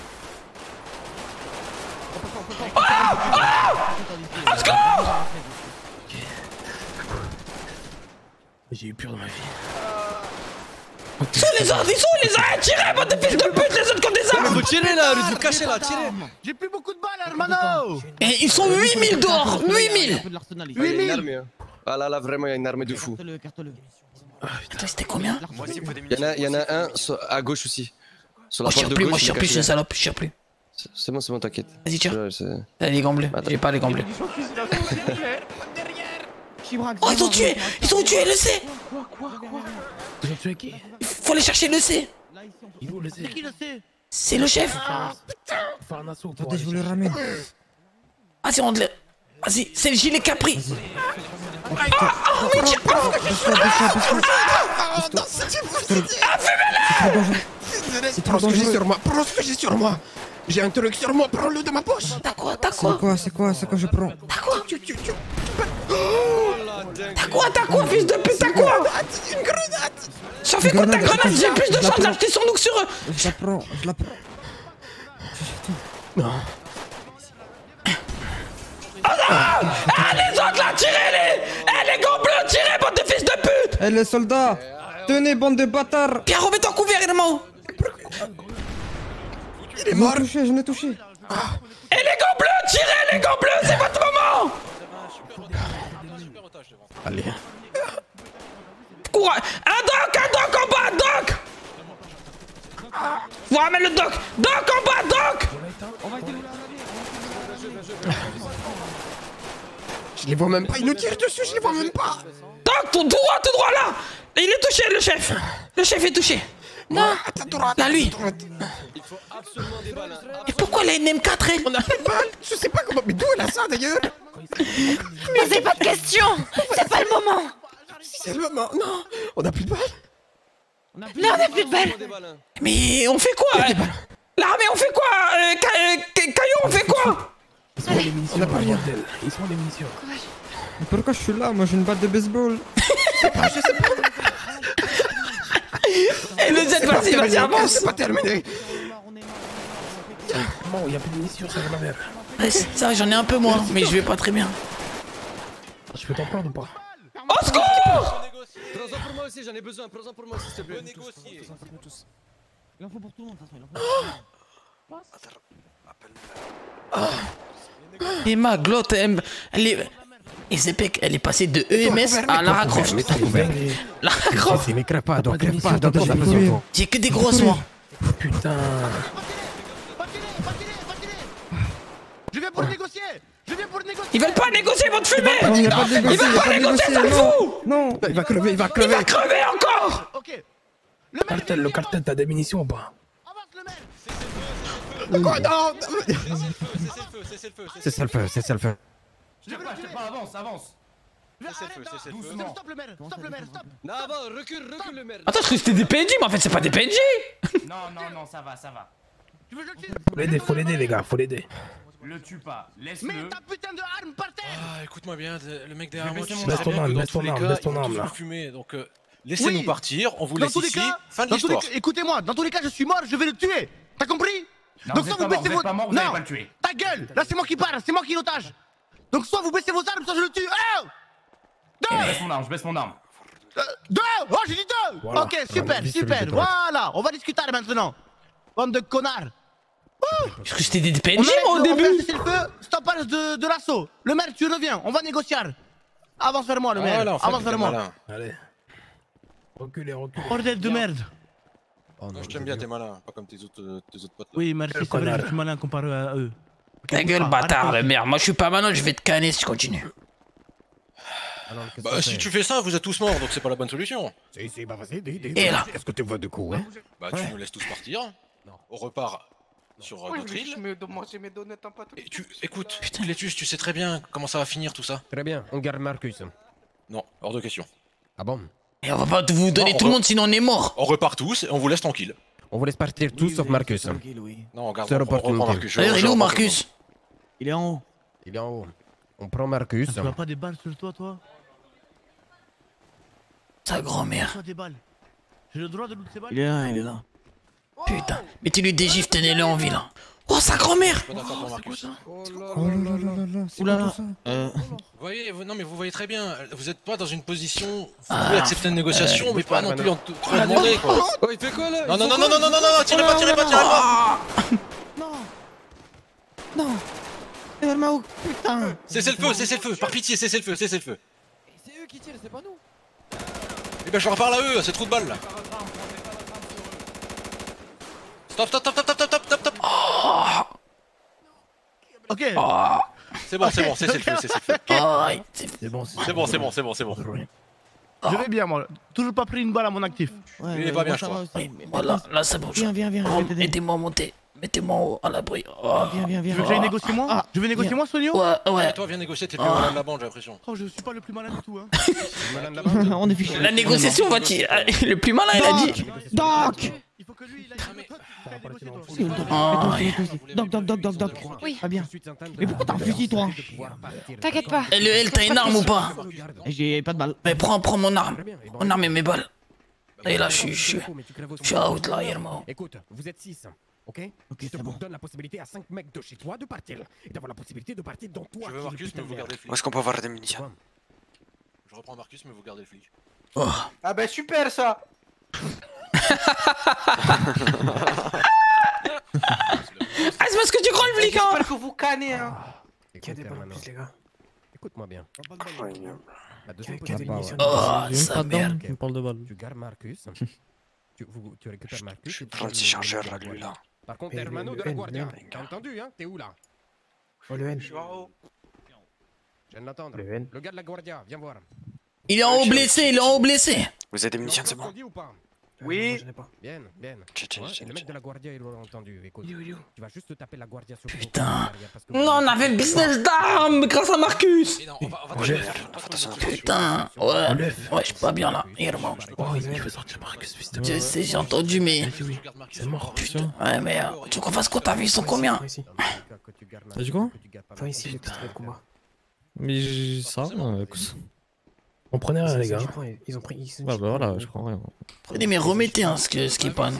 Au secours. J'ai eu peur de ma vie. Ils les a tirés, bande de fils de pute, les autres comme des armes. Faut tirer là, vous cachez là, tirez. J'ai plus beaucoup de balles, hermano. Et ils sont 8000 dehors, 8000. Il y a une armée. Ah là, vraiment, il y a une armée de fou. Putain, c'était combien? Il y en a un à gauche aussi. Sur la porte de gauche. Moi je tire plus, je suis une salope, je tire plus. C'est bon, t'inquiète. Vas-y, tire. T'as les gants bleus, j'ai pas les gants bleus. Oh, ils ont tué le C. Quoi Ils ont tué qui? Faut aller chercher le C. Il faut le C. C'est qui le C? C'est le chef. Ah putain. Faire un assaut. Attendez, je vous le ramène. Vas-y, rends-le. Vas-y, c'est le gilet Capri. Mais tire pas. C'est trop dangereux. Prends ce que j'ai sur moi. J'ai un truc sur moi, prends-le de ma poche. T'as quoi? C'est quoi je prends? T'as quoi, fils de pute? T'as quoi? Une grenade. Ça fait quoi ta grenade? J'ai plus de chance d'acheter son look sur eux. Je la prends. Non. Ah, les autres là, tirez-les. Les gants bleus, tirez, bande de fils de pute. Eh les soldats, tenez bande de bâtards. Pierre, remets ton couvert, Irmão. Il est mort. Je l'ai touché. Et les gants bleus, tirez les gants bleus, c'est votre moment. Allez. Courage. Un doc en bas, doc. Vous ramenez le doc. Doc en bas, doc. Je les vois même pas, ils nous tirent dessus, je les vois même pas. Doc, tout droit là. Il est touché, le chef. Le chef est touché. Non, là lui. Il faut absolument des balles. Et pourquoi la NM4 elle? On a plus de balles. Je sais pas comment, mais d'où elle a ça d'ailleurs? Mais c'est pas de question. C'est pas le moment. C'est le moment, non. On a plus de balles. Là, on a plus de balles. Mais on fait quoi? L'armée, on fait quoi? Caillou, on fait quoi? On n'a pas rien. Ils sont des munitions. Mais pourquoi je suis là? Moi j'ai une batte de baseball. Je sais pas. Et le Z, vas-y, avance. C'est pas terminé. Bon, il y a plus de munitions, ça va vers. Ouais, ça, j'en ai un peu moins, mais je vais pas très bien. Je peux t'en prendre ou pas? Au secours! Prends-en pour moi aussi, j'en ai besoin. Prends-en pour moi s'il te plaît. Négocier. Il en faut pour tout le monde, de toute façon. Et ma glotte, elle est... Et Zepek, elle est passée de EMS à Lara Croft. Lara Croft. Mais crève pas, donc crève pas, donc on a besoin. J'ai que des grosses moi. Putain. Je viens pour négocier. Ils veulent pas négocier votre fumée. Non, il a pas de négocier, Ils veulent pas négocier, ça fout. Non. Il va crever, il va crever. Il va crever encore. Le cartel, t'as des munitions ou pas? Quoi? Non. C'est le feu. Je sais pas, avance. C'est le feu. Stop le maire, stop. Non, avant, recule le maire. Attends, je crois que c'était des PNJ, mais en fait, c'est pas des PNJ. Non, ça va. Faut l'aider, les gars, faut l'aider. Le tue pas, laisse-le. Mets ta putain de arme par terre. Ah, écoute-moi bien, le mec derrière moi, tu sais Baisse très ton bien arme, que dans baisse tous ton les arme, cas, baisse ils ton vont arme, tous là. nous fumer. Donc laissez-nous partir, on vous Dans laisse tous les ici, cas, fin de dans tous les l'histoire. cas, écoutez-moi, dans tous les cas, je suis mort, je vais le tuer. T'as compris? Non, Donc vous soit êtes vous pas mort, baissez vous vos... êtes pas mort, vous Non, allez pas le tuer. ta gueule. Là, c'est moi qui parle, c'est moi qui ai l'otage. Donc soit vous baissez vos armes, soit je le tue. Oh Je baisse mon arme, je baisse mon arme. Deux. Oh, j'ai dit deux. Voilà. Ok, super, super. Voilà, on va discuter maintenant. Bande de connards. Est-ce que c'était des On PNJ moi au arrête, on fait début? un cessez-le-feu, stoppage de l'assaut. Le maire, tu reviens, on va négocier. Avance vers moi, le maire. Voilà, en fait, Avance vers moi. malin. Allez. Reculez, reculez. Bordel de merde. Non, je t'aime bien, t'es malin, pas comme tes autres potes. Oui, merci, c'est vrai, je suis malin comparé à eux. Ta gueule, bâtard de merde. Moi, je suis pas malin, je vais te canner si tu continues. Bah, si tu fais ça, vous êtes tous morts, donc c'est pas la bonne solution. Si, bah vas-y, dis. Et là? Est-ce que tu vois de coups, hein? Bah, tu nous laisses tous partir. On repart sur notre île. Je me manger mes donuts en pâte. Écoute, Clétus, tu sais très bien comment ça va finir tout ça. Très bien, on garde Marcus. Non, hors de question. Ah bon? Et on va pas vous donner Non, tout le monde sinon on est mort. On repart tous et on vous laisse tranquille. On vous laisse partir tous sauf Marcus. Non, regarde, C'est on reprend l'opportunité. Marcus. D'ailleurs, il est où Marcus? Il est en haut. Il est en haut. On prend Marcus. Tu as pas des balles sur toi, toi? Sa grand-mère. Toi, des balles. J'ai le droit de looter ces balles? Il est là, il est là. Putain, mettez-lui des gifs, tenez-le en ville. Oh, sa grand-mère! Pas d'accord pour Marcus. Oh là là là, c'est Oulala. quoi tout ça? Vous voyez, non mais vous voyez très bien, vous êtes pas dans une position, vous pouvez accepter une négociation, mais pas non plus en trop demander quoi. Oh, il fait quoi là? Non, tirez pas. Non. Mao, putain. Cessez le feu, par pitié, cessez le feu. C'est eux qui tirent, c'est pas nous. Eh ben je leur parle à eux, à ces trous de balles là. Stop. Ok. C'est bon, cessez le feu. C'est bon. Je vais bien, moi. Toujours pas pris une balle à mon actif. Il est pas bien, je crois. Voilà, là c'est bon. Viens, Oh, aidez-moi à monter. Mettez-moi en haut, à l'abri. Oh. viens. Tu veux que j'aille négocier moi? Je vais négocier moi, Sonio? Ouais. Toi, viens négocier, t'es plus malin de la bande, j'ai l'impression. Oh, je suis pas le plus malin du tout, hein. On est fichu. La négociation va t le plus malin, il a dit. Doc. Il faut que lui, il aille. Doc. Oui. Pas bien. Mais pourquoi t'as un fusil, toi? T'inquiète pas. Et le L, t'as une arme ou pas? J'ai pas de balle. Mais prends mon arme. Mon arme et mes balles. Et là, je suis out là, Irma. Écoute, vous êtes 6. Ok, je te donne la possibilité à 5 mecs de chez toi de partir et d'avoir la possibilité de partir dans toi. Je veux Marcus, mais vous gardez le flic. Où est-ce qu'on peut avoir des munitions? Je reprends Marcus, mais vous gardez le flic. Oh. Ah bah super ça. Ah, c'est parce que tu crois le flic, hein? J'espère que vous cannez, hein. Écoute-moi bien. La deuxième Quel possibilité. Oh, sa mère. Tu me parles de balle. Tu gardes Marcus. Tu récupères Marcus. Je prends le petit chargeur là, lui là. Par contre, Hermano de la Guardia. T'as entendu, hein? T'es où là? Oh, le N. Je viens de l'entendre. Le gars de la Guardia, viens voir. Il est en haut blessé, Vous avez des munitions, c'est bon? Oui. Bien. Et le mec de la Guardia, il l'a entendu. Écoute, tu vas juste taper la Guardia sur Putain. Non, on avait le business d'armes grâce à Marcus. Putain. Ouais, je suis pas bien là. Irma. Oh, il veut sortir Marcus, fils de Je sais, j'ai entendu, mais. C'est mort. Putain. Ouais, mais tu veux qu'on fasse quoi? T'as vu, ils sont combien? T'as dit quoi? Viens ici, j'ai extrait le combat. Mais ça, écoute. On prenait rien, les gars. Ils ont pris. Ouais, bah voilà, je prends rien. Prenez, mais remettez hein, ce qui panne.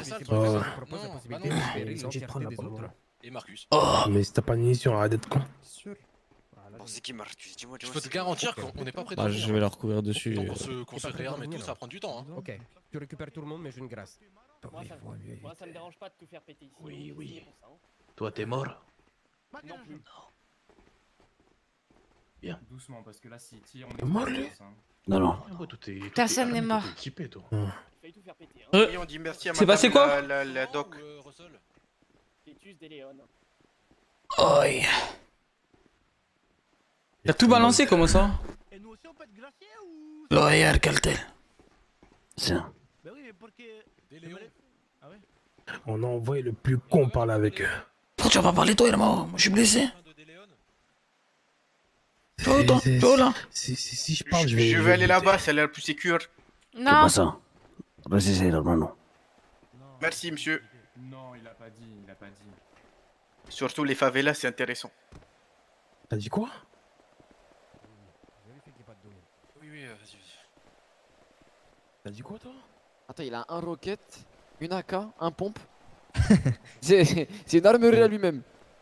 Et Marcus. Oh. Mais si t'as pas de munitions, arrête d'être con. C'est qui Marcus? Dis-moi. Je peux te garantir qu'on n'est pas prêt de Bah, je vais leur couvrir dessus. qu'on se réarme et tout, ça va prendre du temps. Hein. Ok, tu récupères tout le monde, mais j'ai une grâce. Moi, ça me dérange pas de tout faire péter ici. Oui. Toi, t'es mort? Non plus. Bien. Doucement, parce que là, si tire, on est mort, lui. Non. Personne n'est mort. Oui, on dit merci à C'est passé quoi? la doc. Oh. T'as tout balancé, comment ça? Loyal, Caltel. Tiens. On a envoyé le plus con parler avec eux. Pourquoi tu vas pas parler toi, Irma? Moi je suis blessé. Tu vois là? Si je parle, je vais. Je vais aller là-bas, ça a l'air plus sécure. Non. C'est pas ça. Restez, hermano. Merci, monsieur. Non, il a pas dit. Surtout les favelas, c'est intéressant. T'as dit quoi? Oui, oui, vas-y. T'as dit quoi toi? Attends, il a un roquette, une AK, un pompe. C'est une armerie à lui-même.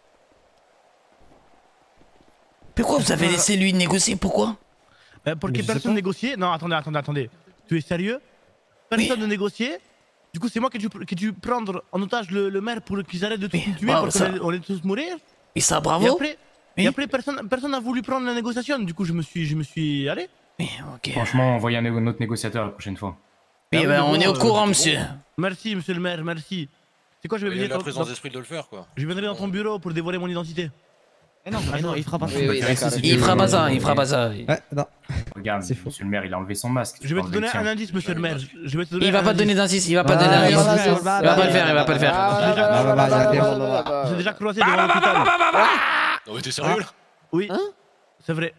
Pourquoi vous avez laissé lui négocier? Pourquoi? Pour que personne négocier. Non, attendez. Tu es sérieux? Personne ne négocier. Du coup, c'est moi que tu prendre en otage le maire pour qu'ils arrêtent de tous nous tuer, pour qu'on est tous mourir. Et ça, bravo. Et après personne n'a voulu prendre la négociation. Du coup, je me suis allé. Oui, ok. Franchement, envoyez un autre négociateur la prochaine fois. Oui, ben on est au courant, monsieur. Merci, monsieur le maire, merci. C'est quoi, je vais Il a venir la présence d'esprit de le faire, quoi. Je viendrai dans ton bureau pour dévoiler mon identité. Non, il fera pas ça. Il fera pas ça, il fera pas ça. Ouais, non. Regarde, monsieur le maire, il a enlevé son masque. Je vais te donner un indice, monsieur le maire. Il va pas donner d'indice, il va pas donner d'indice. Il va pas le faire, il va pas le faire. J'ai déjà croisé devant l'hôpital. Non mais t'es sérieux là? Oui, c'est vrai.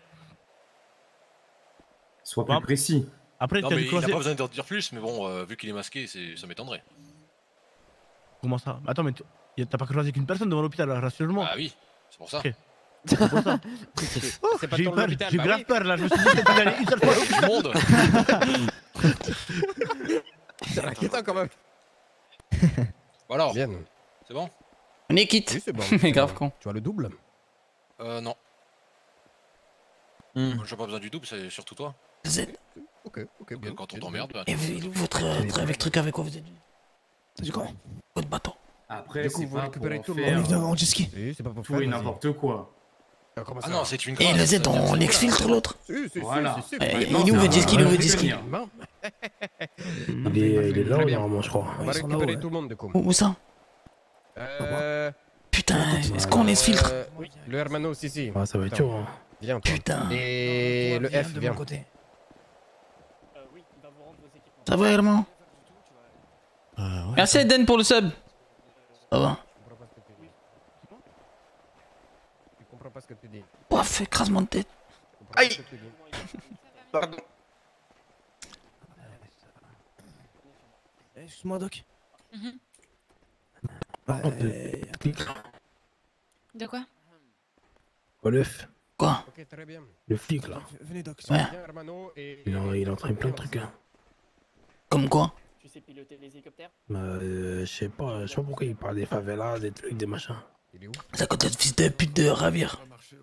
Sois plus précis. Après, non mais il n'a pas besoin d'en dire plus, mais bon, vu qu'il est masqué, ça m'étonnerait. Comment ça? Attends, mais t'as pas croisé qu'une personne devant l'hôpital, rassure-moi. Ah oui, c'est pour ça. C'est pour ça. C'est pas J'ai eu ton peur, hôpital, j'ai eu bah grave oui. peur là, je me suis dit que t'allais aller une seule fois. Tout le monde. C'est inquiétant quand même. Bon alors, Bien. c'est bon? On est quitte. Oui, c'est bon. Mais grave con. Tu as le double? Non. J'ai pas besoin du double, c'est surtout toi. Vous êtes. Ok, bien. Quand on t'emmerde, bah... Et votre avec truc avec quoi vous êtes? C'est quoi? Votre bâton. Après, Du coup, c'est vous pas récupérez pour tout le faire monde. En jet ski. Oui, c'est pas pour tout et n'importe quoi. Ah non, c'est une Et grâce. le Z, on exfiltre l'autre. Voilà. Il nous veut jet ski, il nous veut jet ski. Il est là normalement, je crois. On va récupérer tout le monde du coup. Où ça? Putain, est-ce qu'on les filtre? Le Hermano, si. Ah, ça va être chaud. Hein. Viens, toi. Putain. Et le F, viens. Ça va, Herman? Merci Eden pour le sub. Ça va. Je comprends pas ce que tu dis. Ouaf, écrasement de tête. Aïe. Pardon. Excuse-moi, Doc. De quoi? Oh, l'œuf. Quoi? Ok, très bien. Le flic là. Venez, Doc. Ouais. Viens, Hermano, et... Il est en train de plein de trucs. Hein. Comme quoi? Tu sais piloter les hélicoptères? Je sais pas pourquoi il parle des favelas, des trucs, des machins. Il est où? Ça coûte le fils de pute de Ravir.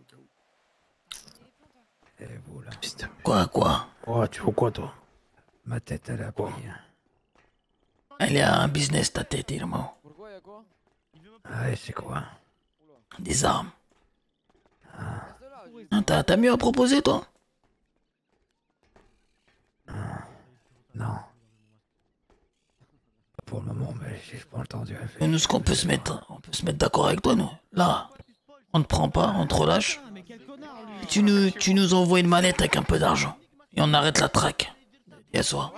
Et vous là? Quoi? Oh, tu fais quoi toi? Ma tête, elle a pris. Elle est un business ta tête, Herman. Pourquoi, y'a quoi? Ah ouais, c'est quoi? Des armes. T'as mieux à proposer, toi? Non. Pas pour le moment, mais j'ai pas le temps de réfléchir. Nous, ce qu'on peut se mettre, d'accord avec toi, nous. Là, on ne prend pas, on te relâche. Tu nous envoies une mallette avec un peu d'argent. Et on arrête la traque. Et soir.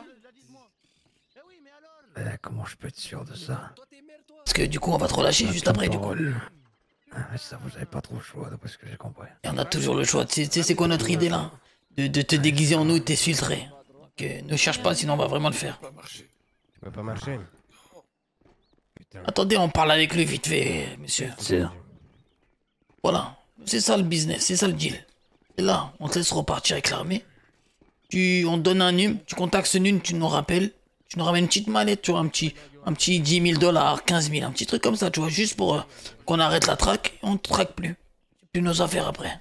Comment je peux être sûr de ça? Parce que du coup, on va te relâcher juste après, du coup. Ah, mais ça, vous avez pas trop le choix, d'après ce que j'ai compris. Et on a toujours le choix. Tu sais, c'est quoi notre idée, là? De te déguiser en nous et de t'exfiltrer. Ne cherche pas, sinon on va vraiment le faire. Ça va pas marcher. Attendez, on parle avec lui vite fait, monsieur. Voilà. C'est ça le business, c'est ça le deal. Et là, on te laisse repartir avec l'armée. On te donne un num, tu contactes ce num, tu nous rappelles. Tu nous ramènes une petite mallette, tu vois, un petit 10 000 $, 15 000, un petit truc comme ça, tu vois, juste pour qu'on arrête la traque et on te traque plus. C'est plus nos affaires après.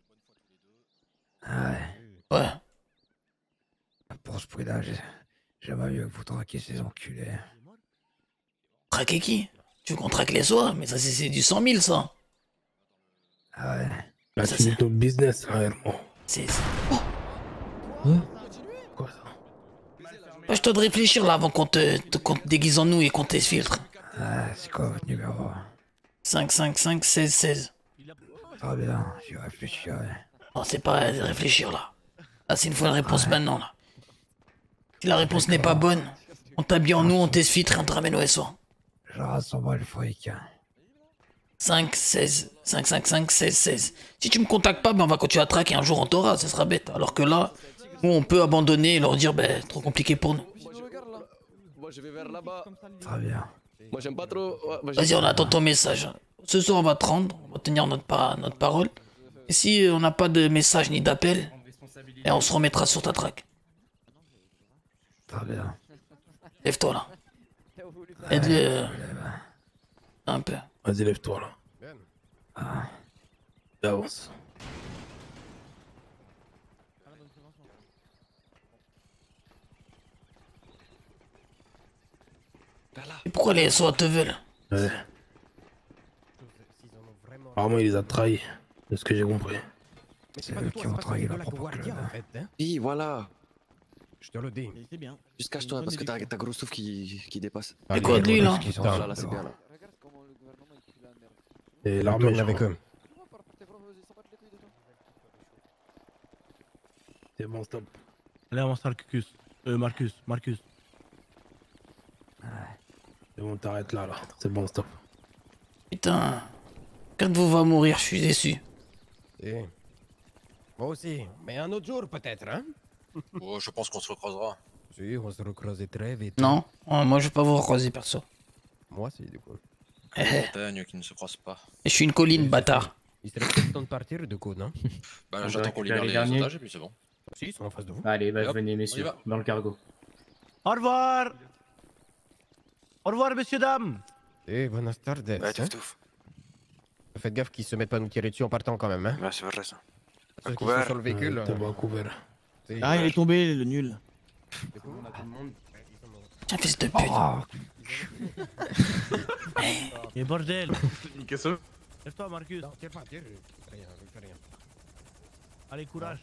Ah ouais. Ouais. Pour ce prix-là, j'aimerais mieux que vous traquiez ces enculés. Traquer qui? Tu veux qu'on traque les soirs? Mais ça, c'est du 100 000, ça. Ah ouais. Là, Ça, tu c'est- mets ton business, là, Herman. Oh. Je te de réfléchir là avant qu'on te déguise en nous et qu'on t'exfiltre. Ah, c'est quoi votre numéro? 5, 5, 5, 16, 16. Très bien, j'y réfléchirai. Non, c'est pas à réfléchir là. Là, c'est une fois la réponse maintenant là. Si la réponse n'est pas bonne, on t'habille en nous, on t'exfiltre et on te ramène au SO. Je rassemble le fric. 5, 16, 5, 5, 5, 16, 16. Si tu me contactes pas, ben on va continuer à traquer, un jour on t'aura, ça sera bête. Alors que là, nous on peut abandonner et leur dire, ben trop compliqué pour nous. Moi je vais vers là-bas. Très bien. Moi j'aime pas trop. Vas-y, on attend ton message. Ce soir, on va te rendre, on va tenir notre parole. Et si on n'a pas de message ni d'appel, et on se remettra sur ta traque. Très bien. Lève-toi là. Aide-le. Un peu. Vas-y, lève-toi là. Et avance. Et pourquoi les SOA te veulent? Ouais. Apparemment, il les a trahis, de ce que j'ai compris. C'est eux qui ont trahi la propre club. Oui, voilà. Je te le dis. C'est bien. Juste cache-toi parce que t'as gros souffle qui dépasse. Et quoi de lui là? Là, c'est bien là. Et l'armée Tourne avec eux. C'est bon, stop. Allez, avance, Marcus. C'est bon, t'arrêtes là. C'est bon, stop. Putain. Quand vous va mourir, je suis déçu. Et... Moi aussi, mais un autre jour peut-être, hein? Oh, je pense qu'on se recroisera. Si, on se recroise très vite. Non, moi je vais pas vous recroiser perso. Moi si, du coup. Montagne qui ne se croise pas. Et je suis une colline, bâtard. Il serait peut-être temps de partir, du coup, non? Bah là, j'attends qu'on libère les derniers. otages et puis c'est bon. Si, ils sont en face de vous. Allez, bah, Et hop, venez, on y messieurs, va. dans le cargo. Au revoir. Au revoir, messieurs, dames. Eh, buenas tardes. Ouais, hein? touf. Faites gaffe qu'ils se mettent pas à nous tirer dessus en partant quand même, hein? Ouais, c'est vrai ça. Ceux qui couvert. sont sur le véhicule. T'es bon, couvert. Ah, il est tombé, le nul. Tiens, fils de pute. Et bordel. Qu'est-ce que Lève-toi, Marcus. Non, tire pas, tire. Rien. Allez, courage.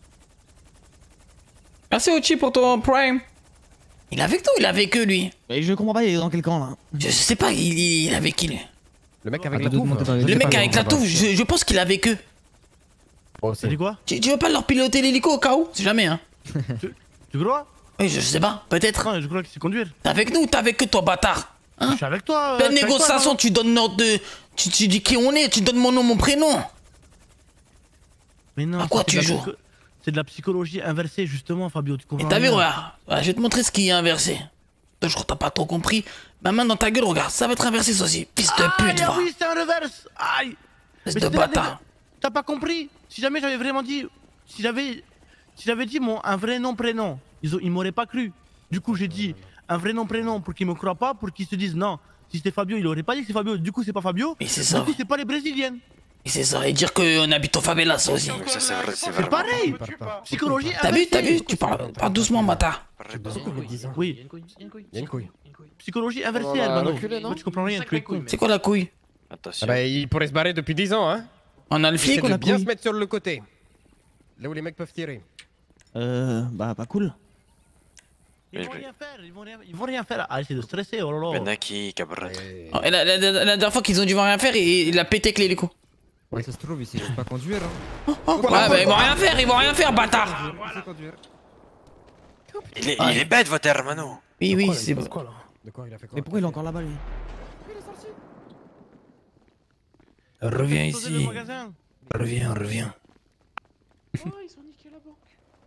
Merci Ochi pour ton prime. Il est avec toi ou il est avec eux lui? Mais je comprends pas, il est dans quel camp là? Je sais pas, il est avec qui lui? Le mec avec la touffe. Le mec avec la touffe, je pense qu'il est avec eux. T'as dit quoi? Tu veux pas leur piloter l'hélico au cas où? C'est jamais, hein. Tu crois? Oui, je sais pas, peut-être. Non, je crois que c'est conduire. T'es avec nous ou t'es avec eux, toi, bâtard? Hein? Je suis avec toi. La négociation, tu donnes notre de. Tu dis qui on est, tu donnes mon nom, mon prénom. Mais non. À quoi c'est tu de la joues? C'est de la psychologie inversée, justement, Fabio. Tu comprends? Et t'as vu, rien. regarde. Je vais te montrer ce qui est inversé. Toi, je crois que t'as pas trop compris. Ma main dans ta gueule, regarde, ça va être inversé, ça aussi. Fils de pute, va. Oui, c'est un reverse. Aïe. Fils Mais de c'était bâtard. T'as pas compris? Si jamais j'avais vraiment dit. Si j'avais dit un vrai nom, prénom, ils m'auraient pas cru. Du coup, j'ai dit un vrai nom, prénom pour qu'ils me croient pas, pour qu'ils se disent non. Si c'était Fabio, il aurait pas dit que c'est Fabio. Du coup, c'est pas Fabio. Mais c'est ça. Du coup, c'est pas les Brésiliennes. Et c'est ça, et dire qu'on habite au favela, ça aussi. Ça, c'est vrai, C'est pareil. Psychologie T'as inversée. vu, tu parles doucement, bâtard. Oui. Il y a une couille. Psychologie inversée, On va Albano. reculer, non? Toi, tu comprends rien, tu es con. C'est quoi la couille? Attention. Ah bah, il pourrait se barrer depuis 10 ans, hein? On a le flic Il ou de la bien couille? se mettre sur le côté. Là où les mecs peuvent tirer. Bah, pas cool. Ils vont rien faire, ils vont rien faire. Ah, c'est de stresser, oh là là. Benaki, cabrat. Oh, et la dernière fois qu'ils ont dû voir rien faire, il a pété avec l'hélico. Ouais, ça se trouve, ici, je sais pas conduire. Hein. Ouais, bah ils vont rien faire, bâtard. Il est bête, votre hermano. Oui, c'est bon. De quoi il a fait quoi? Mais pourquoi il est encore là-bas lui? Reviens Explosé le ici. magasin. Reviens. Oh, ils ont niqué la banque.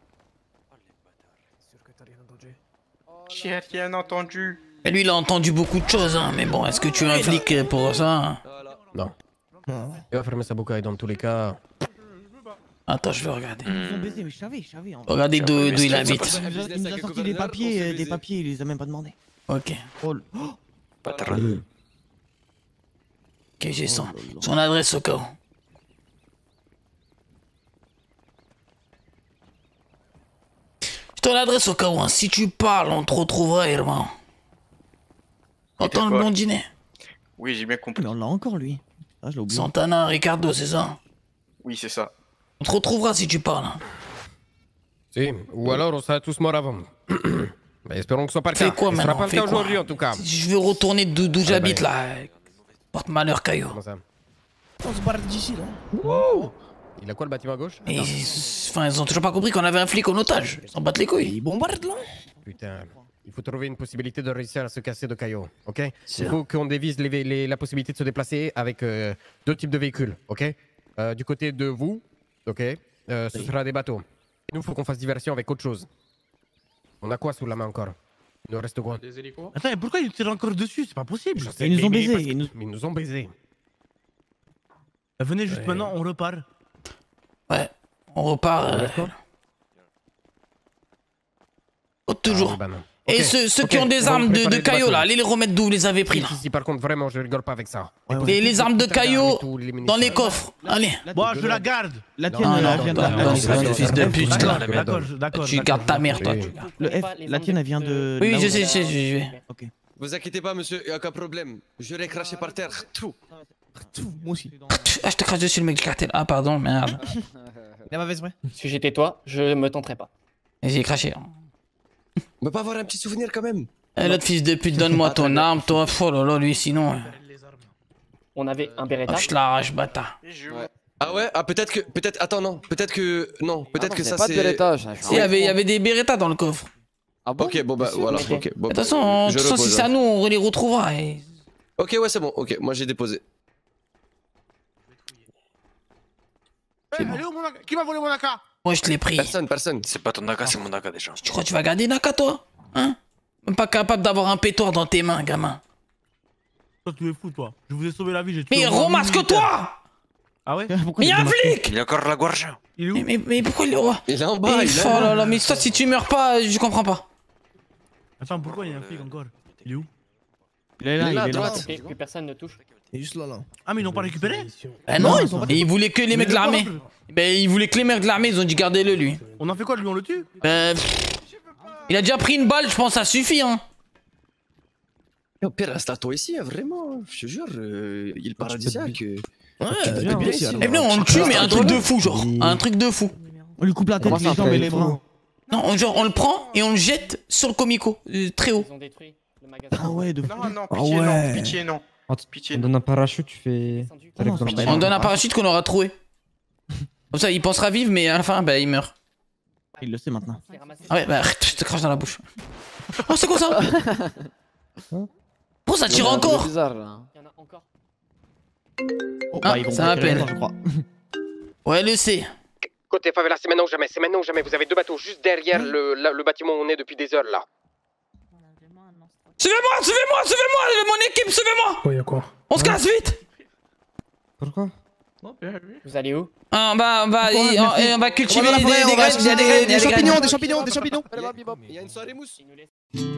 J'ai rien entendu. Et lui, il a entendu beaucoup de choses, hein. Mais bon, est-ce que tu es un flic pour ça? Non. Il va fermer sa boucaille dans tous les cas. Attends, je vais regarder. Ils ont baisé, mais je savais. Regardez d'où il habite. Il nous a sorti des papiers, il les a même pas demandé. Ok. Oh. Ok, j'ai son adresse au cas où. J'ai ton adresse au cas où, hein. Si tu parles, on te retrouvera, Herman. Entends le blondinet. Oui, j'ai bien compris. Mais on l'a encore lui. Ah, je l'ai oublié. Santana, Ricardo, c'est ça? Oui, c'est ça. On te retrouvera si tu parles. Hein. Si, ou alors on sera tous morts avant. Mais espérons que ce soit pas le cas. Fais quoi Ce sera maintenant? pas le Fais cas quoi? aujourd'hui en tout cas. Si je veux retourner d'où j'habite bah, là. Porte malheur, Caillou. Comment ça? On se barre d'ici là. Il a quoi le bâtiment à gauche? Et, enfin, ils ont toujours pas compris qu'on avait un flic en otage. Ils s'en battent les couilles. Ils bombardent là. Putain. Il faut trouver une possibilité de réussir à se casser de Caillou, ok? Il Sûr. faut qu'on dévise la possibilité de se déplacer avec deux types de véhicules, ok? Du côté de vous, ok? Ce sera des bateaux. Nous, il faut qu'on fasse diversion avec autre chose. On a quoi sous la main encore? Il nous reste quoi? Des hélicos? Attends, et pourquoi ils tirent encore dessus? C'est pas possible. Je sais, Ils nous ont mais baisés. Ils nous ont baisés. Venez juste maintenant, on repart. Ouais, on repart. Toujours. Et ceux qui ont des armes de caillots là, allez les remettre d'où vous les avez pris là. Si, par contre, vraiment, je rigole pas avec ça. Et les armes de caillots dans les coffres. Allez. Bon, je la garde. La tienne, elle vient de. Fils de pute, là. D'accord. Tu gardes ta mère, toi. Le F, la tienne, elle vient de. Oui, je sais, je vais. Ok. Vous inquiétez pas, monsieur, y a aucun problème. Je l'ai craché par terre. Tout. Moi aussi. Ah, je te crache dessus le mec du cartel. Ah, pardon, merde. La mauvaise vraie. Si j'étais toi, je me tenterais pas. J'ai craché. On peut pas avoir un petit souvenir quand même. Eh, l'autre fils de pute, donne-moi ton arme, toi. Oh là là, lui, sinon. On avait un Beretta. Je l'arrache, bâtard. Ouais. Ah ouais, ah peut-être que, attends non, peut-être que ça pas de c'est. Beretta. Il y avait des Beretta dans le coffre. Ah bon? Ok, bon bah voilà, ok. Bon, De toute façon, si c'est à nous, on les retrouvera. Ok, ouais, c'est bon, ok, moi j'ai déposé. Elle est où mon AK? Qui m'a volé mon AK? Moi, je te l'ai pris. Personne. C'est pas ton AK, c'est mon AK déjà. Tu crois que tu vas garder Naka, toi? Hein? Même pas capable d'avoir un pétoire dans tes mains, gamin. Toi, tu es fou, toi. Je vous ai sauvé la vie, j'ai tué. Mais remasque-toi! Ah ouais? Mais y'a un flic! Il a encore la gorge. Il est où? Mais pourquoi il est. Il est en bas, il est Oh là là, mais toi, si tu meurs pas, je comprends pas. Attends, pourquoi il y a un flic encore? Il est où? Il est là, il est à là. droite. Et plus personne ne touche. Il est juste là. Ah, mais ils l'ont pas récupéré? Ben non, et ils voulaient que les mecs de l'armée. Ben, ils voulaient que les mecs de l'armée, ils ont dit gardez-le, lui. On en fait quoi, lui, on le tue? Ben. Il a déjà pris une balle, je pense, ça suffit, hein. Au pire, reste à toi ici, hein, vraiment. Je te jure, il est paradisiaque. Ouais, et bien, on le tue, mais un truc de fou, genre. Un truc de fou. On lui coupe la tête, les jambes et les bras. Non, genre, on le prend et on le jette sur le comico, très haut. Ils ont détruit le magasin. Ah ouais, de fou. Non, Ah pitié, ouais. non, pitié, non. Pitié, On donne un parachute, tu fais. On donne un parachute qu'on aura trouvé. Comme ça, il pensera vivre, mais à la fin, bah, il meurt. Il le sait maintenant. Ah ouais, bah, je te crache dans la bouche. Oh, c'est quoi ça? Oh, ça tire encore! C'est bizarre, là. Il y en a encore. Ah, ça m'appelle. Je crois. Ouais, le C. Côté favela, c'est maintenant ou jamais, c'est maintenant ou jamais. Vous avez deux bateaux juste derrière le bâtiment où on est depuis des heures là. Suivez-moi, mon équipe, suivez-moi! Ouais, y'a quoi? On se casse vite! Pourquoi? Vous allez où? On va cultiver On va dans la forêt, des on va- graines, il y a des champignons, des champignons, des champignons. Il y a une soirée mousse.